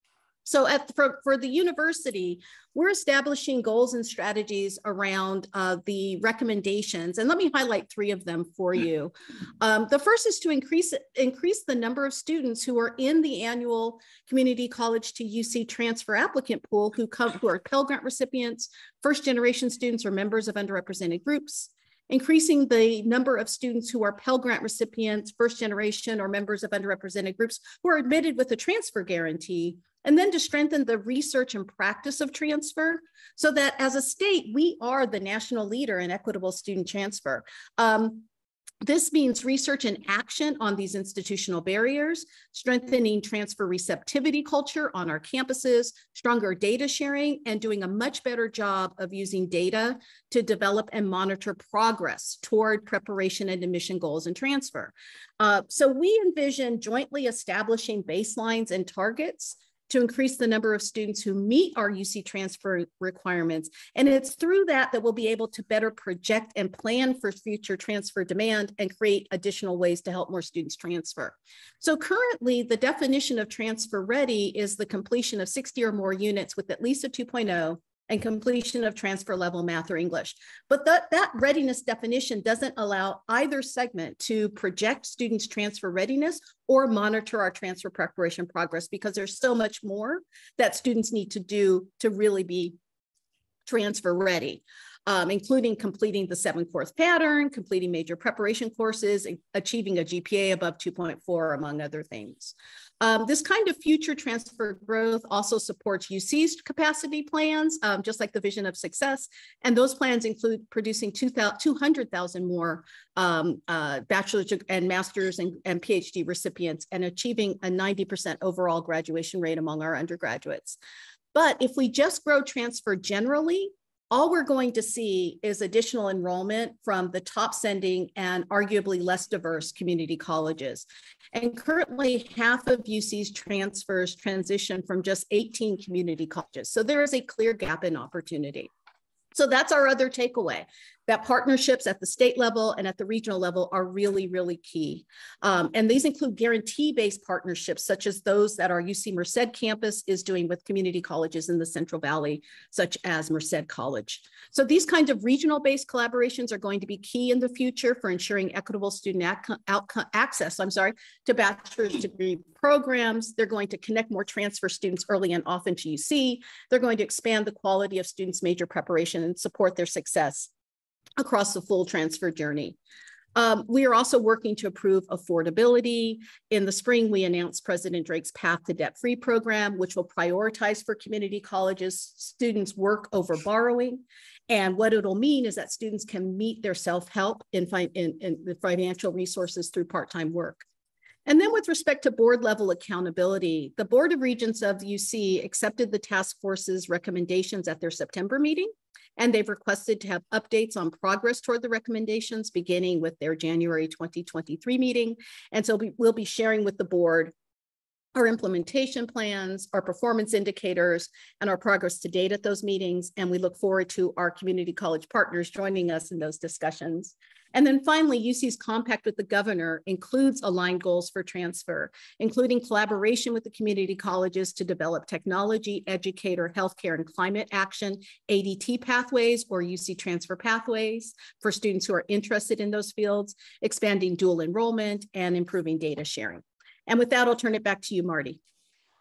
Speaker 12: So at, for, for the university, we're establishing goals and strategies around uh, the recommendations. And let me highlight three of them for you. Um, the first is to increase, increase the number of students who are in the annual community college to U C transfer applicant pool who, come, who are Pell Grant recipients, first generation students, or members of underrepresented groups. Increasing the number of students who are Pell Grant recipients, first generation, or members of underrepresented groups who are admitted with a transfer guarantee. And then to strengthen the research and practice of transfer so that as a state, we are the national leader in equitable student transfer. Um, This means research and action on these institutional barriers, strengthening transfer receptivity culture on our campuses, stronger data sharing, and doing a much better job of using data to develop and monitor progress toward preparation and admission goals and transfer. Uh, so we envision jointly establishing baselines and targets to increase the number of students who meet our U C transfer requirements. And it's through that that we'll be able to better project and plan for future transfer demand and create additional ways to help more students transfer. So currently, the definition of transfer ready is the completion of sixty or more units with at least a two point oh and completion of transfer level math or English. But that, that readiness definition doesn't allow either segment to project students' transfer readiness or monitor our transfer preparation progress, because there's so much more that students need to do to really be transfer ready. Um, including completing the seven course pattern, completing major preparation courses, achieving a G P A above two point four, among other things. Um, this kind of future transfer growth also supports U C's capacity plans, um, just like the vision of success. And those plans include producing two hundred thousand more um, uh, bachelor's and master's and, and PhD recipients, and achieving a ninety percent overall graduation rate among our undergraduates. But if we just grow transfer generally, all we're going to see is additional enrollment from the top sending and arguably less diverse community colleges. And currently, half of U C's transfers transition from just eighteen community colleges. So there is a clear gap in opportunity. So that's our other takeaway, that partnerships at the state level and at the regional level are really, really key. Um, and these include guarantee-based partnerships, such as those that our U C Merced campus is doing with community colleges in the Central Valley, such as Merced College. So these kinds of regional-based collaborations are going to be key in the future for ensuring equitable student outcome, access, I'm sorry, to bachelor's degree programs. They're going to connect more transfer students early and often to U C. They're going to expand the quality of students' major preparation and support their success across the full transfer journey. Um, we are also working to improve affordability. In the spring, we announced President Drake's Path to Debt-Free program, which will prioritize for community colleges students' work over borrowing. And what it'll mean is that students can meet their self-help in, in, in the financial resources through part-time work. And then with respect to board level accountability, the Board of Regents of U C accepted the task force's recommendations at their September meeting, and they've requested to have updates on progress toward the recommendations beginning with their January twenty twenty-three meeting. And so we will be sharing with the board our implementation plans, our performance indicators, and our progress to date at those meetings. And we look forward to our community college partners joining us in those discussions. And then finally, U C's compact with the governor includes aligned goals for transfer, including collaboration with the community colleges to develop technology, educator, healthcare, and climate action, A D T pathways or U C transfer pathways for students who are interested in those fields, expanding dual enrollment, and improving data sharing. And with that, I'll turn it back to you, Marty.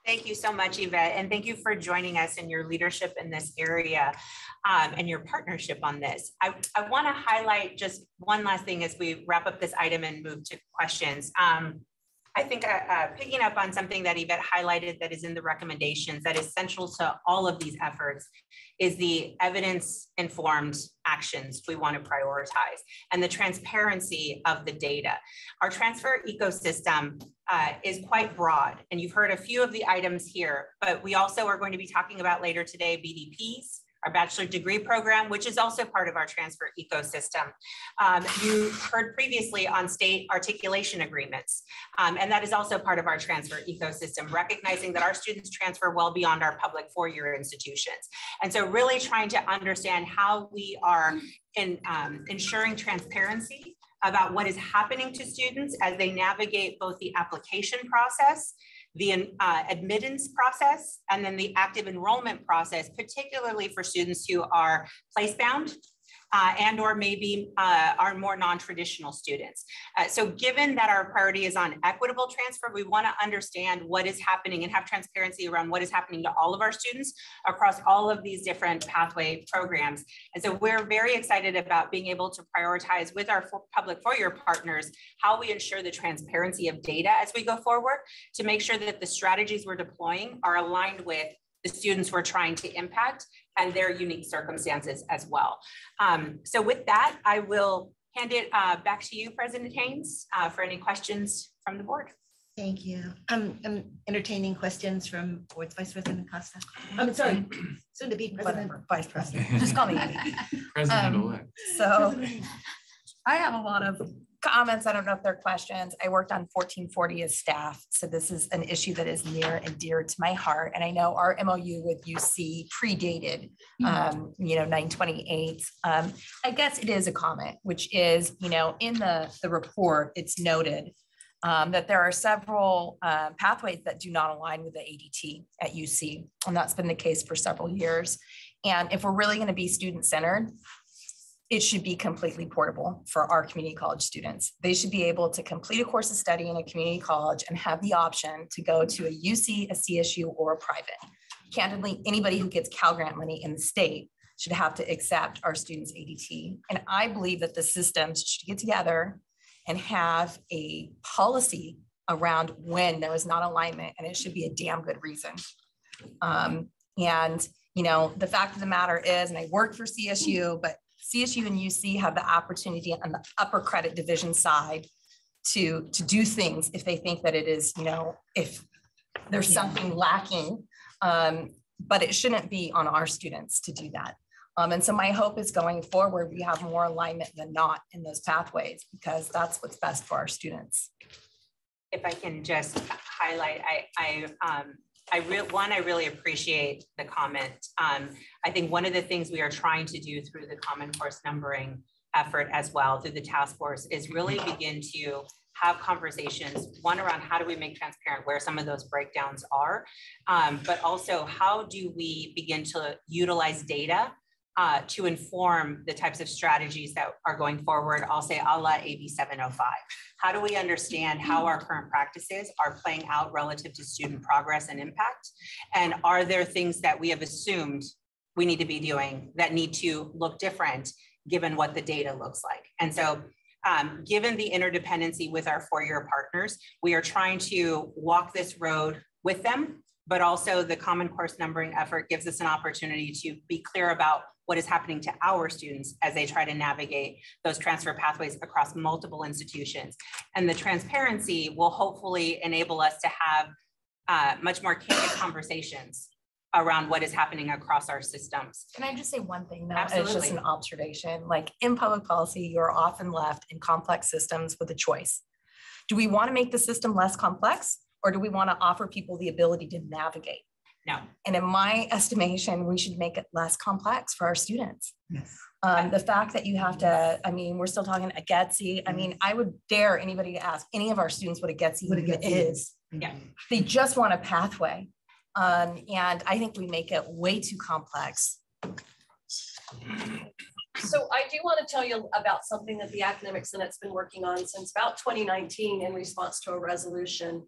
Speaker 14: Thank you so much, Yvette, and thank you for joining us and your leadership in this area um, and your partnership on this. I, I want to highlight just one last thing as we wrap up this item and move to questions. Um, I think uh, uh, picking up on something that Yvette highlighted that is in the recommendations that is central to all of these efforts is the evidence-informed actions we want to prioritize and the transparency of the data. Our transfer ecosystem uh, is quite broad, and you've heard a few of the items here, but we also are going to be talking about later today B D Ps, our bachelor degree program, which is also part of our transfer ecosystem. Um, you heard previously on state articulation agreements, um, and that is also part of our transfer ecosystem, recognizing that our students transfer well beyond our public four-year institutions. And so really trying to understand how we are in, um, ensuring transparency about what is happening to students as they navigate both the application process, the uh, admittance process, and then the active enrollment process, particularly for students who are place-bound uh, and or maybe uh, are more non-traditional students. Uh, so given that our priority is on equitable transfer, we want to understand what is happening and have transparency around what is happening to all of our students across all of these different pathway programs. And so we're very excited about being able to prioritize with our public four-year partners how we ensure the transparency of data as we go forward to make sure that the strategies we're deploying are aligned with the students we're trying to impact and their unique circumstances as well. Um, so with that, I will hand it uh, back to you, President Haynes, uh, for any questions from the board.
Speaker 1: Thank you. Um, I'm entertaining questions from Board Vice President Costa. I'm sorry, soon to be President,
Speaker 13: Whatever, Vice President. Just call me.
Speaker 17: President-elect.
Speaker 13: Um, so I have a lot of comments. I don't know if they're questions. I worked on fourteen forty as staff. So this is an issue that is near and dear to my heart. And I know our M O U with U C predated, um, you know, nine twenty-eight. Um, I guess it is a comment, which is, you know, in the, the report, it's noted um, that there are several uh, pathways that do not align with the A D T at U C. And that's been the case for several years. And if we're really going to be student-centered, it should be completely portable for our community college students. They should be able to complete a course of study in a community college and have the option to go to a U C, a C S U, or a private. Candidly, anybody who gets Cal Grant money in the state should have to accept our students' A D T. And I believe that the systems should get together and have a policy around when there is not alignment, and it should be a damn good reason. Um, and, you know, the fact of the matter is, and I worked for C S U, but C S U and U C have the opportunity on the upper credit division side to, to do things if they think that it is, you know, if there's something lacking, um, but it shouldn't be on our students to do that. Um, and so my hope is going forward, we have more alignment than not in those pathways, because that's what's best for our students.
Speaker 14: If I can just highlight, I, I um, I re- one, I really appreciate the comment. Um, I think one of the things we are trying to do through the Common Course numbering effort as well, through the task force, is really begin to have conversations, one around how do we make transparent where some of those breakdowns are, um, but also how do we begin to utilize data uh, to inform the types of strategies that are going forward. I'll say a la A B seven oh five. How do we understand how our current practices are playing out relative to student progress and impact? And are there things that we have assumed we need to be doing that need to look different given what the data looks like? And so um, given the interdependency with our four-year partners, we are trying to walk this road with them, but also the Common Course numbering effort gives us an opportunity to be clear about what is happening to our students as they try to navigate those transfer pathways across multiple institutions. And the transparency will hopefully enable us to have uh, much more candid conversations around what is happening across our systems.
Speaker 13: Can I just say one thing though?
Speaker 14: Absolutely.
Speaker 13: It's just an observation. Like in public policy, you're often left in complex systems with a choice. Do we want to make the system less complex, or do we want to offer people the ability to navigate?
Speaker 14: No.
Speaker 13: And in my estimation, we should make it less complex for our students.
Speaker 1: Yes.
Speaker 13: Um, the fact that you have to, I mean, we're still talking a G E T S I. I mean, I would dare anybody to ask any of our students what a G E T S I, what a G E T S I is. is.
Speaker 14: Yeah.
Speaker 13: They just want a pathway. Um, and I think we make it way too complex.
Speaker 19: So I do want to tell you about something that the Academic Senate's been working on since about twenty nineteen in response to a resolution.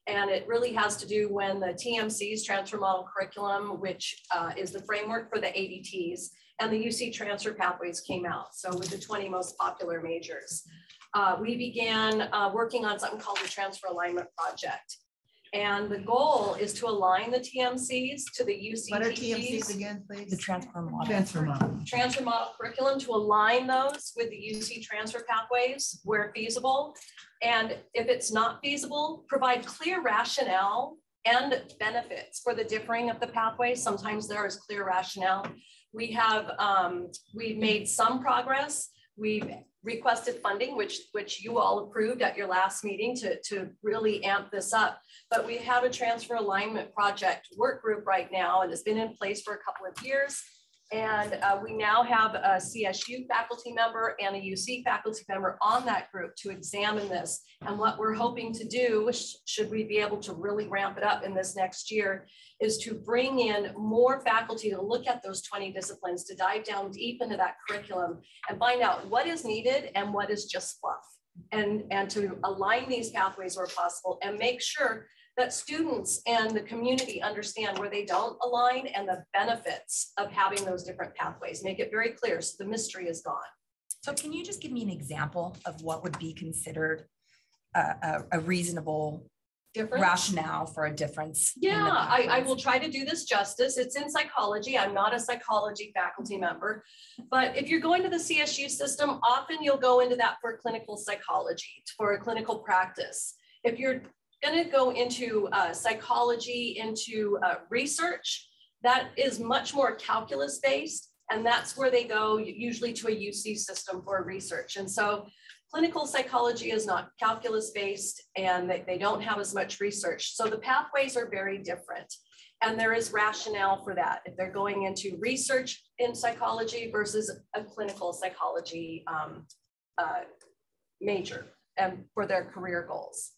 Speaker 19: And it really has to do when the T M Cs, transfer model curriculum, which uh, is the framework for the A D Ts, and the U C transfer pathways came out. So with the twenty most popular majors, uh, we began uh, working on something called the Transfer Alignment Project. And the goal is to align the T M Cs to the U C T Ps.
Speaker 1: What are T M Cs again, please?
Speaker 13: The transfer model.
Speaker 1: Transfer model.
Speaker 19: Transfer model curriculum, to align those with the U C transfer pathways where feasible. And if it's not feasible, provide clear rationale and benefits for the differing of the pathways. Sometimes there is clear rationale. We have, um, we've made some progress. We've requested funding, which, which you all approved at your last meeting to, to really amp this up. But we have a transfer alignment project work group right now, and it's been in place for a couple of years. And uh, we now have a C S U faculty member and a U C faculty member on that group to examine this. And what we're hoping to do, which should we be able to really ramp it up in this next year, is to bring in more faculty to look at those twenty disciplines, to dive down deep into that curriculum and find out what is needed and what is just fluff. And, and to align these pathways where possible and make sure that students and the community understand where they don't align and the benefits of having those different pathways. Make it very clear so the mystery is gone.
Speaker 13: So can you just give me an example of what would be considered a, a, a reasonable
Speaker 19: difference?
Speaker 13: Rationale for a difference?
Speaker 19: Yeah, I, I will try to do this justice. It's in psychology. I'm not a psychology faculty member, but if you're going to the C S U system, often you'll go into that for clinical psychology, for a clinical practice. If you're going to go into uh, psychology, into uh, research, that is much more calculus based, and that's where they go usually to a U C system for research. And so clinical psychology is not calculus based, and they, they don't have as much research. So the pathways are very different, and there is rationale for that if they're going into research in psychology versus a clinical psychology um, uh, major and for their career goals.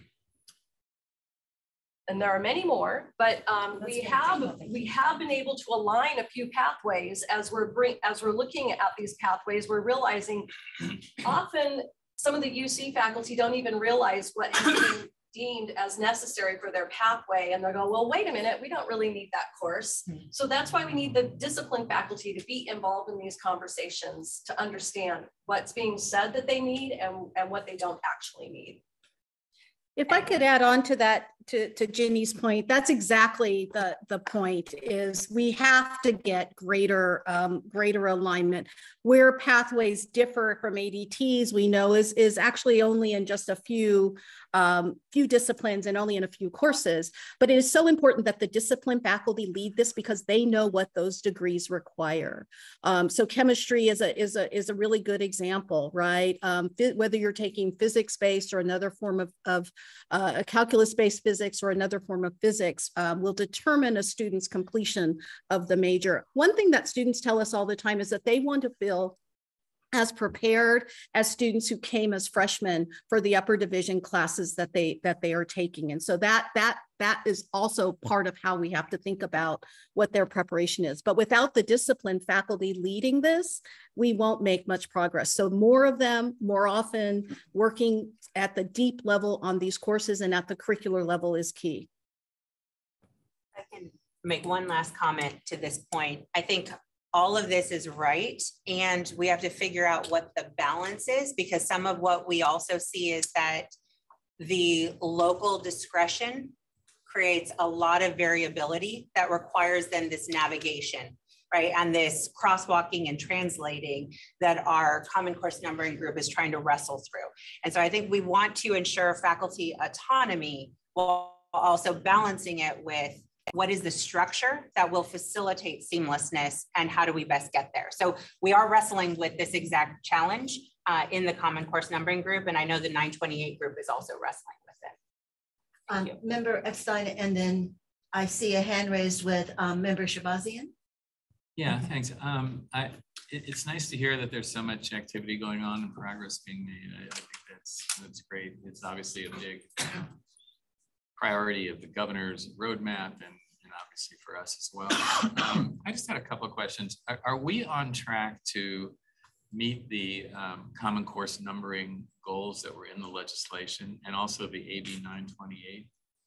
Speaker 19: And there are many more, but um, we have we have been able to align a few pathways as we're bring as we're looking at these pathways. We're realizing often some of the U C faculty don't even realize what has been deemed as necessary for their pathway, and they'll go, "Well, wait a minute, we don't really need that course." So that's why we need the discipline faculty to be involved in these conversations to understand what's being said that they need and, and what they don't actually need.
Speaker 12: If I could add on to that, to, to Ginny's point, that's exactly the, the point is we have to get greater, um, greater alignment. Where pathways differ from A D Ts, we know is, is actually only in just a few, um, few disciplines and only in a few courses. But it is so important that the discipline faculty lead this because they know what those degrees require. Um, so chemistry is a, is, a, is a really good example, right? Um, whether you're taking physics-based or another form of, of uh, a calculus-based physics or another form of physics uh, will determine a student's completion of the major. One thing that students tell us all the time is that they want to feel as prepared as students who came as freshmen for the upper division classes that they that they are taking. And so that that that is also part of how we have to think about what their preparation is. But without the discipline faculty leading this, we won't make much progress. So more of them, more often, working at the deep level on these courses and at the curricular level is key.
Speaker 14: I can make one last comment to this point. I think all of this is right, and we have to figure out what the balance is, because some of what we also see is that the local discretion creates a lot of variability that requires then this navigation, right? And this crosswalking and translating that our Common Course numbering group is trying to wrestle through. And so I think we want to ensure faculty autonomy while also balancing it with what is the structure that will facilitate seamlessness and how do we best get there? So we are wrestling with this exact challenge uh, in the Common Course numbering group. And I know the nine twenty-eight group is also wrestling with it.
Speaker 1: Um, Member Epstein, and then I see a hand raised with um, Member Shabazian.
Speaker 17: Yeah, thanks. Um, I, it, it's nice to hear that there's so much activity going on and progress being made. I, I think that's, that's great. It's obviously a big priority of the governor's roadmap and, and obviously for us as well. Um, I just had a couple of questions. Are, are we on track to meet the um, Common Course numbering goals that were in the legislation and also the A B nine twenty-eight?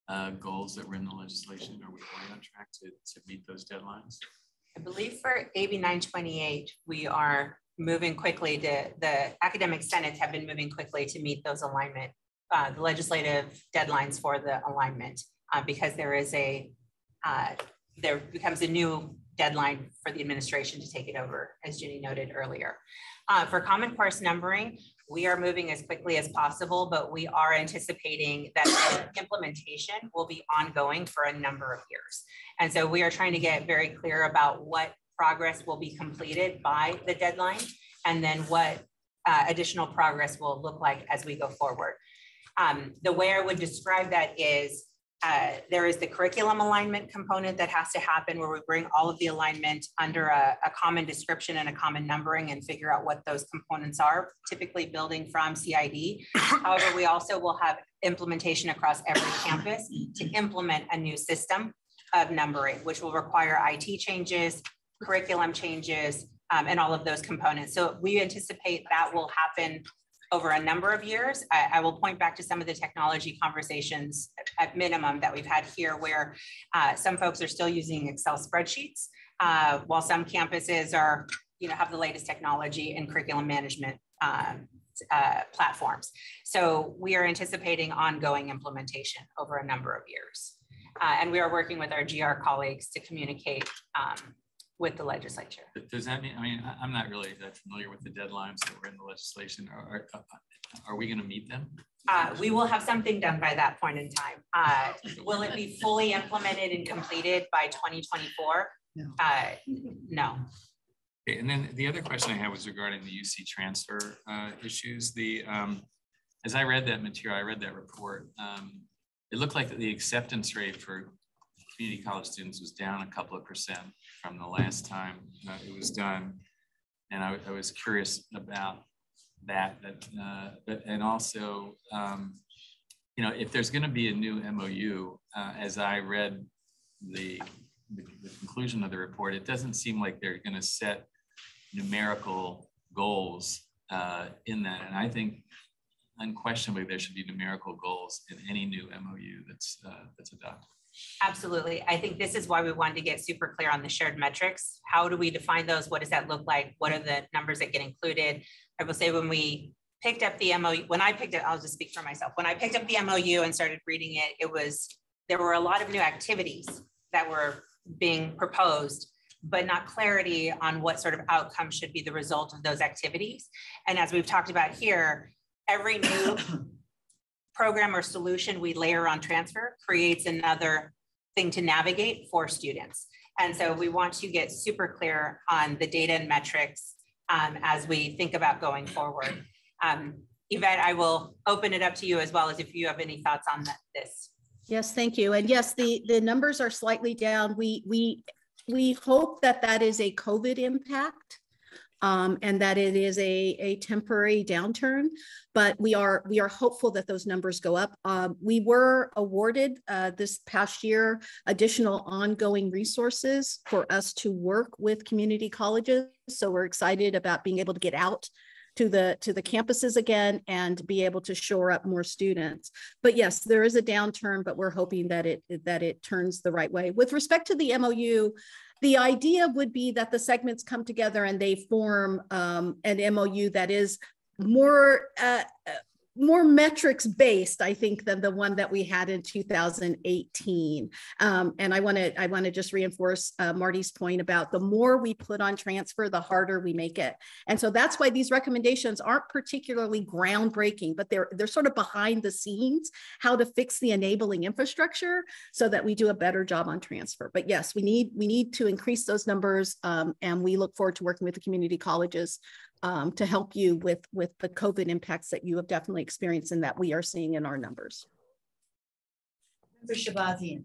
Speaker 17: uh, goals that were in the legislation? Are we really on track to, to meet those deadlines?
Speaker 14: I believe for A B nine twenty-eight, we are moving quickly to, the academic senates have been moving quickly to meet those alignment, uh, the legislative deadlines for the alignment, uh, because there is a, uh, there becomes a new deadline for the administration to take it over, as Ginny noted earlier. Uh, for Common Course numbering, we are moving as quickly as possible, but we are anticipating that the implementation will be ongoing for a number of years. And so we are trying to get very clear about what progress will be completed by the deadline, and then what uh, additional progress will look like as we go forward. Um, the way I would describe that is uh, there is the curriculum alignment component that has to happen, where we bring all of the alignment under a, a common description and a common numbering and figure out what those components are, typically building from C I D. However, we also will have implementation across every campus to implement a new system of numbering, which will require I T changes, curriculum changes, um, and all of those components. So we anticipate that will happen over a number of years. I, I will point back to some of the technology conversations at minimum that we've had here, where uh, some folks are still using Excel spreadsheets, uh, while some campuses are, you know, have the latest technology and curriculum management uh, uh, platforms. So we are anticipating ongoing implementation over a number of years. Uh, and we are working with our G R colleagues to communicate um, with the legislature.
Speaker 17: Does that mean, I mean, I'm not really that familiar with the deadlines that were in the legislation. Are, are, are we going to meet them?
Speaker 14: Uh, we will have something done by that point in time. Uh, will it be fully implemented and completed by twenty twenty-four? No. Uh, no.
Speaker 17: Okay, and then the other question I had was regarding the U C transfer uh, issues. The um, as I read that material, I read that report, um, it looked like the acceptance rate for community college students was down a couple of percent from the last time uh, it was done. And I, I was curious about that, that uh, but, and also, um, you know, if there's gonna be a new M O U, uh, as I read the, the, the conclusion of the report, it doesn't seem like they're gonna set numerical goals uh, in that. And I think unquestionably there should be numerical goals in any new M O U that's, uh, that's adopted.
Speaker 14: Absolutely. I think this is why we wanted to get super clear on the shared metrics. How do we define those? What does that look like? What are the numbers that get included? I will say when we picked up the M O U, when I picked it, I'll just speak for myself. When I picked up the M O U and started reading it, it was, there were a lot of new activities that were being proposed, but not clarity on what sort of outcome should be the result of those activities. And as we've talked about here, every new program or solution we layer on transfer creates another thing to navigate for students. And so we want to get super clear on the data and metrics um, as we think about going forward. Um, Yvette, I will open it up to you as well, as if you have any thoughts on that, this.
Speaker 12: Yes, thank you. And yes, the, the numbers are slightly down. We, we, we hope that that is a COVID impact. Um, and that it is a, a temporary downturn, but we are we are hopeful that those numbers go up. Um, we were awarded uh, this past year additional ongoing resources for us to work with community colleges. So we're excited about being able to get out to the to the campuses again and be able to shore up more students. But yes, there is a downturn, but we're hoping that it that it turns the right way. With respect to the M O U, the idea would be that the segments come together and they form um, an M O U that is more uh, more metrics based, I think, than the one that we had in two thousand eighteen. Um, and I want to I want to just reinforce uh, Marty's point about the more we put on transfer, the harder we make it. And so that's why these recommendations aren't particularly groundbreaking, but they're they're sort of behind the scenes, how to fix the enabling infrastructure so that we do a better job on transfer. But yes, we need we need to increase those numbers, um, and we look forward to working with the community colleges Um, to help you with, with the COVID impacts that you have definitely experienced and that we are seeing in our numbers.
Speaker 1: Member Shabazian.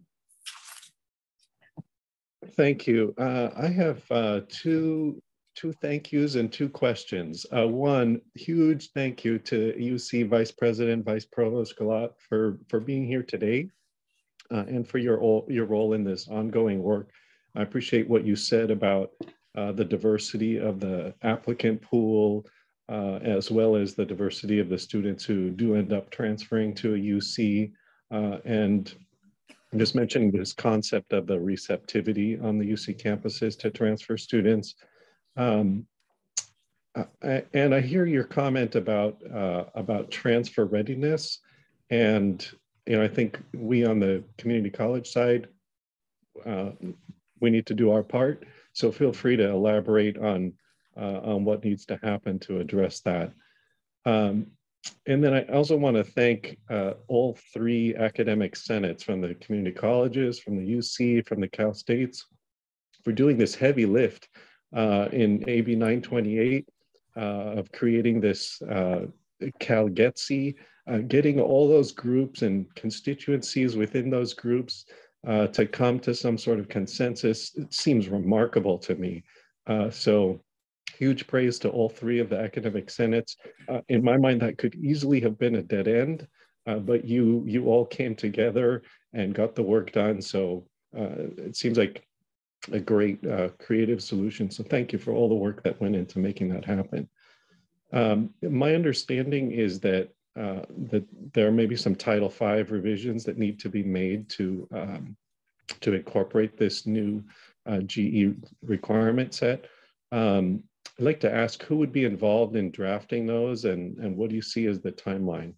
Speaker 6: Thank you. Uh, I have uh, two, two thank yous and two questions. Uh, one, huge thank you to U C Vice President, Vice Provost Galat for, for being here today uh, and for your, your role in this ongoing work. I appreciate what you said about Uh, the diversity of the applicant pool, uh, as well as the diversity of the students who do end up transferring to a U C. Uh, and I'm just mentioning this concept of the receptivity on the U C campuses to transfer students. Um, I, and I hear your comment about uh, about transfer readiness, and you know I think we on the community college side uh, we need to do our part. So feel free to elaborate on uh, on what needs to happen to address that. Um, and then I also want to thank uh, all three academic senates from the community colleges, from the U C, from the Cal States, for doing this heavy lift uh, in A B nine twenty-eight. Uh, of creating this uh, CalGETSI, uh, getting all those groups and constituencies within those groups uh, to come to some sort of consensus. It seems remarkable to me. Uh, so huge praise to all three of the academic senates. Uh, in my mind, that could easily have been a dead end, uh, but you, you all came together and got the work done. So uh, it seems like a great uh, creative solution. So thank you for all the work that went into making that happen. Um, my understanding is that, uh, that there may be some Title five revisions that need to be made to, um, to incorporate this new uh, G E requirement set. Um, I'd like to ask who would be involved in drafting those, and, and what do you see as the timeline?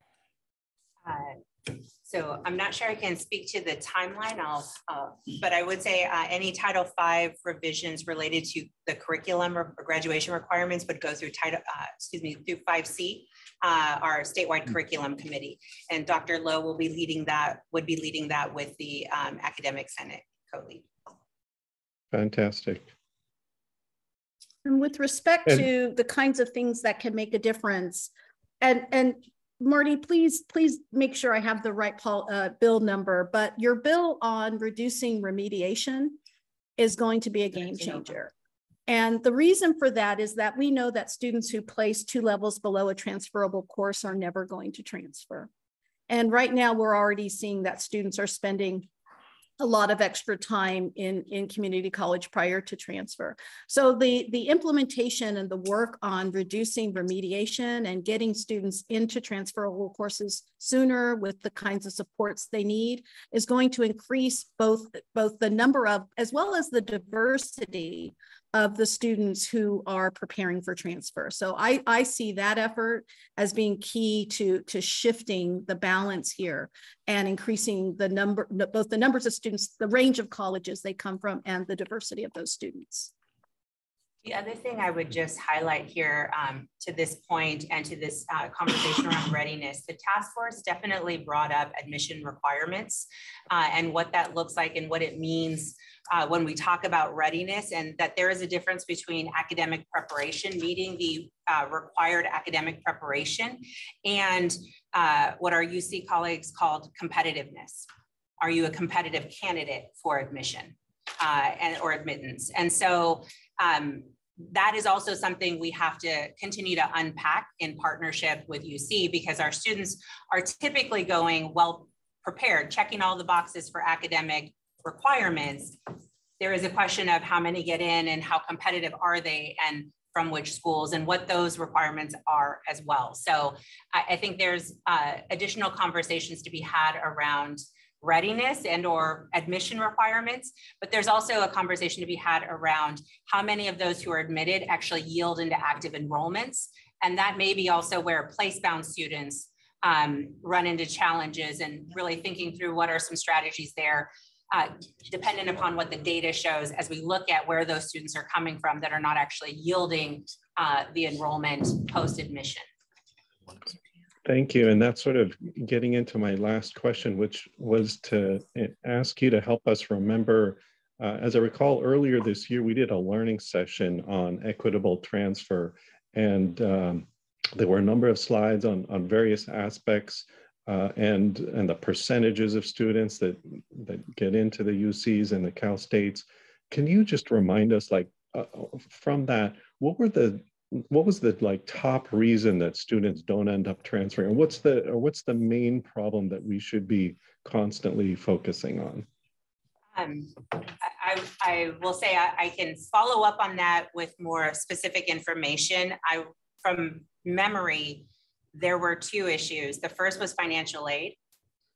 Speaker 14: Uh, So I'm not sure I can speak to the timeline, I'll, uh, but I would say uh, any Title five revisions related to the curriculum or graduation requirements would go through Title, uh, excuse me, through five C, uh, our statewide curriculum committee. And Doctor Lowe will be leading that, would be leading that with the um, academic senate co-lead.
Speaker 6: Fantastic.
Speaker 12: And with respect and to the kinds of things that can make a difference, and, and Marty, please, please make sure I have the right uh, bill number, but your bill on reducing remediation is going to be a game changer. And the reason for that is that we know that students who place two levels below a transferable course are never going to transfer. And right now we're already seeing that students are spending a lot of extra time in, in community college prior to transfer. So the, the implementation and the work on reducing remediation and getting students into transferable courses sooner with the kinds of supports they need is going to increase both, both the number of, as well as the diversity of the students who are preparing for transfer. So I, I see that effort as being key to, to shifting the balance here and increasing the number, both the numbers of students, the range of colleges they come from, and the diversity of those students.
Speaker 14: The other thing I would just highlight here um, to this point and to this uh, conversation around readiness, the task force definitely brought up admission requirements uh, and what that looks like and what it means uh, when we talk about readiness, and that there is a difference between academic preparation, meeting the uh, required academic preparation, and uh, what our U C colleagues called competitiveness. Are you a competitive candidate for admission uh, and or admittance? And so um, that is also something we have to continue to unpack in partnership with U C, because our students are typically going well prepared, checking all the boxes for academic requirements. There is a question of how many get in and how competitive are they, and from which schools, and what those requirements are as well. So I, I think there's uh, additional conversations to be had around readiness and or admission requirements, but there's also a conversation to be had around how many of those who are admitted actually yield into active enrollments. And that may be also where place-bound students um, run into challenges, and really thinking through what are some strategies there, uh, dependent upon what the data shows as we look at where those students are coming from that are not actually yielding uh, the enrollment post-admission.
Speaker 6: Thank you. And that's sort of getting into my last question, which was to ask you to help us remember, uh, as I recall earlier this year, we did a learning session on equitable transfer. And um, there were a number of slides on, on various aspects uh, and, and the percentages of students that, that get into the U Cs and the Cal States. Can you just remind us, like, uh, from that, what were the What was the like top reason that students don't end up transferring? And what's the or what's the main problem that we should be constantly focusing on?
Speaker 14: Um, I, I will say I, I can follow up on that with more specific information. I, from memory, there were two issues. The first was financial aid,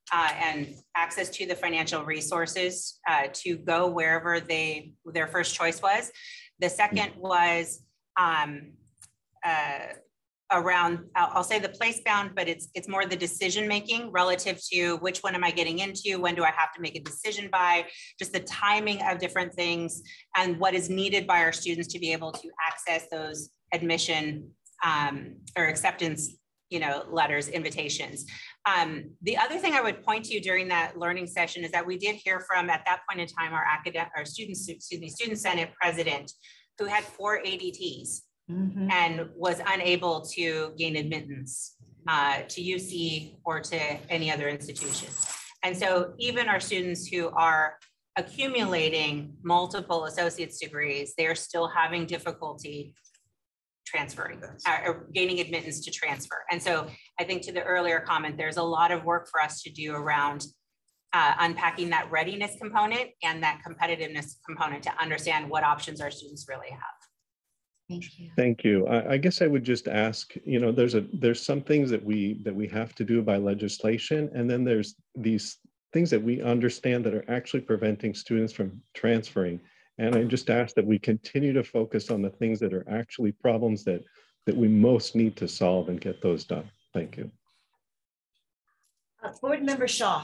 Speaker 14: uh, and access to the financial resources uh, to go wherever they their first choice was. The second was um, uh, around, I'll, I'll say the place bound, but it's it's more the decision making relative to which one am I getting into, when do I have to make a decision by, just the timing of different things and what is needed by our students to be able to access those admission um, or acceptance, you know, letters, invitations. Um, the other thing I would point to during that learning session is that we did hear from, at that point in time, our academic, our students, excuse me, Student Senate president, who had four A D Ts. Mm-hmm. And was unable to gain admittance uh, to U C or to any other institution. And so even our students who are accumulating multiple associate's degrees, they're still having difficulty transferring uh, or gaining admittance to transfer. And so I think to the earlier comment, there's a lot of work for us to do around uh, unpacking that readiness component and that competitiveness component to understand what options our students really have.
Speaker 5: Thank you.
Speaker 6: Thank you. I, I guess I would just ask, you know, there's a there's some things that we that we have to do by legislation, and then there's these things that we understand that are actually preventing students from transferring. And I just ask that we continue to focus on the things that are actually problems that that we most need to solve and get those done. Thank you.
Speaker 1: Uh, Board Member Shaw.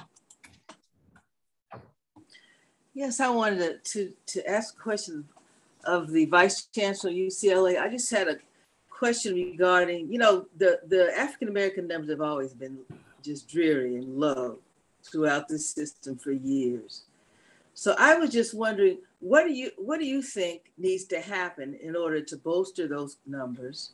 Speaker 11: Yes, I wanted to, to, to ask a question of the Vice Chancellor of U C L A. I just had a question regarding, you know, the, the African-American numbers have always been just dreary and low throughout the system for years. So I was just wondering, what do you, what do you think needs to happen in order to bolster those numbers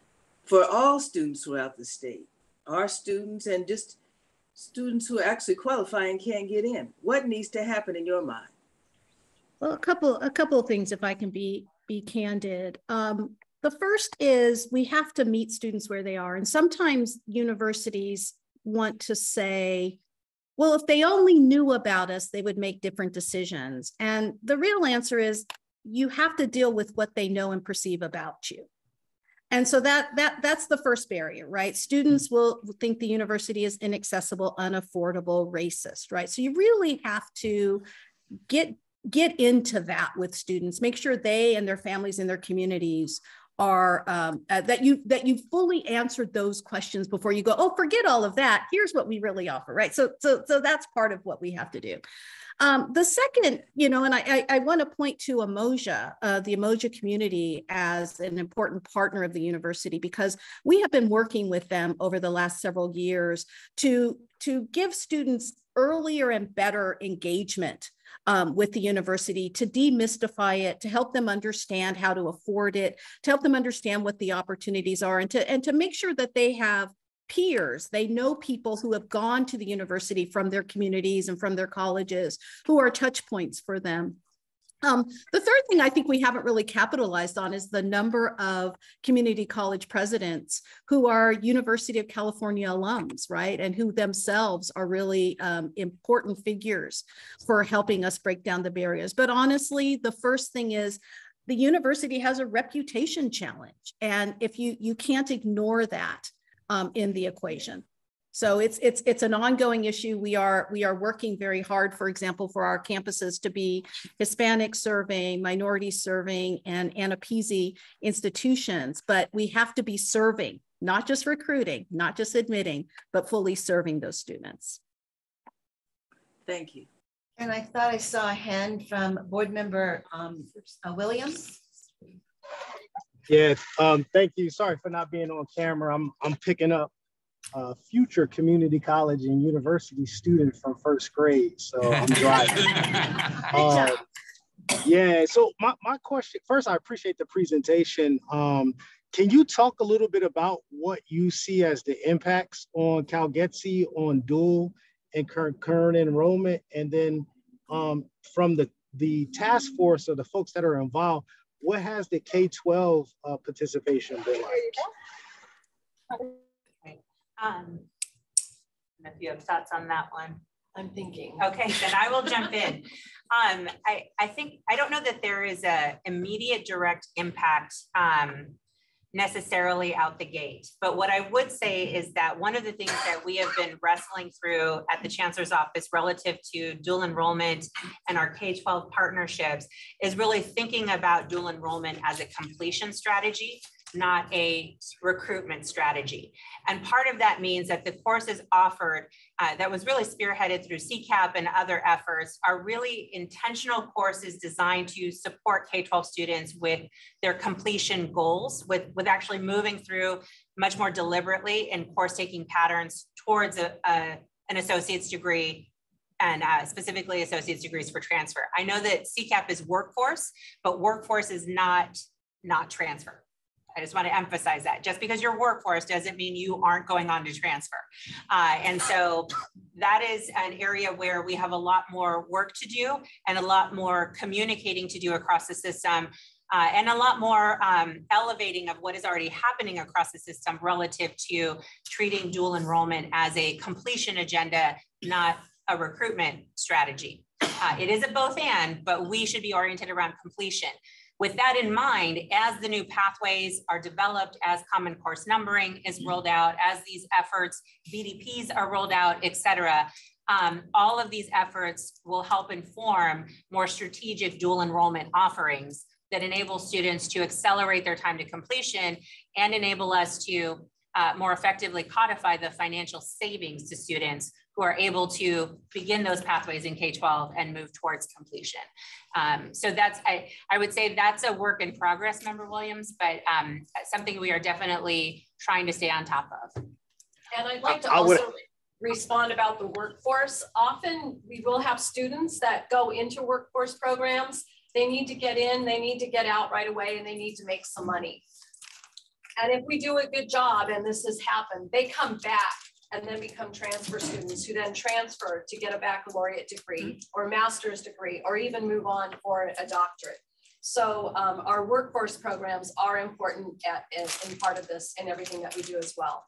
Speaker 11: for all students throughout the state, our students and just students who are actually qualifying and can't get in? What needs to happen in your mind?
Speaker 12: Well, a couple, a couple of things, if I can be, be candid. Um, the first is we have to meet students where they are. And sometimes universities want to say, well, if they only knew about us, they would make different decisions. And the real answer is you have to deal with what they know and perceive about you. And so that, that, that's the first barrier, right? Students will think the university is inaccessible, unaffordable, racist, right? So you really have to get get into that with students, make sure they and their families and their communities are, um, uh, that you that you fully answered those questions before you go, oh, forget all of that. Here's what we really offer, right? So, so, so that's part of what we have to do. Um, the second, you know, and I, I, I want to point to Umoja, uh, the Umoja community as an important partner of the university, because we have been working with them over the last several years to, to give students earlier and better engagement um, with the university, to demystify it, to help them understand how to afford it, to help them understand what the opportunities are, and to, and to make sure that they have peers. They know people who have gone to the university from their communities and from their colleges who are touch points for them. Um, the third thing I think we haven't really capitalized on is the number of community college presidents who are University of California alums, right? And who themselves are really um, important figures for helping us break down the barriers. But honestly, the first thing is the university has a reputation challenge. And if you, you can't ignore that um, in the equation. So it's it's it's an ongoing issue. We are we are working very hard, for example, for our campuses to be Hispanic serving, minority serving, and ANAPISI institutions. But we have to be serving, not just recruiting, not just admitting, but fully serving those students.
Speaker 11: Thank you.
Speaker 1: And I thought I saw a hand from Board Member um, uh, Williams.
Speaker 18: Yeah, um, thank you. Sorry for not being on camera. I'm I'm picking up a future community college and university student from first grade, so I'm driving. um, yeah, so my, my question, first, I appreciate the presentation. Um, can you talk a little bit about what you see as the impacts on CalGETC on dual and concurrent enrollment? And then um, from the, the task force or the folks that are involved, what has the K twelve uh, participation been like?
Speaker 14: Um, if you have thoughts on that one.
Speaker 19: I'm thinking.
Speaker 14: Okay, then I will jump in. Um, I, I think, I don't know that there is a immediate direct impact um, necessarily out the gate. But what I would say is that one of the things that we have been wrestling through at the Chancellor's office relative to dual enrollment and our K twelve partnerships is really thinking about dual enrollment as a completion strategy, not a recruitment strategy. And part of that means that the courses offered uh, that was really spearheaded through C CAP and other efforts are really intentional courses designed to support K twelve students with their completion goals, with, with actually moving through much more deliberately in course taking patterns towards a, a, an associate's degree and uh, specifically associate's degrees for transfer. I know that C CAP is workforce, but workforce is not, not transfer. I just want to emphasize that just because you're workforce doesn't mean you aren't going on to transfer. Uh, and so that is an area where we have a lot more work to do and a lot more communicating to do across the system uh, and a lot more um, elevating of what is already happening across the system relative to treating dual enrollment as a completion agenda, not a recruitment strategy. Uh, it is a both and, but we should be oriented around completion. With that in mind, as the new pathways are developed, as common course numbering is rolled out, as these efforts, B D Ps are rolled out, et cetera, um, all of these efforts will help inform more strategic dual enrollment offerings that enable students to accelerate their time to completion and enable us to uh, more effectively codify the financial savings to students who are able to begin those pathways in K twelve and move towards completion. Um, so that's, I, I would say that's a work in progress, Member Williams, but um, something we are definitely trying to stay on top of.
Speaker 19: And I'd like to also respond about the workforce. Often we will have students that go into workforce programs. They need to get in, they need to get out right away, and they need to make some money. And if we do a good job, and this has happened, they come back and then become transfer students who then transfer to get a baccalaureate degree or master's degree, or even move on for a doctorate. So um, our workforce programs are important at, in, in part of this and everything that we do as well.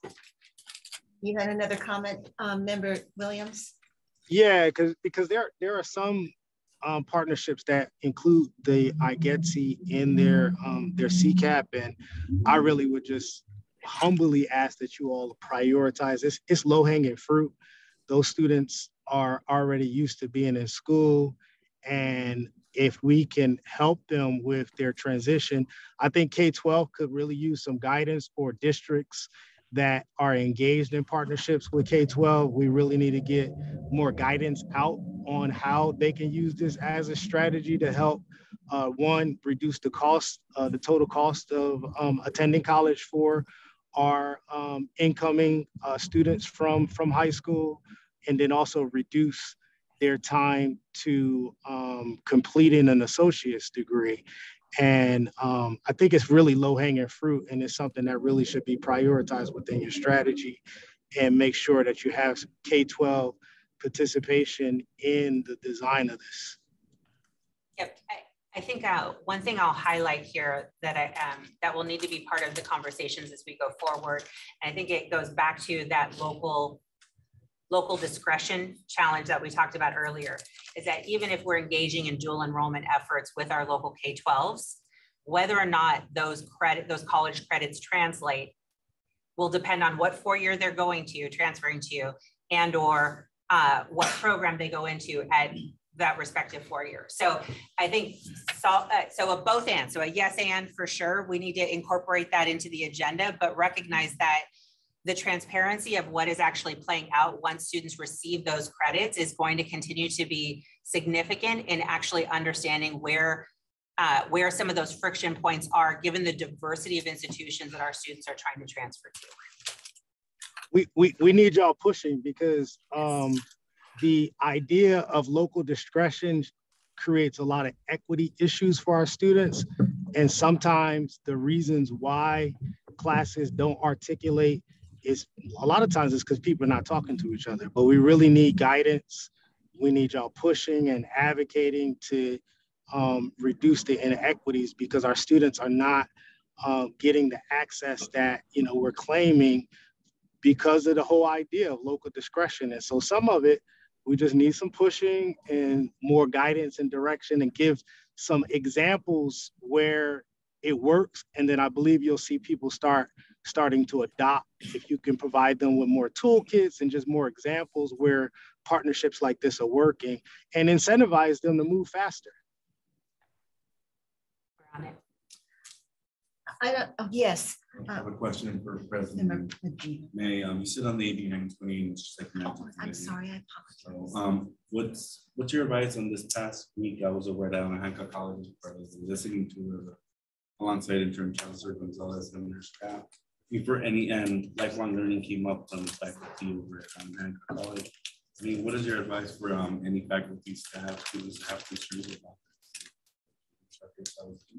Speaker 1: You had another comment, um, Member Williams?
Speaker 18: Yeah, because because there there are some um, partnerships that include the I G E T S in their um, their C CAP, and I really would just humbly ask that you all prioritize this. It's low hanging fruit. Those students are already used to being in school, and if we can help them with their transition, I think K twelve could really use some guidance for districts that are engaged in partnerships with K twelve. We really need to get more guidance out on how they can use this as a strategy to help, uh, one, reduce the cost, uh, the total cost of um, attending college for our um, incoming uh, students from, from high school, and then also reduce their time to um, completing an associate's degree. And um, I think it's really low hanging fruit, and it's something that really should be prioritized within your strategy, and make sure that you have K twelve participation in the design of this.
Speaker 14: Yep. I I think uh, one thing I'll highlight here that I, um, that will need to be part of the conversations as we go forward, and I think it goes back to that local, local discretion challenge that we talked about earlier, is that even if we're engaging in dual enrollment efforts with our local K twelves, whether or not those credit, those college credits translate will depend on what four-year they're going to, transferring to, and or uh, what program they go into at that respective four year. So I think, so, uh, so a both and, so a yes and for sure, we need to incorporate that into the agenda, but recognize that the transparency of what is actually playing out once students receive those credits is going to continue to be significant in actually understanding where, uh, where some of those friction points are, given the diversity of institutions that our students are trying to transfer to.
Speaker 18: We, we, we need y'all pushing, because um, the idea of local discretion creates a lot of equity issues for our students. And sometimes the reasons why classes don't articulate is, a lot of times it's because people are not talking to each other. But we really need guidance. We need y'all pushing and advocating to um, reduce the inequities, because our students are not uh, getting the access that, you know, we're claiming because of the whole idea of local discretion. And so some of it, we just need some pushing and more guidance and direction, and give some examples where it works. And then I believe you'll see people start starting to adopt if you can provide them with more toolkits and just more examples where partnerships like this are working, and incentivize them to move faster.
Speaker 1: I don't, oh, yes.
Speaker 8: I have a question for President May. Um, you sit on the A B nine twenty.
Speaker 1: Oh, I'm sorry, I apologize.
Speaker 8: So, um, what's what's your advice on this past week? I was over at Allen Hancock College, listening to uh, alongside interim chancellor Gonzalez and their staff. For any and lifelong learning came up from the faculty over at Allen Hancock College. I mean, what is your advice for um, any faculty, staff who have concerns about this?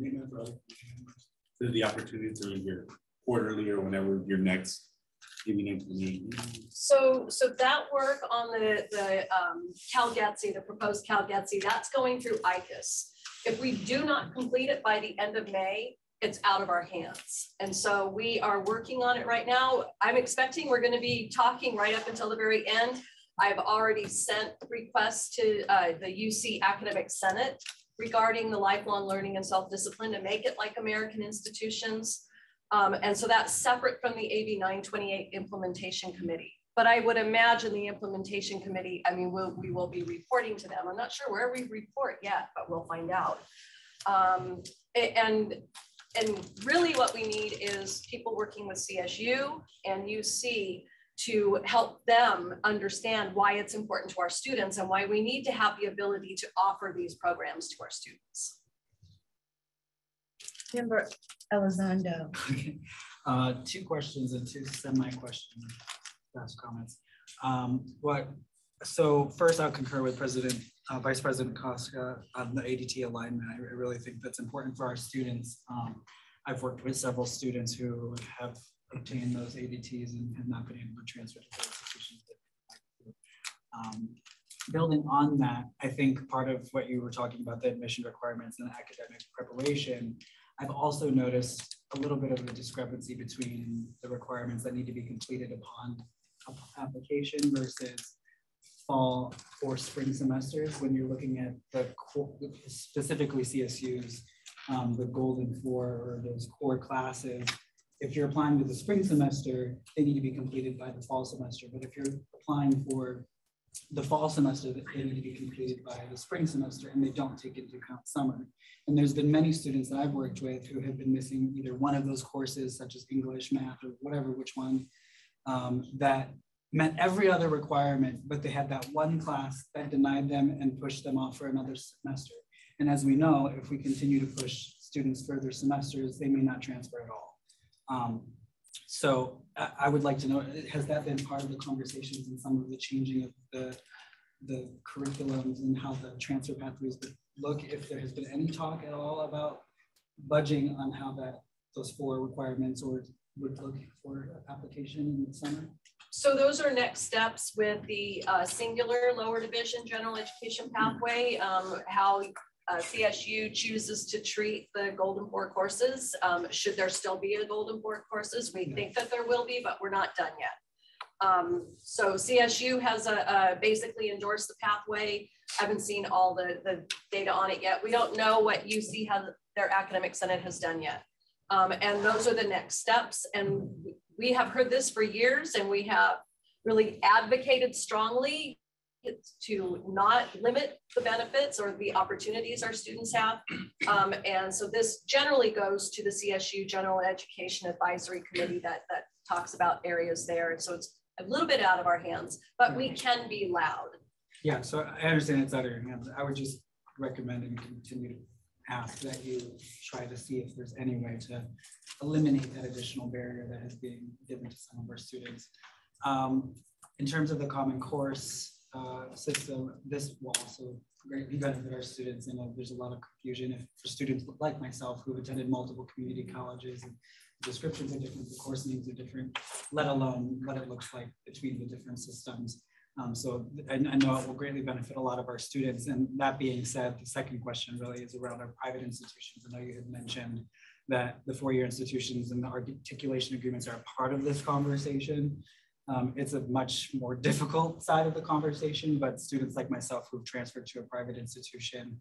Speaker 8: The opportunity to your quarterly or whenever your next giving into
Speaker 19: So, so that work on the the um, CalGETSI, the proposed CalGETSI, that's going through I C A S. If we do not complete it by the end of May, it's out of our hands. And so we are working on it right now. I'm expecting we're going to be talking right up until the very end. I've already sent requests to uh, the U C Academic Senate regarding the lifelong learning and self-discipline to make it like American institutions. Um, and so that's separate from the A B nine twenty-eight implementation committee. But I would imagine the implementation committee, I mean, we'll, we will be reporting to them. I'm not sure where we report yet, but we'll find out. Um, and, and really what we need is people working with C S U and U C to help them understand why it's important to our students and why we need to have the ability to offer these programs to our students.
Speaker 1: Member Elizondo.
Speaker 4: uh, two questions and two semi-questions, last comments. Um, what, so first I'll concur with President, uh, Vice President Costa on the A D T alignment. I really think that's important for our students. Um, I've worked with several students who have obtained those A D Ts and have not been able to transfer to the institutions that um, building on that, I think part of what you were talking about, the admission requirements and academic preparation, I've also noticed a little bit of a discrepancy between the requirements that need to be completed upon application versus fall or spring semesters. When you're looking at the specifically C S U's, um, the golden four or those core classes, if you're applying to the spring semester, they need to be completed by the fall semester. But if you're applying for the fall semester, they need to be completed by the spring semester, and they don't take into account summer. And there's been many students that I've worked with who have been missing either one of those courses, such as English, math, or whatever, which one, um, that met every other requirement, but they had that one class that denied them and pushed them off for another semester. And as we know, if we continue to push students further semesters, they may not transfer at all. Um, so I, I would like to know, has that been part of the conversations and some of the changing of the, the curriculums and how the transfer pathways would look, if there has been any talk at all about budging on how that those four requirements or would look for application in the summer?
Speaker 19: So those are next steps with the uh, singular lower division general education pathway, um, how uh, C S U chooses to treat the Golden Four courses. Um, should there still be a Golden Four courses? We think that there will be, but we're not done yet. Um, so C S U has a, a basically endorsed the pathway. I haven't seen all the, the data on it yet. We don't know what U C has, their academic senate has done yet. Um, and those are the next steps. And we have heard this for years, and we have really advocated strongly to not limit the benefits or the opportunities our students have. Um, and so this generally goes to the C S U General Education Advisory Committee that, that talks about areas there. And so it's a little bit out of our hands, but we can be loud.
Speaker 4: Yeah, so I understand it's out of your hands. I would just recommend and continue to ask that you try to see if there's any way to eliminate that additional barrier that is being given to some of our students. Um, in terms of the Common Course uh, system, this will also greatly benefit our students. And there's a lot of confusion if for students like myself who've attended multiple community colleges, and descriptions are different, the course names are different, let alone what it looks like between the different systems. Um, so I, I know it will greatly benefit a lot of our students. And that being said, the second question really is around our private institutions. I know you had mentioned that the four-year institutions and the articulation agreements are a part of this conversation. Um, it's a much more difficult side of the conversation, but students like myself who've transferred to a private institution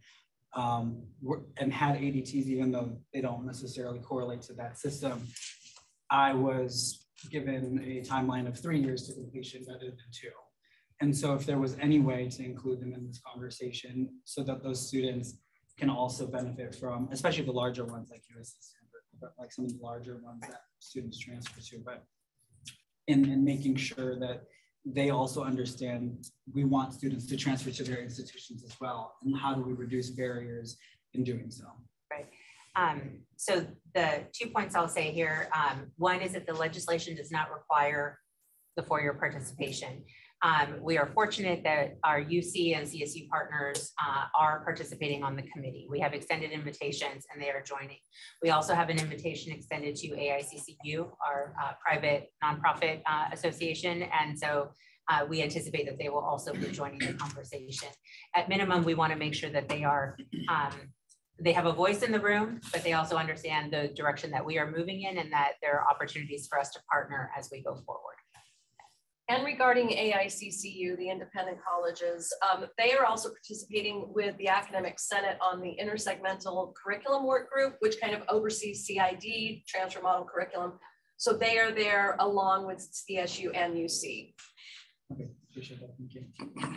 Speaker 4: um, and had A D Ts, even though they don't necessarily correlate to that system, I was given a timeline of three years to completion rather than two. And so if there was any way to include them in this conversation so that those students can also benefit from, especially the larger ones like U S C Stanford, but like some of the larger ones that students transfer to, but in, in making sure that they also understand we want students to transfer to their institutions as well. And how do we reduce barriers in doing so?
Speaker 14: Right. Um, so the two points I'll say here, um, one is that the legislation does not require the four-year participation. Um, we are fortunate that our U C and C S U partners uh, are participating on the committee. We have extended invitations and they are joining. We also have an invitation extended to A I C C U, our uh, private nonprofit uh, association. And so uh, we anticipate that they will also be joining the conversation. At minimum, we want to make sure that they are, um, they have a voice in the room, but they also understand the direction that we are moving in and that there are opportunities for us to partner as we go forward.
Speaker 19: And regarding A I C C U, the independent colleges, um, they are also participating with the Academic Senate on the Intersegmental Curriculum Work Group, which kind of oversees C I D, transfer model curriculum. So they are there along with C S U and U C.
Speaker 4: Okay, appreciate that. Thank you.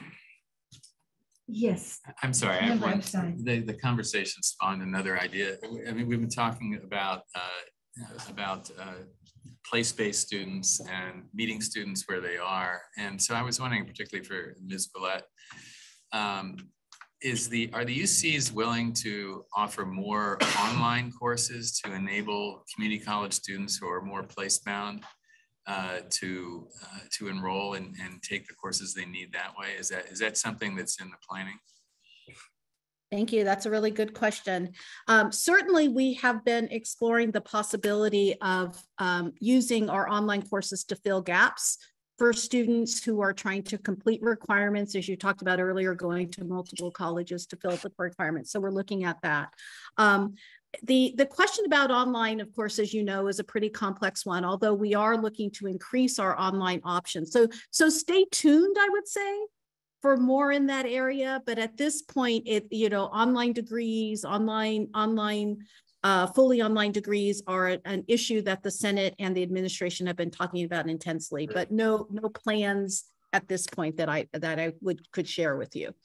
Speaker 1: Yes.
Speaker 17: I'm sorry, I have one, the, the conversation spawned another idea. I mean, we've been talking about, uh, about uh, place-based students and meeting students where they are. And so I was wondering, particularly for Miz Gillette, um, is the, are the U Cs willing to offer more online courses to enable community college students who are more place-bound uh, to, uh, to enroll and, and take the courses they need that way? Is that, is that something that's in the planning?
Speaker 12: Thank you. That's a really good question. Um, certainly, we have been exploring the possibility of um, using our online courses to fill gaps for students who are trying to complete requirements, as you talked about earlier, going to multiple colleges to fill the requirements. So we're looking at that. Um, the, the question about online, of course, as you know, is a pretty complex one, although we are looking to increase our online options. So, so stay tuned, I would say, for more in that area. But at this point, it, you know, online degrees, online, online, uh, fully online degrees are an issue that the Senate and the administration have been talking about intensely, but no, no plans at this point that I, that I would, could share with you.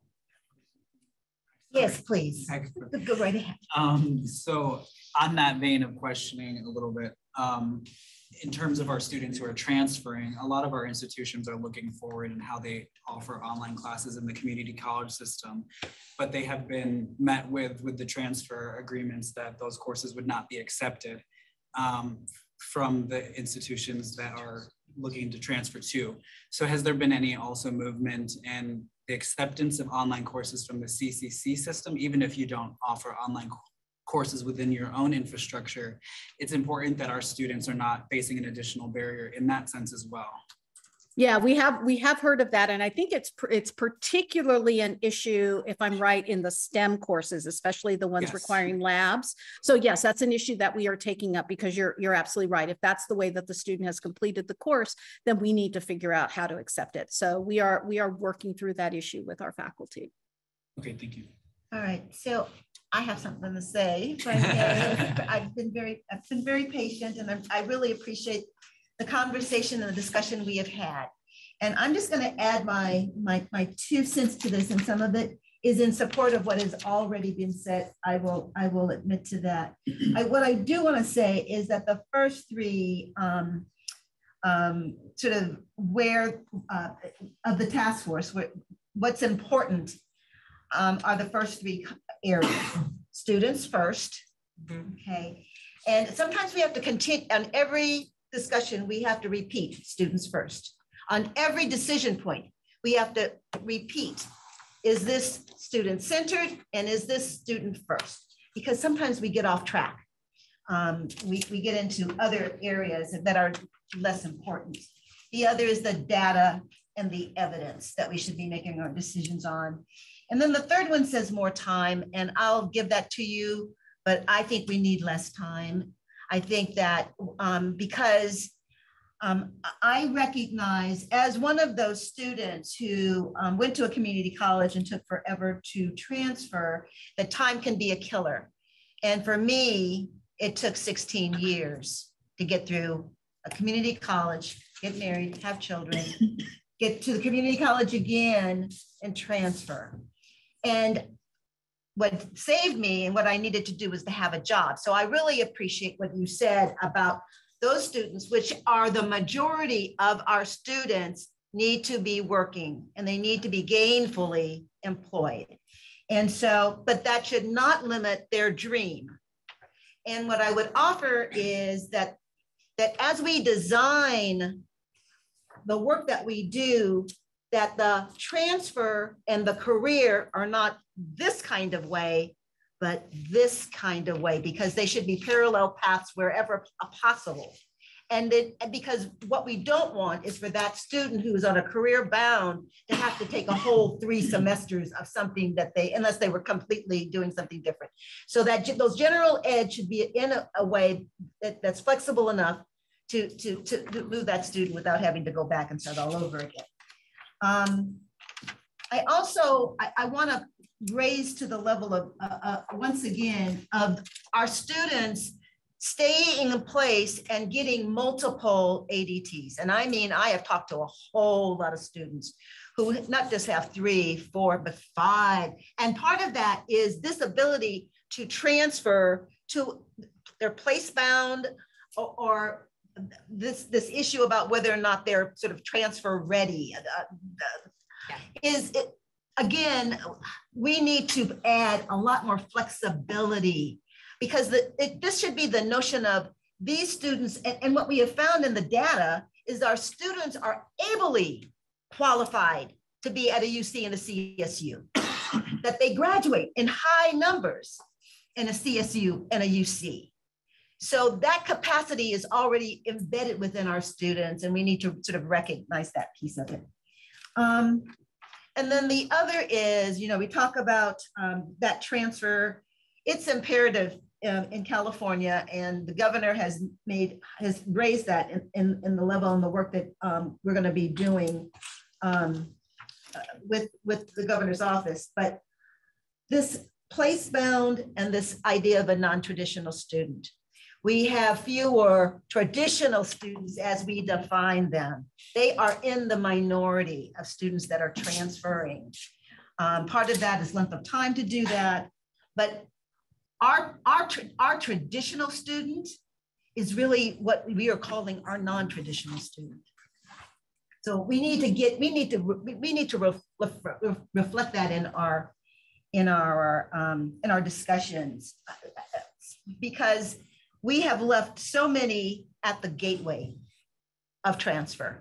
Speaker 1: Yes, please. Go right ahead.
Speaker 4: Um, so on that vein of questioning a little bit, um, in terms of our students who are transferring, a lot of our institutions are looking forward in how they offer online classes in the community college system, but they have been met with, with the transfer agreements that those courses would not be accepted um, from the institutions that are looking to transfer to. So has there been any also movement in the acceptance of online courses from the C C C system, even if you don't offer online courses within your own infrastructure? It's important that our students are not facing an additional barrier in that sense as well.
Speaker 12: Yeah, we have we have heard of that, and I think it's it's particularly an issue, if I'm right, in the STEM courses, especially the ones yes. requiring labs. So yes, that's an issue that we are taking up, because you're you're absolutely right. If that's the way that the student has completed the course, then we need to figure out how to accept it. So we are we are working through that issue with our faculty.
Speaker 4: Okay, thank you.
Speaker 1: All right, so I have something to say. If I may. I've been very I've been very patient, and I'm, I really appreciate the conversation and the discussion we have had. And I'm just going to add my, my, my two cents to this, and some of it is in support of what has already been said. I will, I will admit to that. I, what I do want to say is that the first three um, um, sort of where uh, of the task force, where, what's important um, are the first three areas. Students first, okay? And sometimes we have to continue on every discussion, we have to repeat students first. On every decision point, we have to repeat, is this student-centered and is this student first? Because sometimes we get off track. Um, we, we get into other areas that are less important. The other is the data and the evidence that we should be making our decisions on. And then the third one says more time, and I'll give that to you, but I think we need less time. I think that um, because Um, I recognize as one of those students who um, went to a community college and took forever to transfer, that time can be a killer. And for me, it took sixteen years to get through a community college, get married, have children, get to the community college again and transfer. And what saved me and what I needed to do was to have a job. So I really appreciate what you said about those students, which are the majority of our students, need to be working and they need to be gainfully employed. And so, but that should not limit their dream. And what I would offer is that, that as we design the work that we do, that the transfer and the career are not this kind of way, but this kind of way, because they should be parallel paths wherever possible. And then, because what we don't want is for that student who's on a career bound to have to take a whole three semesters of something that they, unless they were completely doing something different. So that those general ed should be in a, a way that, that's flexible enough to, to, to, to move that student without having to go back and start all over again. Um, I also, I, I wanna raise to the level of, uh, uh, once again, of our students staying in place and getting multiple A D Ts. And I mean, I have talked to a whole lot of students who not just have three, four, but five. And part of that is this ability to transfer to their place bound or, or this, this issue about whether or not they're sort of transfer ready. Uh, yeah. Is it, again, we need to add a lot more flexibility, because the, it, this should be the notion of these students, and, and what we have found in the data is our students are ably qualified to be at a U C and a C S U, that they graduate in high numbers in a C S U and a U C. So that capacity is already embedded within our students, and we need to sort of recognize that piece of it. Um, and then the other is, you know, we talk about um, that transfer. It's imperative uh, in California, and the governor has made, has raised that in, in, in the level and the work that um, we're gonna be doing um, uh, with, with the governor's office. But this place bound and this idea of a non-traditional student. We have fewer traditional students as we define them. They are in the minority of students that are transferring. Um, part of that is length of time to do that, but our, our, our traditional student is really what we are calling our non-traditional student. So we need to get, we need to, we need to ref, ref, reflect that in our, in our, um, in our discussions, because we have left so many at the gateway of transfer,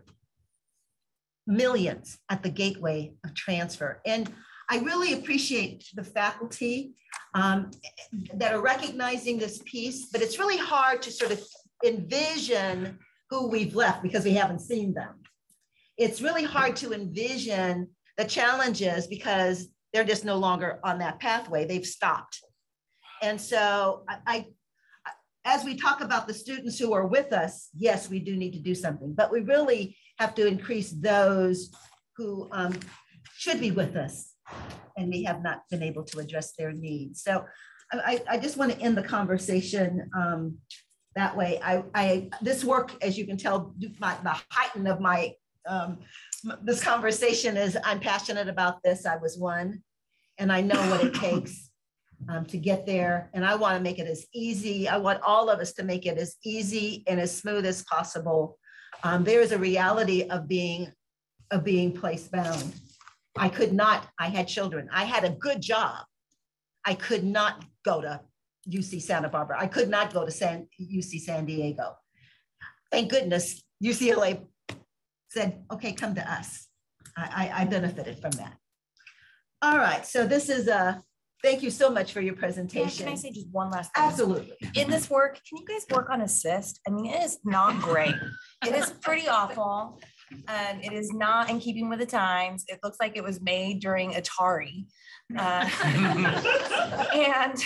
Speaker 1: millions at the gateway of transfer. And I really appreciate the faculty um, that are recognizing this piece, but it's really hard to sort of envision who we've left because we haven't seen them. It's really hard to envision the challenges because they're just no longer on that pathway, they've stopped. And so I, I as we talk about the students who are with us, yes, we do need to do something, but we really have to increase those who um, should be with us, and we have not been able to address their needs. So I, I just want to end the conversation um, that way. I, I, this work, as you can tell, my, the heighten of my, um, this conversation is I'm passionate about this. I was one, and I know what it takes Um, to get there. And I want to make it as easy. I want all of us to make it as easy and as smooth as possible. Um, there is a reality of being, of being place bound. I could not, I had children. I had a good job. I could not go to U C Santa Barbara. I could not go to San, U C San Diego. Thank goodness U C L A said, okay, come to us. I, I, I benefited from that. All right, so this is a, thank you so much for your presentation.
Speaker 13: Yeah, can I say just one last thing?
Speaker 1: Absolutely.
Speaker 13: In this work, can you guys work on assist? I mean, it is not great. It is pretty awful. And it is not in keeping with the times. It looks like it was made during Atari. Uh, and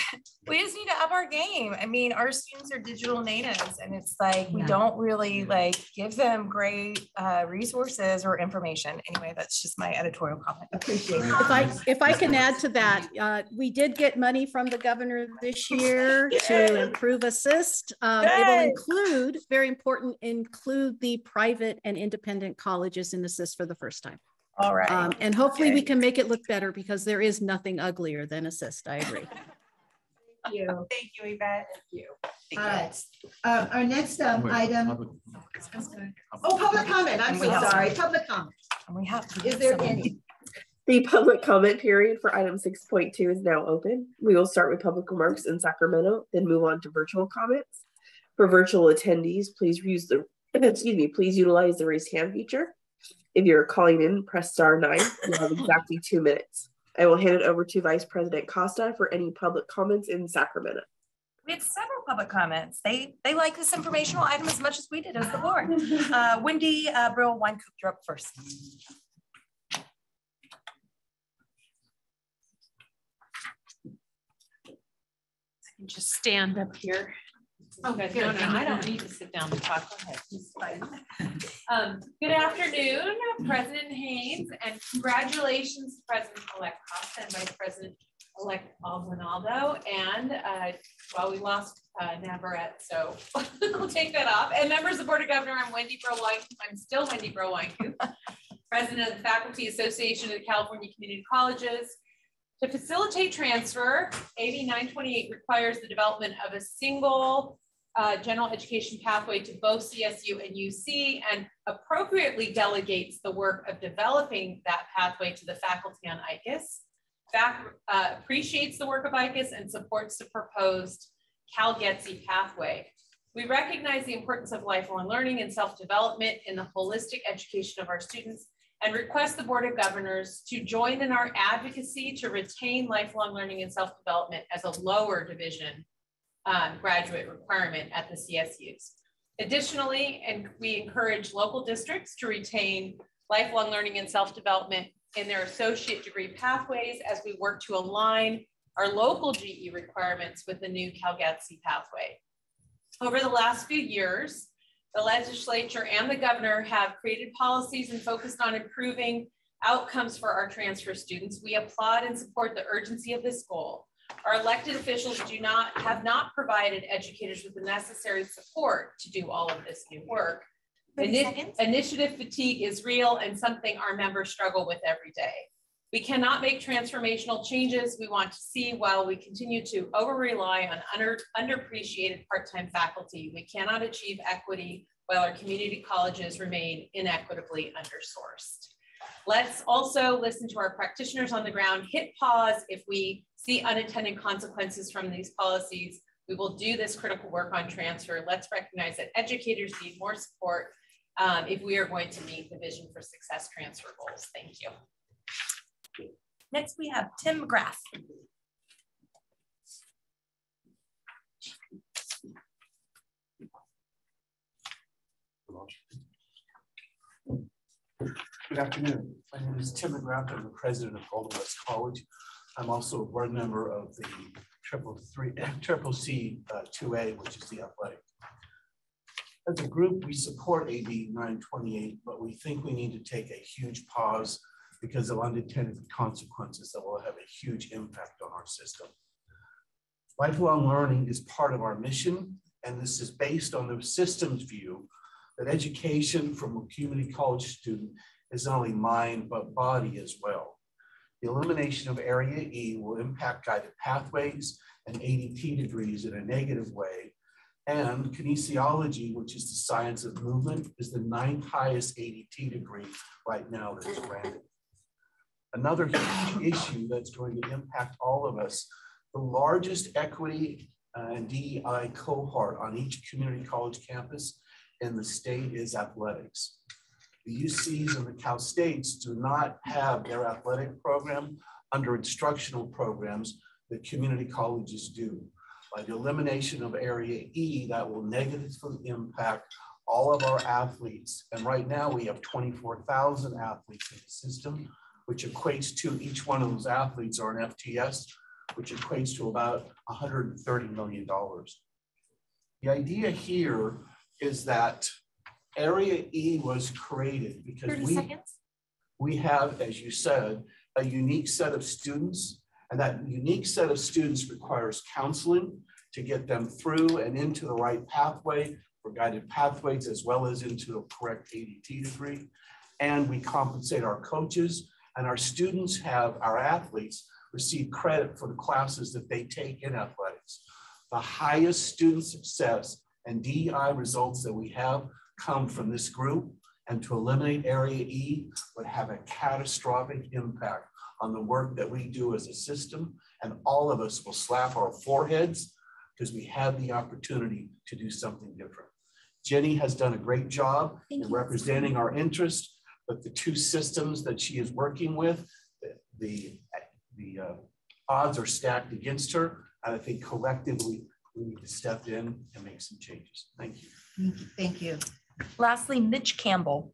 Speaker 13: we just need to up our game. I mean, our students are digital natives, and it's like we
Speaker 1: Yeah.
Speaker 13: don't really like give them great uh, resources or information. Anyway, that's just my editorial comment.
Speaker 1: Appreciate it.
Speaker 12: If I, if I can add to that, uh, we did get money from the governor this year to improve Assist. Um, it will
Speaker 13: Yay.
Speaker 12: include, very important, include the private and independent colleges in Assist for the first time.
Speaker 13: All right.
Speaker 12: Um, and hopefully
Speaker 13: Okay.
Speaker 12: we can make it look better, because there is nothing uglier than Assist. I agree.
Speaker 13: Thank you. Thank you, Yvette. Thank you.
Speaker 1: All right. Um, our next um, item. Oh, public comment. I'm
Speaker 13: And we
Speaker 1: so
Speaker 13: have-
Speaker 1: sorry. Public comment.
Speaker 13: And we have.
Speaker 1: Is there any?
Speaker 3: The public comment period for item six point two is now open. We will start with public remarks in Sacramento, then move on to virtual comments. For virtual attendees, please use the, excuse me, please utilize the raise hand feature. If you're calling in, press star nine. You have exactly two minutes. I will hand it over to Vice President Costa for any public comments in Sacramento.
Speaker 13: We had several public comments. They they like this informational item as much as we did as the board. Uh, Wendy uh, Brill Winecoop, you're up first.
Speaker 5: Just stand up here.
Speaker 2: Oh, good. No, no, I don't need to sit down to talk. Go ahead. It's fine. Um, good afternoon, President Haynes, and congratulations to President-elect Costa and Vice President-elect Aldrinaldo. And uh, well, we lost uh, Navarette, so we'll take that off. And members of the Board of Governors, I'm Wendy Brill-Winecoop. I'm still Wendy Brill-Winecoop, President of the Faculty Association of the California Community Colleges. To facilitate transfer, A B nine twenty-eight requires the development of a single uh, general education pathway to both C S U and U C, and appropriately delegates the work of developing that pathway to the faculty on I C U S. F A C uh, appreciates the work of I C U S and supports the proposed CalGETC pathway. We recognize the importance of lifelong learning and self-development in the holistic education of our students, and request the Board of Governors to join in our advocacy to retain lifelong learning and self-development as a lower division um, graduate requirement at the C S Us. Additionally, and we encourage local districts to retain lifelong learning and self-development in their associate degree pathways as we work to align our local G E requirements with the new CalGETC pathway. Over the last few years, the legislature and the governor have created policies and focused on improving outcomes for our transfer students. We applaud and support the urgency of this goal. Our elected officials do not have not provided educators with the necessary support to do all of this new work. Ini- initiative fatigue is real and something our members struggle with every day. We cannot make transformational changes we want to see while we continue to over-rely on under, underappreciated part-time faculty. We cannot achieve equity while our community colleges remain inequitably undersourced. Let's also listen to our practitioners on the ground, hit pause if we see unintended consequences from these policies. We will do this critical work on transfer. Let's recognize that educators need more support um, if we are going to meet the Vision for Success transfer goals. Thank you.
Speaker 13: Next, we have Tim McGrath.
Speaker 10: Good afternoon. My name is Tim McGrath. I'm the president of Golden West College. I'm also a board member of the triple three triple C uh, two A, which is the athletic. As a group, we support A B nine twenty-eight, but we think we need to take a huge pause because of unintended consequences that will have a huge impact on our system. Lifelong learning is part of our mission, and this is based on the system's view that education from a community college student is not only mind, but body as well. The elimination of Area E will impact guided pathways and A D T degrees in a negative way. And kinesiology, which is the science of movement, is the ninth highest A D T degree right now that is granted. Another huge issue that's going to impact all of us, the largest equity and D E I cohort on each community college campus in the state is athletics. The U Cs and the Cal States do not have their athletic program under instructional programs that community colleges do. By the elimination of Area E, that will negatively impact all of our athletes. And right now we have twenty-four thousand athletes in the system, which equates to each one of those athletes are an F T S which equates to about one hundred thirty million dollars. The idea here is that Area E was created because we,
Speaker 9: seconds.
Speaker 10: we have, as you said, a unique set of students, and that unique set of students requires counseling to get them through and into the right pathway for guided pathways, as well as into a correct A D T degree. And we compensate our coaches, and our students have, our athletes receive credit for the classes that they take in athletics. The highest student success and D E I results that we have come from this group, and to eliminate Area E would have a catastrophic impact on the work that we do as a system, and all of us will slap our foreheads because we have the opportunity to do something different. Jenny has done a great job Thank in you. representing our interests, but the two systems that she is working with, the, the, the uh, odds are stacked against her, and I think collectively we need to step in and make some changes. Thank you.
Speaker 1: Thank you. Thank you.
Speaker 13: Lastly, Mitch Campbell.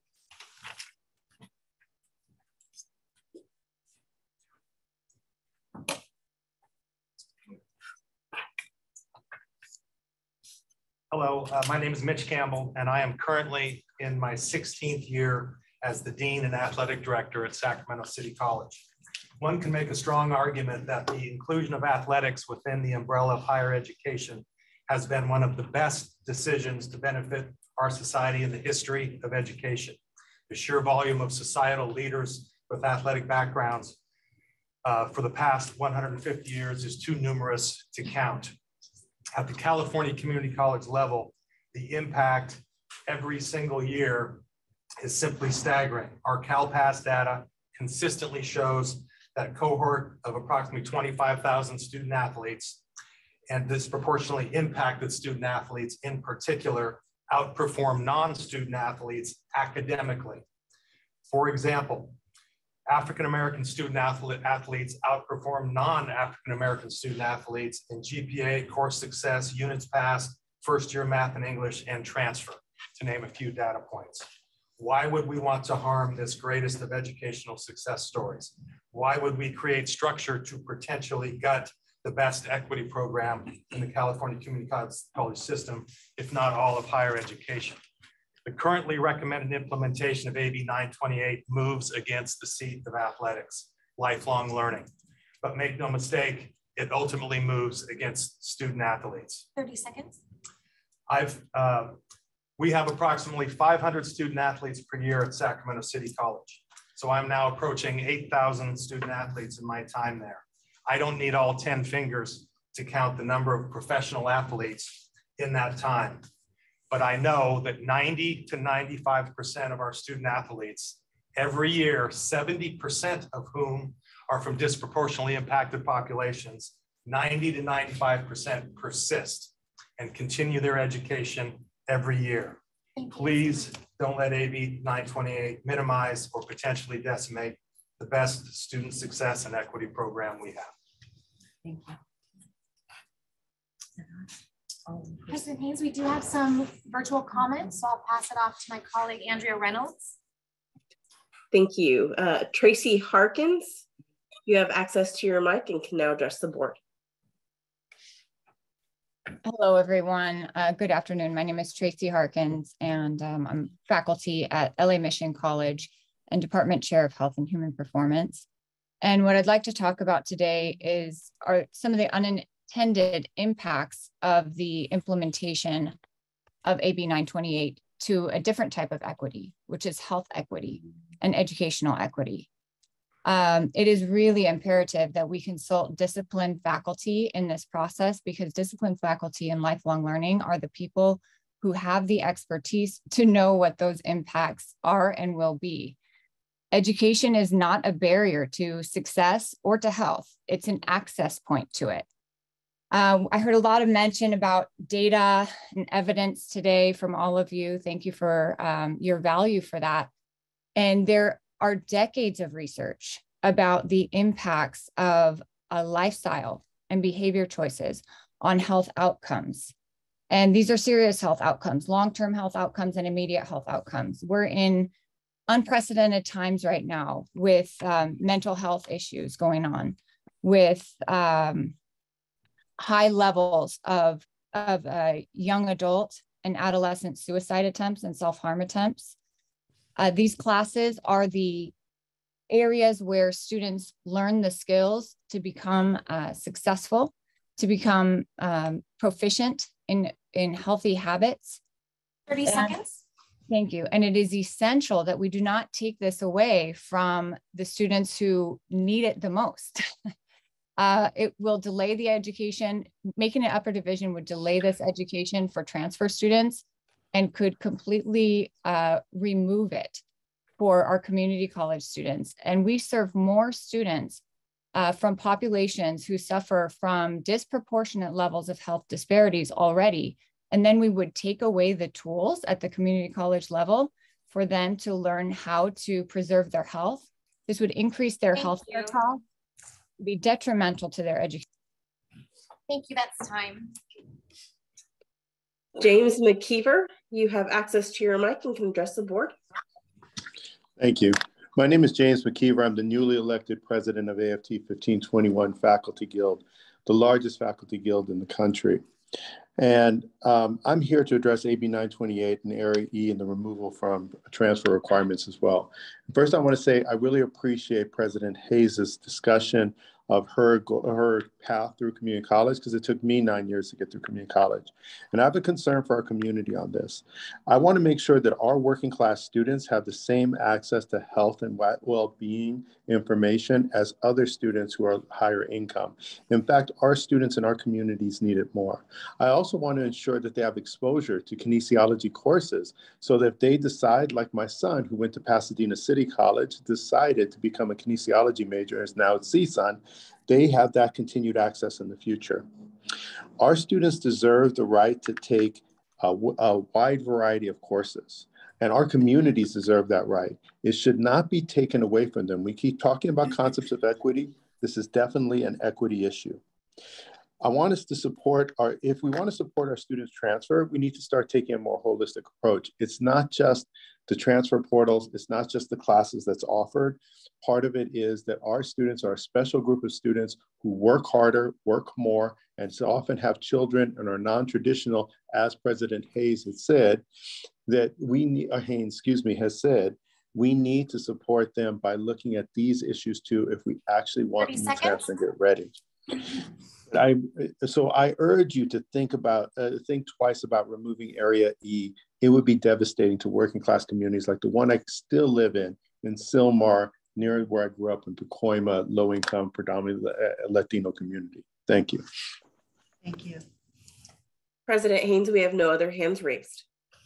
Speaker 7: Hello, uh, my name is Mitch Campbell, and I am currently in my sixteenth year as the Dean and Athletic Director at Sacramento City College. One can make a strong argument that the inclusion of athletics within the umbrella of higher education has been one of the best decisions to benefit our society in the history of education. The sheer volume of societal leaders with athletic backgrounds uh, for the past one hundred fifty years is too numerous to count. At the California Community College level, the impact every single year is simply staggering. Our CalPAS data consistently shows that a cohort of approximately twenty-five thousand student athletes and disproportionately impacted student athletes in particular outperform non-student athletes academically. For example, African-American student athlete, athletes outperform non-African-American student athletes in G P A, course success, units passed, first year math and English, and transfer, to name a few data points. Why would we want to harm this greatest of educational success stories? Why would we create structure to potentially gut the best equity program in the California Community College system, if not all of higher education? The currently recommended implementation of A B nine twenty-eight moves against the seat of athletics, lifelong learning. But make no mistake, it ultimately moves against student athletes.
Speaker 9: thirty seconds.
Speaker 7: I've, uh, we have approximately five hundred student athletes per year at Sacramento City College. So I'm now approaching eight thousand student athletes in my time there. I don't need all ten fingers to count the number of professional athletes in that time. But I know that ninety to ninety-five percent of our student athletes every year, seventy percent of whom are from disproportionately impacted populations, ninety to ninety-five percent persist and continue their education every year. Please don't let A B nine twenty-eight minimize or potentially decimate the best student success and equity program we have.
Speaker 1: Thank you.
Speaker 5: President Haynes, we do have some virtual comments, so I'll pass it off to my colleague, Andrea Reynolds.
Speaker 3: Thank you. Uh, Tracy Harkins, you have access to your mic and can now address the board.
Speaker 21: Hello, everyone. Uh, good afternoon. My name is Tracy Harkins, and um, I'm faculty at L A Mission College and Department Chair of Health and Human Performance. And what I'd like to talk about today is are some of the unintended impacts of the implementation of A B nine twenty-eight to a different type of equity, which is health equity and educational equity. Um, it is really imperative that we consult disciplined faculty in this process, because disciplined faculty in lifelong learning are the people who have the expertise to know what those impacts are and will be. Education is not a barrier to success or to health. It's an access point to it. Um, I heard a lot of mention about data and evidence today from all of you. Thank you for um, your value for that. And there are decades of research about the impacts of a lifestyle and behavior choices on health outcomes. And these are serious health outcomes, long-term health outcomes and immediate health outcomes. We're in unprecedented times right now with um, mental health issues going on. with um, high levels of, of uh, young adult and adolescent suicide attempts and self-harm attempts. Uh, these classes are the areas where students learn the skills to become uh, successful, to become um, proficient in, in healthy habits.
Speaker 13: thirty
Speaker 21: And,
Speaker 13: seconds.
Speaker 21: Thank you. And it is essential that we do not take this away from the students who need it the most. uh, it will delay the education. Making it upper division would delay this education for transfer students and could completely uh, remove it for our community college students. And we serve more students uh, from populations who suffer from disproportionate levels of health disparities already. And then we would take away the tools at the community college level for them to learn how to preserve their health. This would increase their health care costs, be detrimental to their education.
Speaker 13: Thank you, that's time.
Speaker 3: James McKeever, you have access to your mic and can address the board.
Speaker 15: Thank you. My name is James McKeever. I'm the newly elected president of A F T fifteen twenty-one Faculty Guild, the largest faculty guild in the country. And um, I'm here to address A B nine twenty-eight and Area E and the removal from transfer requirements as well. First, I want to say I really appreciate President Hayes's discussion of her, her path through community college, because it took me nine years to get through community college. And I have a concern for our community on this. I want to make sure that our working class students have the same access to health and well-being information as other students who are higher income. In fact, our students in our communities need it more. I also want to ensure that they have exposure to kinesiology courses, so that if they decide, like my son, who went to Pasadena City College, decided to become a kinesiology major and is now at C S U N, they have that continued access in the future. Our students deserve the right to take a, a wide variety of courses, and our communities deserve that right. It should not be taken away from them. We keep talking about concepts of equity. This is definitely an equity issue. I want us to support our, if we want to support our students transfer, we need to start taking a more holistic approach. It's not just the transfer portals, it's not just the classes that's offered. Part of it is that our students are a special group of students who work harder, work more, and so often have children and are non-traditional, as President Hayes has said, that we need, uh, Haynes, excuse me, has said, we need to support them by looking at these issues too, if we actually want them to transfer and get ready. I, so I urge you to think about, uh, think twice about removing Area E. It would be devastating to working class communities like the one I still live in, in Sylmar, near where I grew up in Pacoima, low income, predominantly Latino community. Thank you.
Speaker 1: Thank you.
Speaker 3: President Haynes, we have no other hands raised.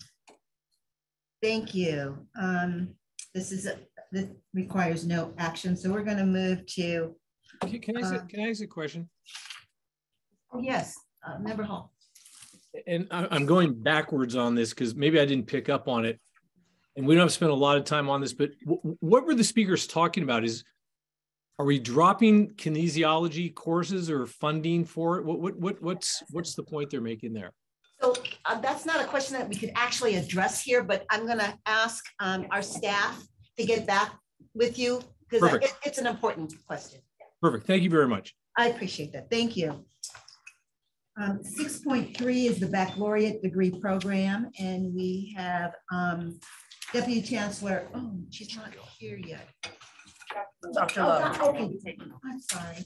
Speaker 1: Thank you. Um, this is a, this requires no action, so we're going to move to.
Speaker 20: Can, can I
Speaker 1: uh,
Speaker 20: say, can I ask a question?
Speaker 1: Oh yes, uh, Member Hall.
Speaker 20: And I, I'm going backwards on this because maybe I didn't pick up on it, and we don't have to spend a lot of time on this. But what were the speakers talking about? Is are we dropping kinesiology courses or funding for it? What what what what's what's the point they're making there?
Speaker 1: So uh, that's not a question that we could actually address here, but I'm going to ask um, our staff to get back with you because it, it's an important question.
Speaker 20: Perfect. Thank you very much.
Speaker 1: I appreciate that. Thank you. Um, six point three is the baccalaureate degree program, and we have um, Deputy Chancellor. Oh, she's not here yet.
Speaker 13: Doctor
Speaker 1: Oh,
Speaker 13: Lowe.
Speaker 1: God, okay. I'm sorry.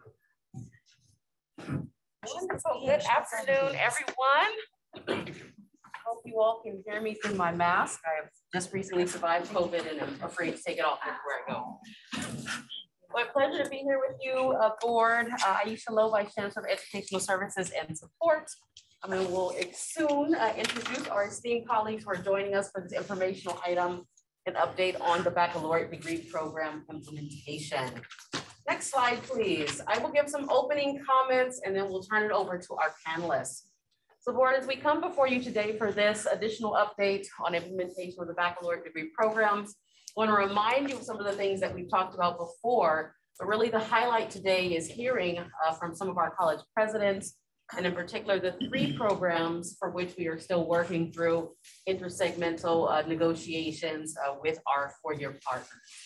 Speaker 23: Wonderful. Good afternoon, everyone. Hope you all can hear me through my mask. I have just recently survived COVID and I'm afraid to take it off everywhere I go. My pleasure to be here with you, uh, board. Uh, Aisha Lowe, Vice Chancellor of Educational Services and Support. I mean, we'll soon uh, introduce our esteemed colleagues who are joining us for this informational item and update on the baccalaureate degree program implementation. Next slide, please. I will give some opening comments and then we'll turn it over to our panelists. So board, as we come before you today for this additional update on implementation of the baccalaureate degree programs, I want to remind you of some of the things that we've talked about before, but really the highlight today is hearing uh, from some of our college presidents, and in particular, the three programs for which we are still working through intersegmental uh, negotiations uh, with our four-year partners.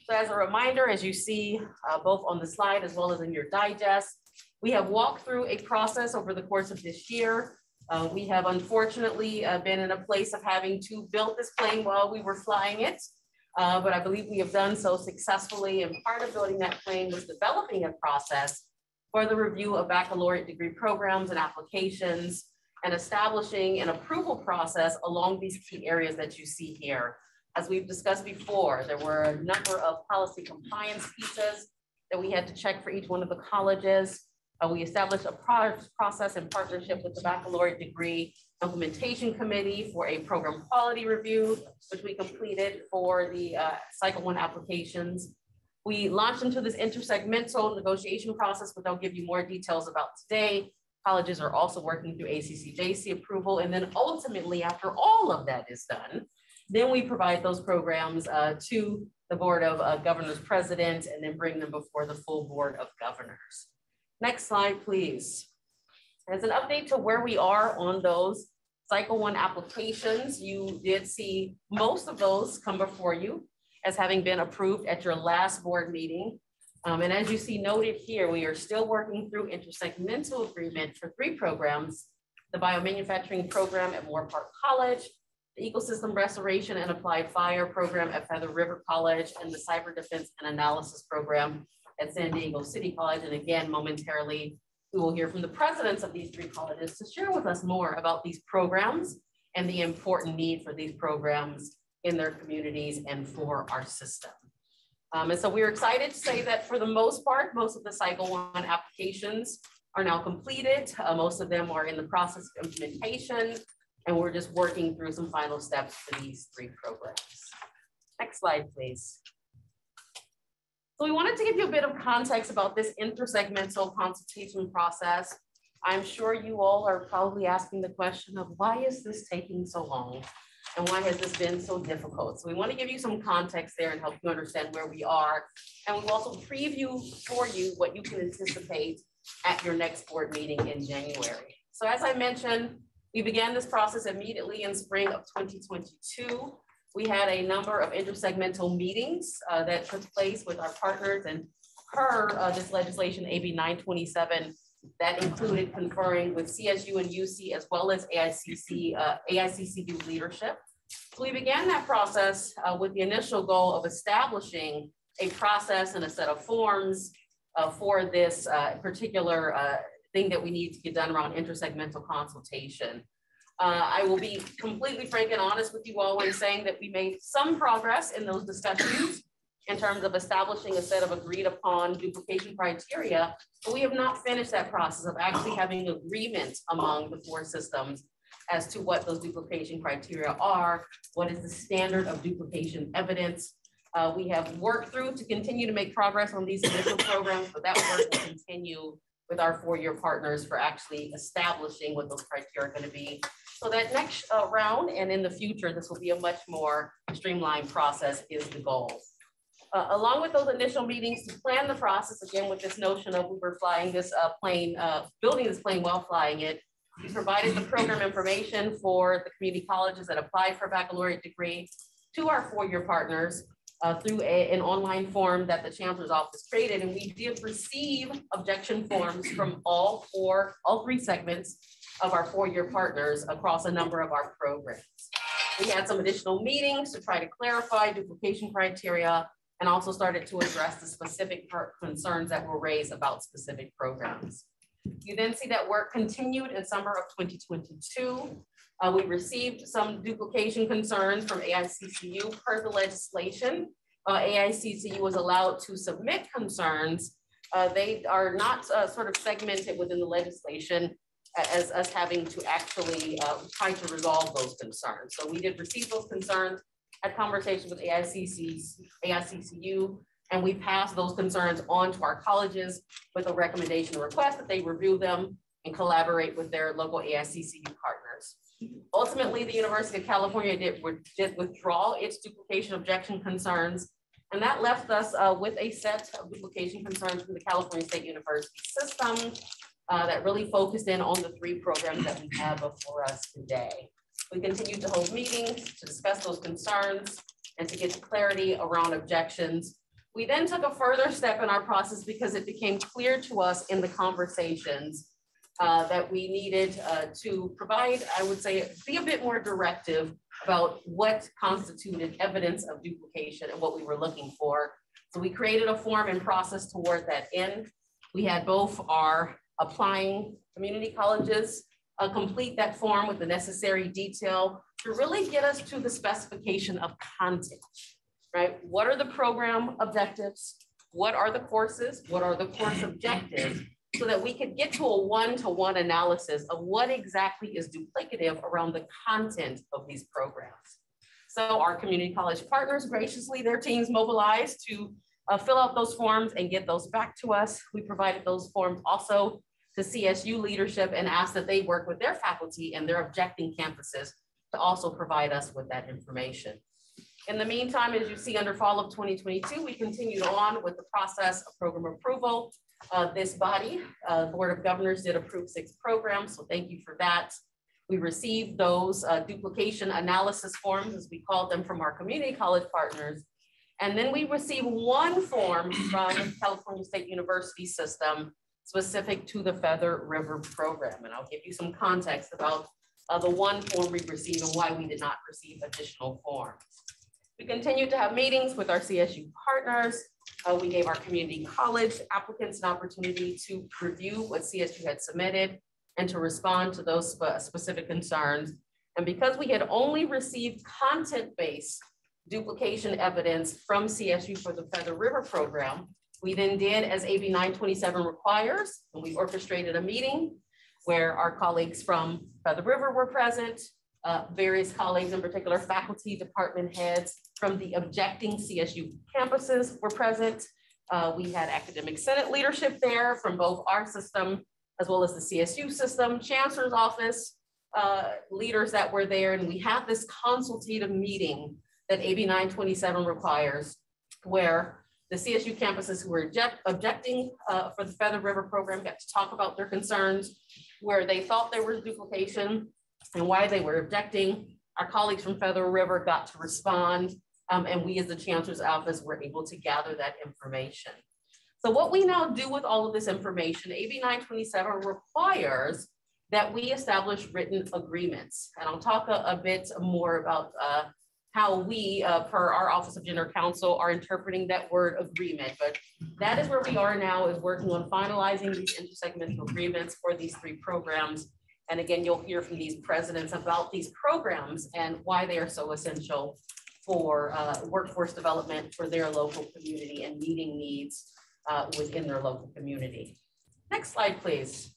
Speaker 23: So as a reminder, as you see uh, both on the slide as well as in your digest, we have walked through a process over the course of this year. Uh, we have unfortunately uh, been in a place of having to build this plane while we were flying it, uh, but I believe we have done so successfully, and part of building that plane was developing a process for the review of baccalaureate degree programs and applications, and establishing an approval process along these key areas that you see here. As we've discussed before, there were a number of policy compliance pieces that we had to check for each one of the colleges. Uh, we established a product process in partnership with the Baccalaureate Degree Implementation Committee for a program quality review, which we completed for the uh, cycle one applications. We launched into this intersegmental negotiation process, which I'll give you more details about today. Colleges are also working through A C C J C approval. And then ultimately, after all of that is done, then we provide those programs uh, to the Board of uh, Governors President, and then bring them before the full Board of Governors. Next slide, please. As an update to where we are on those cycle one applications, you did see most of those come before you as having been approved at your last board meeting. Um, and as you see noted here, we are still working through intersegmental agreement for three programs: the biomanufacturing program at Moore Park College, the ecosystem restoration and applied fire program at Feather River College, and the cyber defense and analysis program at San Diego City College. And again, momentarily, we will hear from the presidents of these three colleges to share with us more about these programs and the important need for these programs in their communities and for our system. Um, and so we're excited to say that for the most part, most of the cycle one applications are now completed. Uh, most of them are in the process of implementation, and we're just working through some final steps for these three programs. Next slide, please. So we wanted to give you a bit of context about this intersegmental consultation process. I'm sure you all are probably asking the question of, why is this taking so long? And why has this been so difficult? So we want to give you some context there and help you understand where we are. And we'll also preview for you what you can anticipate at your next board meeting in January. So as I mentioned, we began this process immediately in spring of twenty twenty-two. We had a number of intersegmental meetings uh, that took place with our partners, and per uh, this legislation, A B nine twenty-seven, that included conferring with C S U and U C, as well as A I C C, uh, A I C C U leadership. So we began that process uh, with the initial goal of establishing a process and a set of forms uh, for this uh, particular uh, thing that we need to get done around intersegmental consultation. Uh, I will be completely frank and honest with you all when saying that we made some progress in those discussions in terms of establishing a set of agreed upon duplication criteria, but we have not finished that process of actually having agreement among the four systems as to what those duplication criteria are, what is the standard of duplication evidence. Uh, we have worked through to continue to make progress on these initial programs, but that work will continue with our four-year partners for actually establishing what those criteria are going to be. So that next uh, round and in the future, this will be a much more streamlined process is the goal. Uh, along with those initial meetings to plan the process, again, with this notion of we were flying this uh, plane, uh, building this plane while flying it, we provided the program information for the community colleges that applied for a baccalaureate degree to our four-year partners uh, through a, an online form that the chancellor's office created. And we did receive objection forms from all four, all three segments of our four-year partners across a number of our programs. We had some additional meetings to try to clarify duplication criteria, and also started to address the specific concerns that were raised about specific programs. You then see that work continued in summer of twenty twenty-two. Uh, we received some duplication concerns from A I C C U per the legislation. Uh, A I C C U was allowed to submit concerns. Uh, they are not uh, sort of segmented within the legislation as us having to actually uh, try to resolve those concerns. So we did receive those concerns, had conversations with A I C C, A I C C U, and we passed those concerns on to our colleges with a recommendation or request that they review them and collaborate with their local A I C C U partners. Ultimately, the University of California did, did withdraw its duplication objection concerns, and that left us uh, with a set of duplication concerns from the California State University system uh, that really focused in on the three programs that we have before us today. We continue to hold meetings to discuss those concerns and to get clarity around objections We then took a further step in our process because it became clear to us in the conversations uh, that we needed uh, to provide, I would say, be a bit more directive about what constituted evidence of duplication and what we were looking for. So we created a form and process toward that end. We had both our applying community colleges uh, complete that form with the necessary detail to really get us to the specification of content, right? What are the program objectives? What are the courses? What are the course objectives? So that we could get to a one-to-one analysis of what exactly is duplicative around the content of these programs. So our community college partners graciously, their teams mobilized to uh, fill out those forms and get those back to us. We provided those forms also to C S U leadership and asked that they work with their faculty and their objecting campuses to also provide us with that information. In the meantime, as you see under fall of twenty twenty-two, we continued on with the process of program approval. Uh, this body, uh, Board of Governors did approve six programs, so thank you for that. We received those uh, duplication analysis forms, as we called them, from our community college partners. And then we received one form from California State University system specific to the Feather River program. And I'll give you some context about uh, the one form we received and why we did not receive additional forms. We continued to have meetings with our C S U partners. Uh, we gave our community college applicants an opportunity to review what C S U had submitted and to respond to those spe specific concerns. And because we had only received content-based duplication evidence from C S U for the Feather River program, we then did as A B nine twenty-seven requires, and we orchestrated a meeting where our colleagues from Feather River were present, uh, various colleagues, in particular faculty, department heads from the objecting C S U campuses were present. Uh, we had academic senate leadership there from both our system as well as the C S U system, chancellor's office uh, leaders that were there. And we had this consultative meeting that A B nine twenty-seven requires, where the C S U campuses who were object, objecting uh, for the Feather River program got to talk about their concerns, where they thought there was duplication and why they were objecting. Our colleagues from Feather River got to respond, um, and we as the Chancellor's Office were able to gather that information. So what we now do with all of this information, A B nine twenty-seven requires that we establish written agreements. And I'll talk a, a bit more about uh, how we, uh, per our Office of General Counsel, are interpreting that word agreement. But that is where we are now, is working on finalizing these intersegmental agreements for these three programs. And again, you'll hear from these presidents about these programs and why they are so essential for uh, workforce development for their local community and meeting needs uh, within their local community. Next slide, please.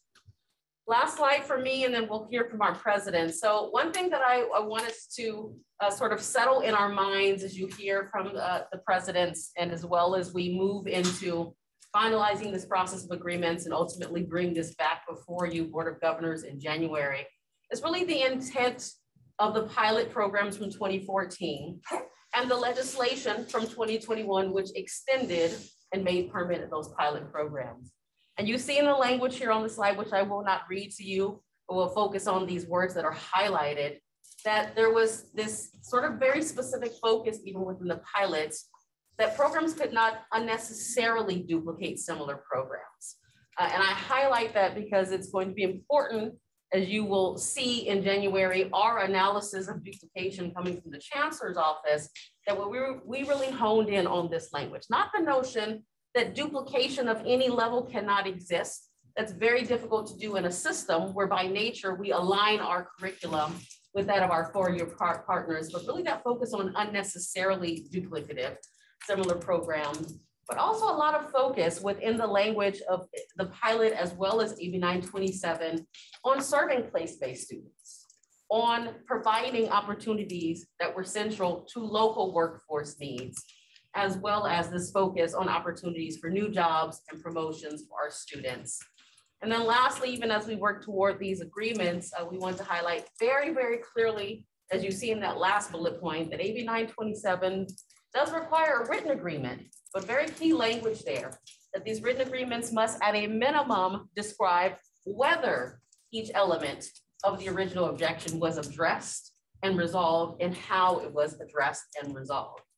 Speaker 23: Last slide for me, and then we'll hear from our president. So one thing that I, I want us to uh, sort of settle in our minds as you hear from uh, the presidents, and as well as we move into finalizing this process of agreements and ultimately bring this back before you, Board of Governors, in January, is really the intent of the pilot programs from twenty fourteen and the legislation from twenty twenty-one, which extended and made permanent those pilot programs. And you see in the language here on the slide, which I will not read to you, but will focus on these words that are highlighted, that there was this sort of very specific focus even within the pilots that programs could not unnecessarily duplicate similar programs. Uh, and I highlight that because it's going to be important, as you will see in January, our analysis of duplication coming from the Chancellor's Office, that we, we really honed in on this language, not the notion that duplication of any level cannot exist. That's very difficult to do in a system where by nature we align our curriculum with that of our four-year par partners, but really that focus on unnecessarily duplicative similar programs, but also a lot of focus within the language of the pilot as well as A B nine twenty-seven on serving place-based students, on providing opportunities that were central to local workforce needs, as well as this focus on opportunities for new jobs and promotions for our students. And then lastly, even as we work toward these agreements, uh, we want to highlight very, very clearly, as you see in that last bullet point, that A B nine twenty-seven does require a written agreement, but very key language there, that these written agreements must at a minimum describe whether each element of the original objection was addressed and resolved and how it was addressed and resolved.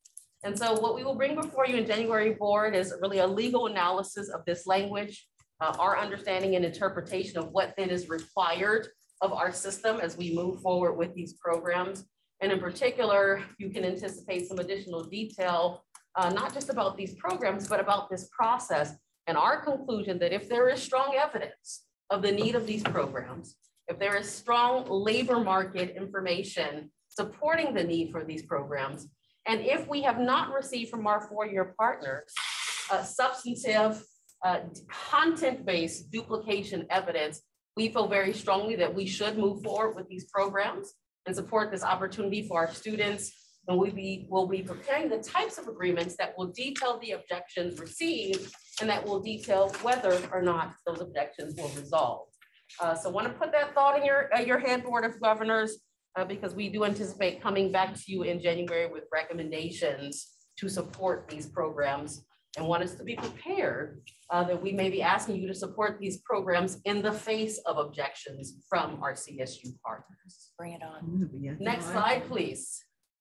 Speaker 23: And so what we will bring before you in January board is really a legal analysis of this language, uh, our understanding and interpretation of what then is required of our system as we move forward with these programs. And in particular, you can anticipate some additional detail, uh, not just about these programs, but about this process and our conclusion that if there is strong evidence of the need of these programs, if there is strong labor market information supporting the need for these programs, and if we have not received from our four-year partners uh, substantive uh, content-based duplication evidence, we feel very strongly that we should move forward with these programs and support this opportunity for our students. And we be, will be preparing the types of agreements that will detail the objections received and that will detail whether or not those objections will resolve. Uh, so I want to put that thought in your, uh, your head, Board of Governors, uh, because we do anticipate coming back to you in January with recommendations to support these programs, and want us to be prepared uh, that we may be asking you to support these programs in the face of objections from our C S U partners.
Speaker 13: Bring it on.
Speaker 23: Next slide, please.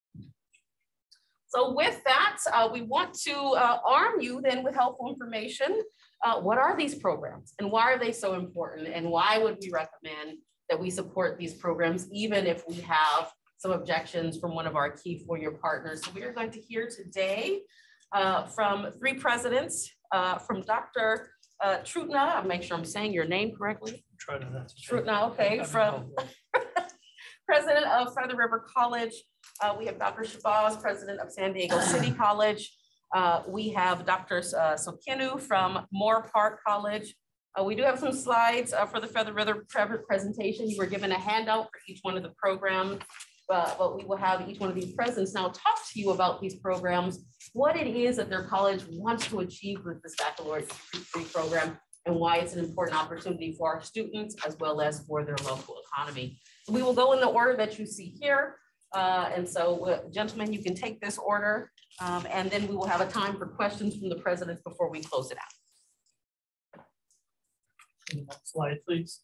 Speaker 23: So with that, uh, we want to uh, arm you then with helpful information. Uh, what are these programs and why are they so important? And why would we recommend that we support these programs, even if we have some objections from one of our key four-year partners? So we are going to hear today uh, from three presidents, uh, from Doctor Uh, Trutna, I'll make sure I'm saying your name correctly. Trutna, okay, from President of Feather River College. Uh, we have Doctor Shabazz, President of San Diego City College. Uh, we have Doctor Uh, Sokinu from Moore Park College. Uh, we do have some slides uh, for the Feather River presentation. You were given a handout for each one of the programs, uh, but we will have each one of these presidents now talk to you about these programs, what it is that their college wants to achieve with this baccalaureate degree program, and why it's an important opportunity for our students as well as for their local economy. So we will go in the order that you see here. Uh, and so, uh, gentlemen, you can take this order, um, and then we will have a time for questions from the presidents before we close it out.
Speaker 6: Next slide, please.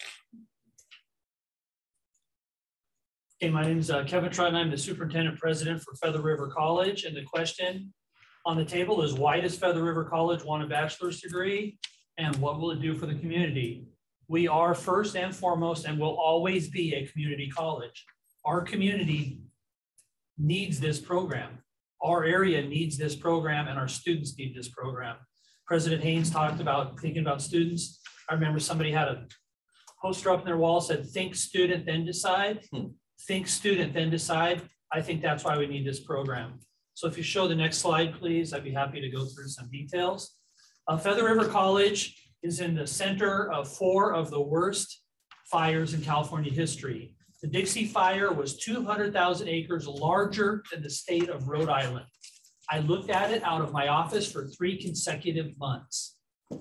Speaker 6: Okay, my name is uh, Kevin Trutton. I'm the superintendent president for Feather River College. And the question on the table is, why does Feather River College want a bachelor's degree? And what will it do for the community? We are first and foremost and will always be a community college. Our community needs this program. Our area needs this program, and our students need this program. President Haynes talked about thinking about students. I remember somebody had a poster up in their wall said, think student, then decide. Hmm. Think student, then decide. I think that's why we need this program. So if you show the next slide, please, I'd be happy to go through some details. Uh, Feather River College is in the center of four of the worst fires in California history. The Dixie Fire was two hundred thousand acres larger than the state of Rhode Island. I looked at it out of my office for three consecutive months.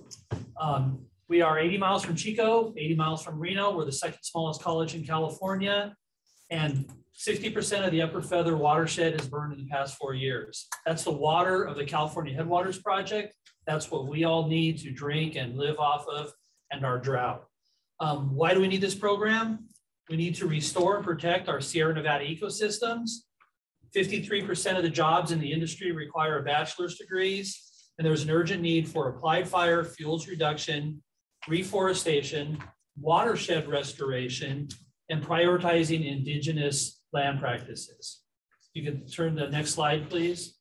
Speaker 6: Um, we are eighty miles from Chico, eighty miles from Reno. We're the second smallest college in California. And sixty percent of the Upper Feather watershed is burned in the past four years. That's the water of the California Headwaters Project. That's what we all need to drink and live off of, and our drought. Um, why do we need this program? We need to restore and protect our Sierra Nevada ecosystems. fifty-three percent of the jobs in the industry require bachelor's degrees, and there's an urgent need for applied fire, fuels reduction, reforestation, watershed restoration, and prioritizing indigenous land practices. You can turn to the next slide, please.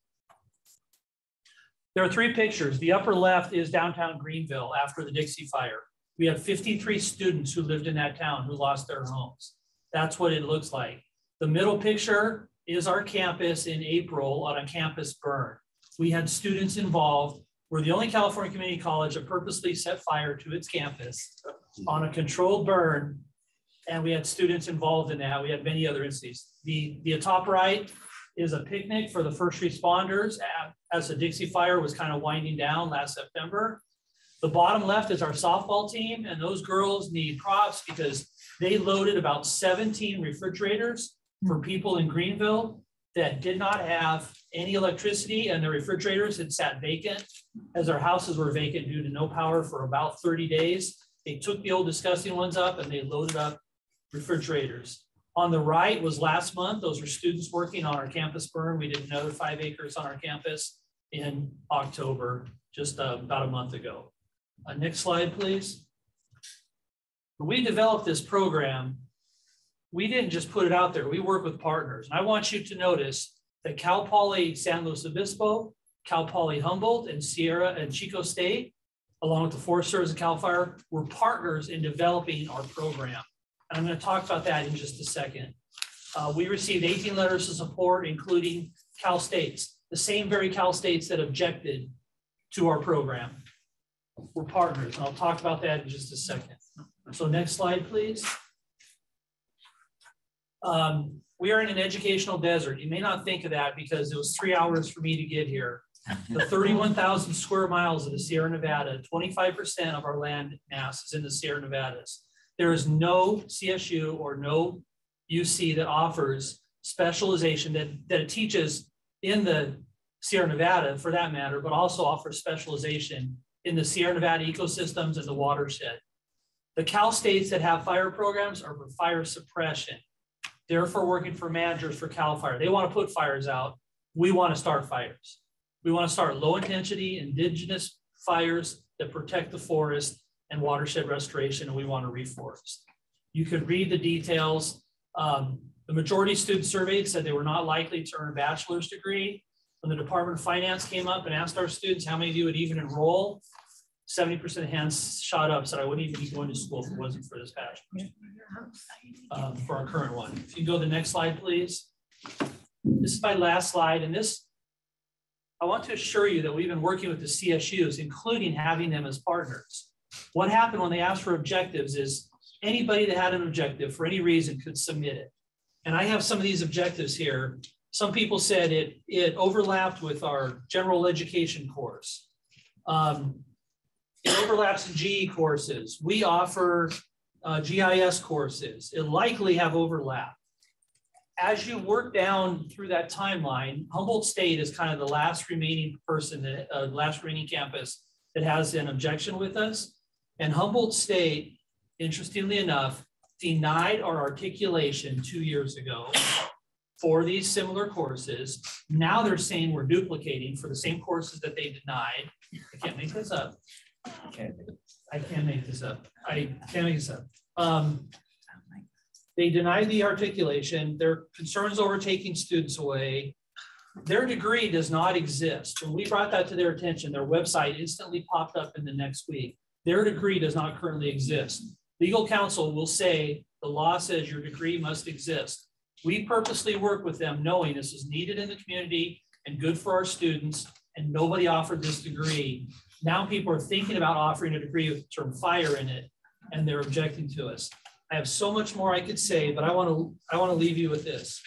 Speaker 6: There are three pictures. The upper left is downtown Greenville after the Dixie Fire. We had fifty-three students who lived in that town who lost their homes. That's what it looks like. The middle picture is our campus in April on a campus burn. We had students involved. We're the only California community college that purposely set fire to its campus on a controlled burn, and we had students involved in that. We had many other instances. The, the top right is a picnic for the first responders as the Dixie Fire was kind of winding down last September. The bottom left is our softball team, and those girls need props because they loaded about seventeen refrigerators for people in Greenville that did not have any electricity, and the refrigerators had sat vacant as their houses were vacant due to no power for about thirty days. They took the old disgusting ones up and they loaded up refrigerators. On the right was last month. Those were students working on our campus burn. We did another five acres on our campus in October, just uh, about a month ago. Uh, next slide, please. When we developed this program, we didn't just put it out there. We work with partners. And I want you to notice that Cal Poly San Luis Obispo, Cal Poly Humboldt, and Sierra and Chico State, along with the Forest Service and Cal Fire, were partners in developing our program. And I'm going to talk about that in just a second. Uh, we received eighteen letters of support, including Cal States, the same very Cal States that objected to our program. We're partners, and I'll talk about that in just a second. So next slide, please. Um, we are in an educational desert. You may not think of that because it was three hours for me to get here. The thirty-one thousand square miles of the Sierra Nevada, twenty-five percent of our land mass is in the Sierra Nevadas. There is no C S U or no U C that offers specialization that, that it teaches in the Sierra Nevada for that matter, but also offers specialization in the Sierra Nevada ecosystems and the watershed. The Cal States that have fire programs are for fire suppression. Therefore, working for managers for Cal Fire. They want to put fires out. We want to start fires. We want to start low intensity indigenous fires that protect the forest and watershed restoration, and we want to reforest. You could read the details. Um, the majority of students surveyed said they were not likely to earn a bachelor's degree. When the Department of Finance came up and asked our students how many of you would even enroll, seventy percent of hands shot up, said I wouldn't even be going to school if it wasn't for this bachelor's, um, for our current one. If you can go to the next slide, please. This is my last slide, and this, I want to assure you that we've been working with the C S Us, including having them as partners. What happened when they asked for objectives is anybody that had an objective for any reason could submit it. And I have some of these objectives here. Some people said it, it overlapped with our general education course. Um, it overlaps in G E courses. We offer uh, G I S courses. It likely have overlap. As you work down through that timeline, Humboldt State is kind of the last remaining person, that, uh, last remaining campus that has an objection with us. And Humboldt State, interestingly enough, denied our articulation two years ago for these similar courses. Now they're saying we're duplicating for the same courses that they denied. I can't make this up. Okay. I can't make this up. I can't make this up. Um, they denied the articulation. Their concerns over taking students away. Their degree does not exist. When we brought that to their attention, their website instantly popped up in the next week. Their degree does not currently exist. Legal counsel will say the law says your degree must exist. We purposely work with them knowing this is needed in the community and good for our students, and nobody offered this degree. Now people are thinking about offering a degree with the term fire in it, and they're objecting to us. I have so much more I could say, but I want to I want to leave you with this.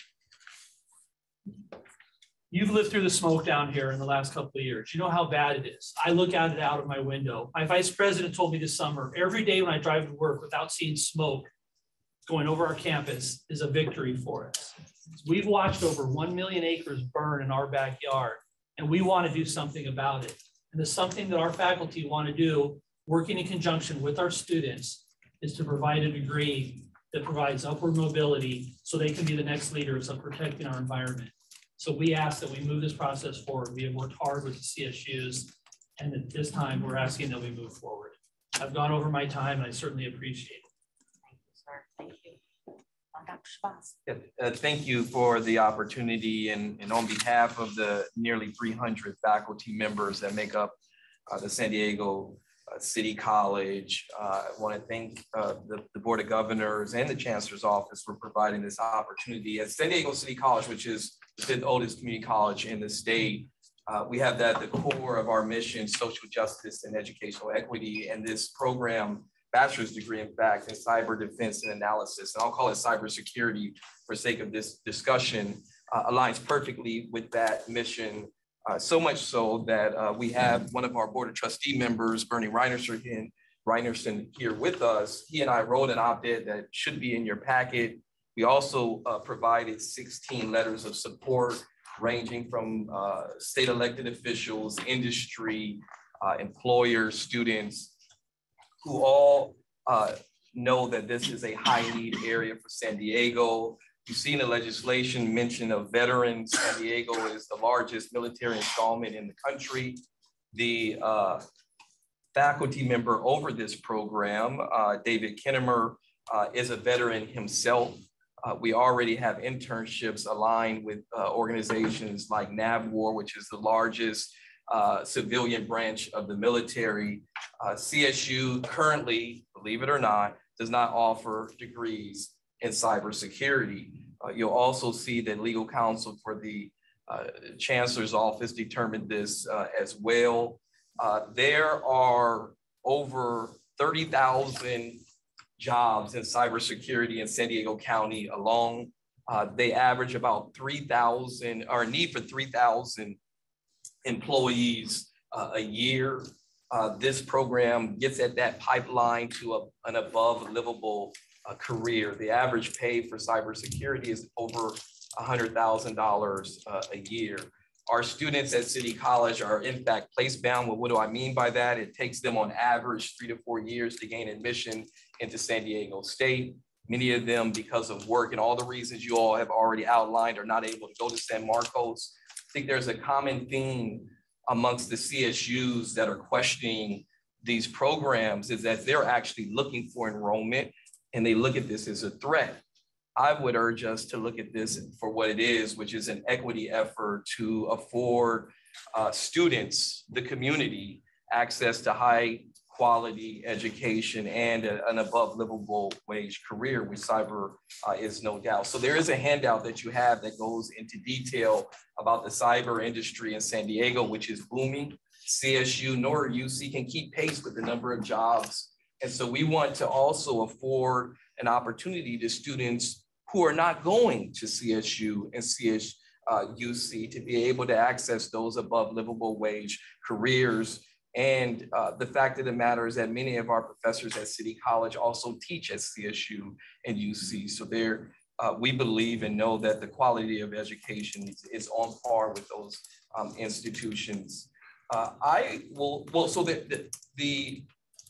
Speaker 6: You've lived through the smoke down here in the last couple of years. You know how bad it is. I look at it out of my window. My vice president told me this summer, every day when I drive to work without seeing smoke going over our campus is a victory for us. We've watched over one million acres burn in our backyard, and we want to do something about it. And the something that our faculty want to do, working in conjunction with our students, is to provide a degree that provides upward mobility so they can be the next leaders of protecting our environment. So we ask that we move this process forward. We have worked hard with the C S Us, and at this time we're asking that we move forward. I've gone over my time, and I certainly appreciate it.
Speaker 9: Thank you, sir. Thank you. Uh, Doctor Shabazz.
Speaker 11: Yeah, uh, thank you for the opportunity, and, and on behalf of the nearly three hundred faculty members that make up uh, the San Diego uh, City College, uh, I want to thank uh, the, the Board of Governors and the Chancellor's Office for providing this opportunity. At San Diego City College, which is the fifth oldest community college in the state, uh, we have that at the core of our mission, social justice and educational equity, and this program, bachelor's degree, in fact, in cyber defense and analysis, and I'll call it cybersecurity for sake of this discussion, uh, aligns perfectly with that mission, uh, so much so that uh, we have one of our Board of Trustee members, Bernie Reinerson, Reinerson here with us. He and I wrote an op-ed that should be in your packet. We also uh, provided sixteen letters of support, ranging from uh, state elected officials, industry, uh, employers, students, who all uh, know that this is a high need area for San Diego. You see in the legislation mention of veterans. San Diego is the largest military installment in the country. The uh, faculty member over this program, uh, David Kinnemer, uh, is a veteran himself. Uh, we already have internships aligned with uh, organizations like NAVWAR, which is the largest uh, civilian branch of the military. Uh, C S U currently, believe it or not, does not offer degrees in cybersecurity. Uh, you'll also see that legal counsel for the uh, chancellor's office determined this uh, as well. Uh, there are over thirty thousand jobs in cybersecurity in San Diego County alone. Uh, they average about three thousand, or need for three thousand employees uh, a year. Uh, this program gets at that pipeline to a, an above livable uh, career. The average pay for cybersecurity is over one hundred thousand dollars uh, a year. Our students at City College are in fact place-bound. Well, what do I mean by that? It takes them on average three to four years to gain admission into San Diego State. Many of them, because of work and all the reasons you all have already outlined, are not able to go to San Marcos. I think there's a common theme amongst the C S Us that are questioning these programs is that they're actually looking for enrollment and they look at this as a threat. I would urge us to look at this for what it is, which is an equity effort to afford uh, students, the community, access to high quality education and a, an above livable wage career, which cyber uh, is no doubt. So there is a handout that you have that goes into detail about the cyber industry in San Diego, which is booming. C S U nor U C can keep pace with the number of jobs. And so we want to also afford an opportunity to students who are not going to C S U and C S U C to be able to access those above livable wage careers. And uh, the fact of the matter is that many of our professors at City College also teach at C S U and U C. So there, uh, we believe and know that the quality of education is, is on par with those um, institutions. Uh, I will, well, so the, the, the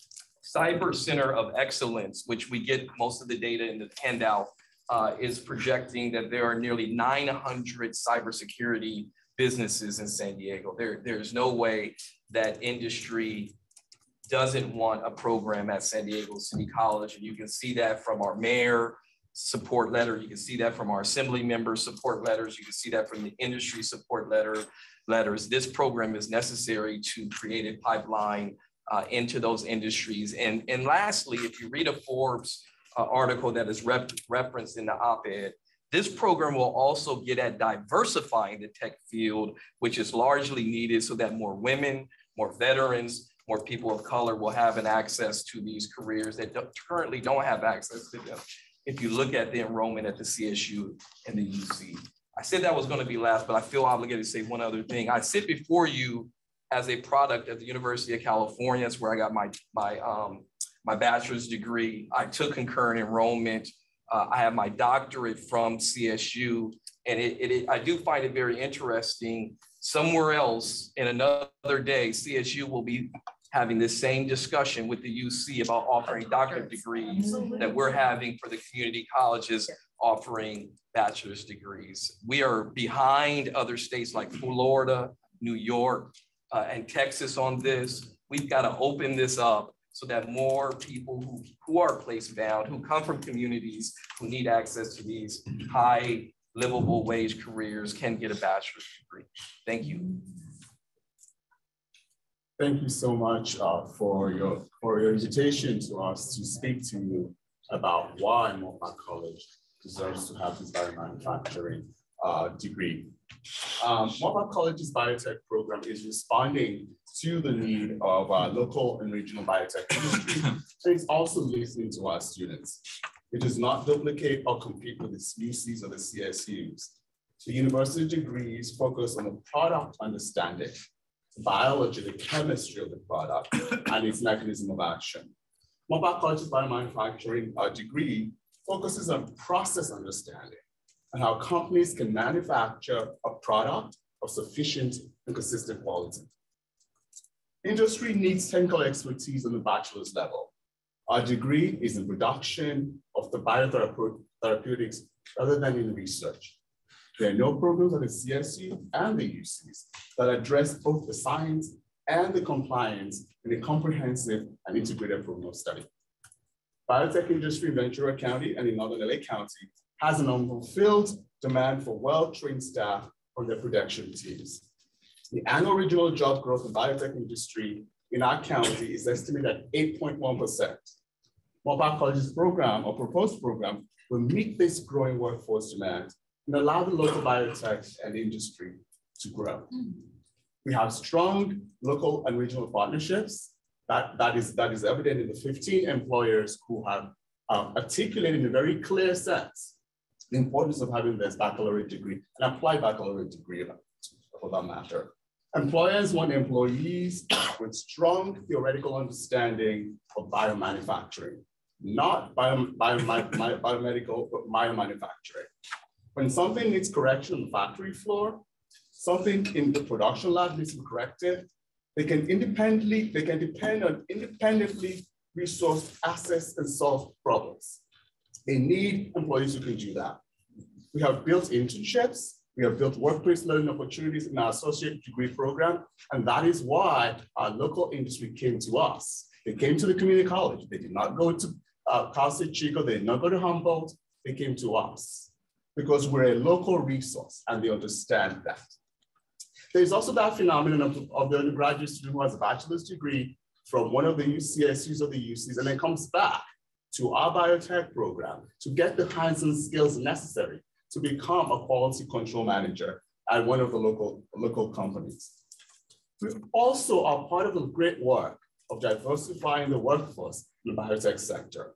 Speaker 11: Cyber Center of Excellence, which we get most of the data in the handout, Uh, is projecting that there are nearly nine hundred cybersecurity businesses in San Diego. There, there's no way that industry doesn't want a program at San Diego City College. And you can see that from our mayor support letter. You can see that from our assembly member support letters. You can see that from the industry support letter letters. This program is necessary to create a pipeline uh, into those industries. And, and lastly, if you read a Forbes Uh, article that is rep referenced in the op-ed, this program will also get at diversifying the tech field, which is largely needed so that more women, more veterans, more people of color will have an access to these careers that don't, currently don't have access to them. If you look at the enrollment at the C S U and the U C. I said that was going to be last, but I feel obligated to say one other thing. I sit before you as a product of the University of California. That's where I got my, my um, my bachelor's degree. I took concurrent enrollment. Uh, I have my doctorate from C S U. And it, it, it, I do find it very interesting. Somewhere else in another day, C S U will be having the same discussion with the U C about offering doctorate degrees that we're having for the community colleges offering bachelor's degrees. We are behind other states like Florida, New York, uh, and Texas on this. We've got to open this up so that more people who, who are place-bound, who come from communities who need access to these high livable wage careers can get a bachelor's degree. Thank you.
Speaker 16: Thank you so much uh, for, your, for your invitation to us to speak to you about why Moffat College deserves to have this biomanufacturing uh, degree. Um, Moffat College's biotech program is responding to the need of our local and regional biotech industry. And it's also listening to our students. It does not duplicate or compete with the U Cs or the C S Us. The university degrees focus on the product understanding, the biology, the chemistry of the product, and its mechanism of action. Moffat College's biomanufacturing uh, degree focuses on process understanding and how companies can manufacture a product of sufficient and consistent quality. Industry needs technical expertise on the bachelor's level, Our degree is in production of the biotherapeutics rather than in research. There are no programs at the C S U and the U Cs that address both the science and the compliance in a comprehensive and integrated program of study. Biotech industry in Ventura County and in Northern L A County has an unfulfilled demand for well-trained staff on their production teams. The annual regional job growth in the biotech industry in our county is estimated at eight point one percent. Moorpark College's program or proposed program will meet this growing workforce demand and allow the local biotech and industry to grow. We have strong local and regional partnerships. That, that, is, that is evident in the fifteen employers who have um, articulated in a very clear sense the importance of having this baccalaureate degree and applied baccalaureate degree for that matter. Employers want employees with strong theoretical understanding of biomanufacturing, not bio, bio, bio, biomedical, but biomanufacturing. When something needs correction on the factory floor, something in the production lab needs to be corrected, they can independently, they can depend on independently resourced assets and solve problems. They need employees who can do that. We have built internships, we have built workplace learning opportunities in our associate degree program, and that is why our local industry came to us. They came to the community college. They did not go to uh, Cal State Chico, they did not go to Humboldt, they came to us because we're a local resource and they understand that. There's also that phenomenon of, of the undergraduate student who has a bachelor's degree from one of the C S Us or the U Cs and then comes back to our biotech program to get the hands-on skills necessary to become a quality control manager at one of the local, local companies. We also are part of the great work of diversifying the workforce in the biotech sector.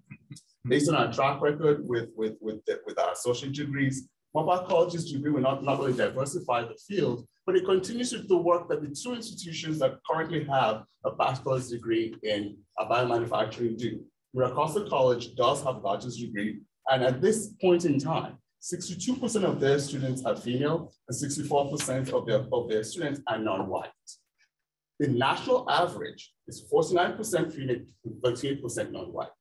Speaker 16: Based on our track record with, with, with, the, with our associate degrees, Moorpark College's degree will not, not only diversify the field, but it continues to do the work that the two institutions that currently have a bachelor's degree in biomanufacturing do. Mira Costa College does have a bachelor's degree, and at this point in time, sixty-two percent of their students are female and sixty-four percent of their, of their students are non-white. The national average is forty-nine percent female and thirty-eight percent non-white.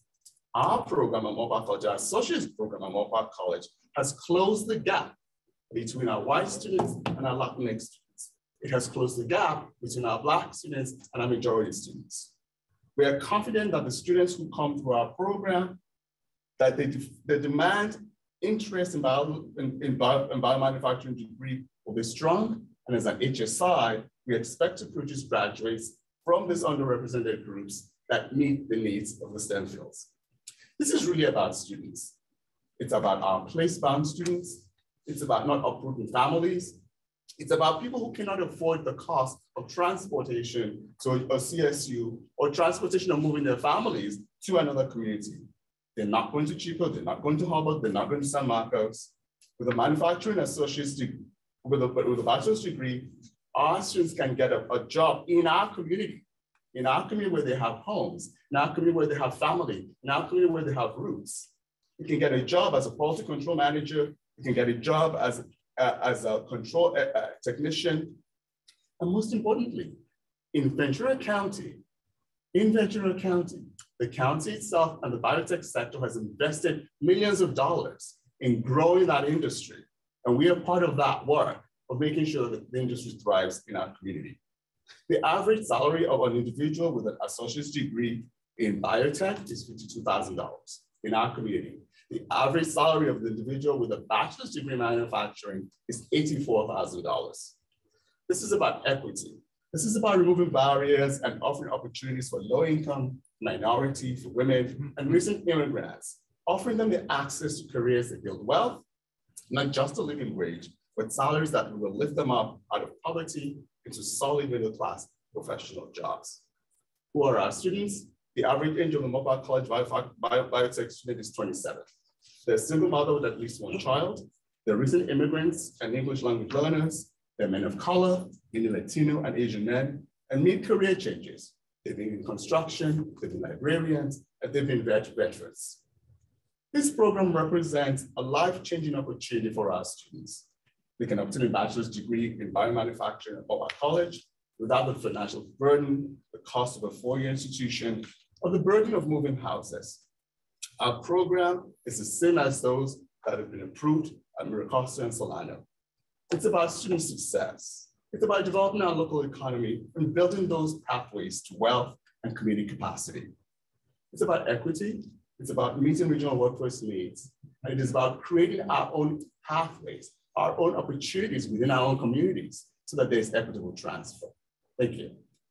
Speaker 16: Our program at Moorpark College, our associate's program at Moorpark College, has closed the gap between our white students and our Latinx students. It has closed the gap between our Black students and our majority students. We are confident that the students who come through our program, that they, they demand interest in, bio, in, in, bio, in biomanufacturing degree will be strong. And as an H S I, we expect to produce graduates from these underrepresented groups that meet the needs of the STEM fields. This is really about students. It's about our place-bound students. It's about not uprooting families. It's about people who cannot afford the cost of transportation to a C S U or transportation of moving their families to another community. They're not going to Chico, they're not going to Humboldt, they're not going to San Marcos. With a manufacturing associate's degree, with a, with a bachelor's degree, our students can get a, a job in our community, in our community where they have homes, in our community where they have family, in our community where they have roots. You can get a job as a quality control manager, you can get a job as, uh, as a control uh, uh, technician, and most importantly, in Ventura County, in Ventura County, the county itself and the biotech sector has invested millions of dollars in growing that industry. And we are part of that work of making sure that the industry thrives in our community. The average salary of an individual with an associate's degree in biotech is fifty-two thousand dollars in our community. The average salary of the individual with a bachelor's degree in manufacturing is eighty-four thousand dollars. This is about equity. This is about removing barriers and offering opportunities for low income, minority, for women, and recent immigrants, offering them the access to careers that build wealth, not just a living wage, but salaries that will lift them up out of poverty into solid middle class professional jobs. Who are our students? The average age of a Moorpark College bio, bio, biotech student is twenty-seven. They're a single mother with at least one child. They're recent immigrants and English language learners. They're men of color, mainly Latino and Asian men, and made career changes. They've been in construction, they've been librarians, and they've been vet veterans. This program represents a life-changing opportunity for our students. They can obtain a bachelor's degree in biomanufacturing at Moorpark College without the financial burden, the cost of a four-year institution, or the burden of moving houses. Our program is the same as those that have been approved at Miracosta and Solano. It's about student success. It's about developing our local economy and building those pathways to wealth and community capacity. It's about equity. It's about meeting regional workforce needs. And it is about creating our own pathways, our own opportunities within our own communities so that there's equitable transfer. Thank you.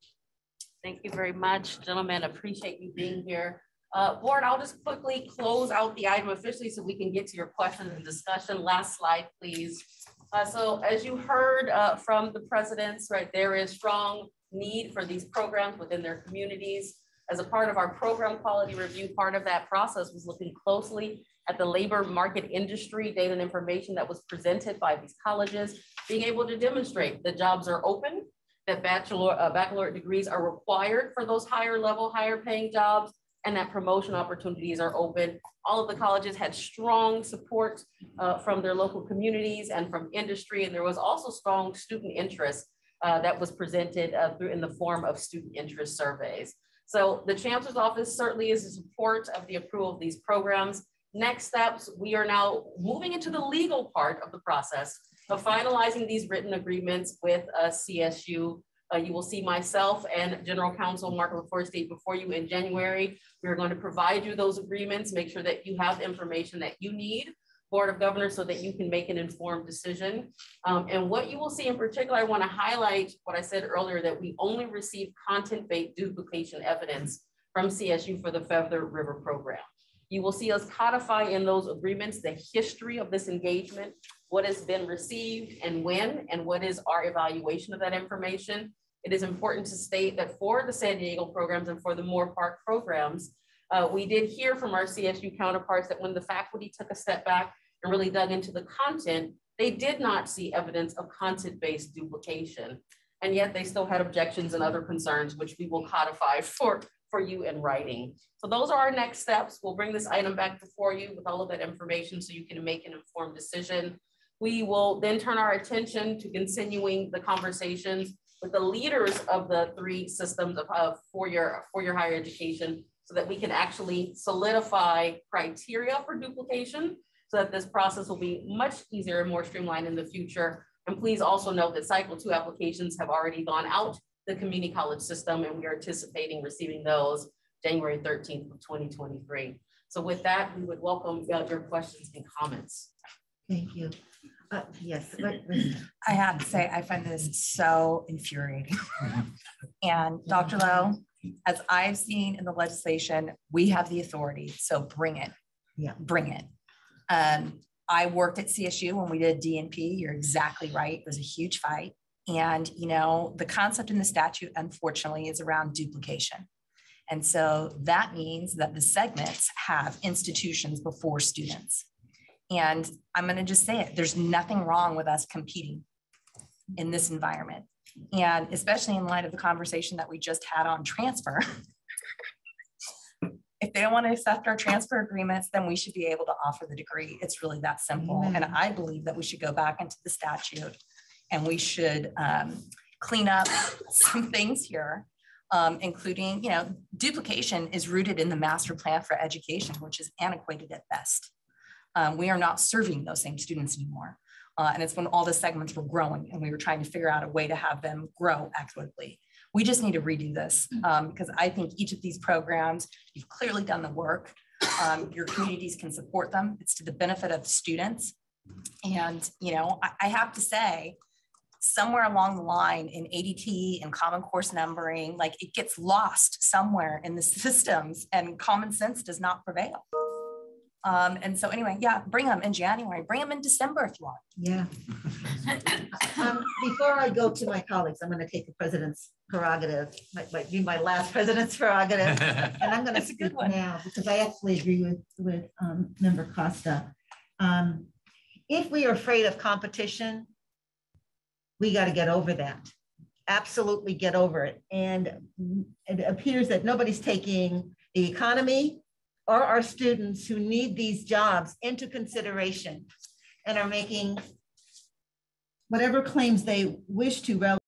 Speaker 23: Thank you very much, gentlemen. Appreciate you being here. Uh, board, I'll just quickly close out the item officially so we can get to your questions and discussion. Last slide, please. Uh, so as you heard uh, from the presidents, right, there is strong need for these programs within their communities. As a part of our program quality review, part of that process was looking closely at the labor market industry data and information that was presented by these colleges, being able to demonstrate the jobs are open, that bachelor, uh, baccalaureate degrees are required for those higher level, higher paying jobs, and that promotion opportunities are open. All of the colleges had strong support uh, from their local communities and from industry, and there was also strong student interest uh, that was presented uh, through in the form of student interest surveys. So the Chancellor's Office certainly is in support of the approval of these programs. Next steps, we are now moving into the legal part of the process of finalizing these written agreements with uh, C S U. Uh, you will see myself and General Counsel Mark LaForest before you in January. We're going to provide you those agreements, make sure that you have the information that you need, Board of Governors, so that you can make an informed decision. Um, and what you will see in particular, I want to highlight what I said earlier, that we only receive content-based duplication evidence from C S U for the Feather River program. You will see us codify in those agreements the history of this engagement, what has been received and when, and what is our evaluation of that information. It is important to state that for the San Diego programs and for the Moore Park programs, uh, we did hear from our C S U counterparts that when the faculty took a step back and really dug into the content, they did not see evidence of content-based duplication. And yet they still had objections and other concerns, which we will codify for, for you in writing. So those are our next steps. We'll bring this item back before you with all of that information so you can make an informed decision. We will then turn our attention to continuing the conversations with the leaders of the three systems of, of four-year four-year higher education so that we can actually solidify criteria for duplication so that this process will be much easier and more streamlined in the future. And please also note that cycle two applications have already gone out the community college system, and we are anticipating receiving those January thirteenth of twenty twenty-three. So with that, we would welcome uh, your questions and comments.
Speaker 1: Thank you. Uh, yes.
Speaker 13: I have to say, I find this so infuriating. And Doctor Lowe, as I've seen in the legislation, we have the authority, so bring it.
Speaker 1: Yeah.
Speaker 13: Bring it. Um, I worked at C S U when we did D N P. You're exactly right. It was a huge fight. And, you know, the concept in the statute, unfortunately, is around duplication. And so that means that the segments have institutions before students. And I'm going to just say it, there's nothing wrong with us competing in this environment. And especially in light of the conversation that we just had on transfer, if they don't want to accept our transfer agreements, then we should be able to offer the degree. It's really that simple. Mm-hmm. And I believe that we should go back into the statute and we should um, clean up some things here, um, including, you know, duplication is rooted in the master plan for education, which is antiquated at best. Um, we are not serving those same students anymore. Uh, and it's when all the segments were growing and we were trying to figure out a way to have them grow equitably. We just need to redo this um, because I think each of these programs, you've clearly done the work. Um, your communities can support them. It's to the benefit of students. And, you know, I, I have to say, somewhere along the line in A D T and common course numbering, like it gets lost somewhere in the systems and common sense does not prevail. Um, and so anyway, yeah, bring them in January, bring them in December if you want.
Speaker 1: Yeah. um, before I go to my colleagues, I'm going to take the president's prerogative, might, might be my last president's prerogative, and I'm going to speak now because I actually agree with, with um, Member Costa. Um, if we are afraid of competition, we got to get over that. Absolutely get over it. And it appears that nobody's taking the economy or our students who need these jobs into consideration and are making whatever claims they wish to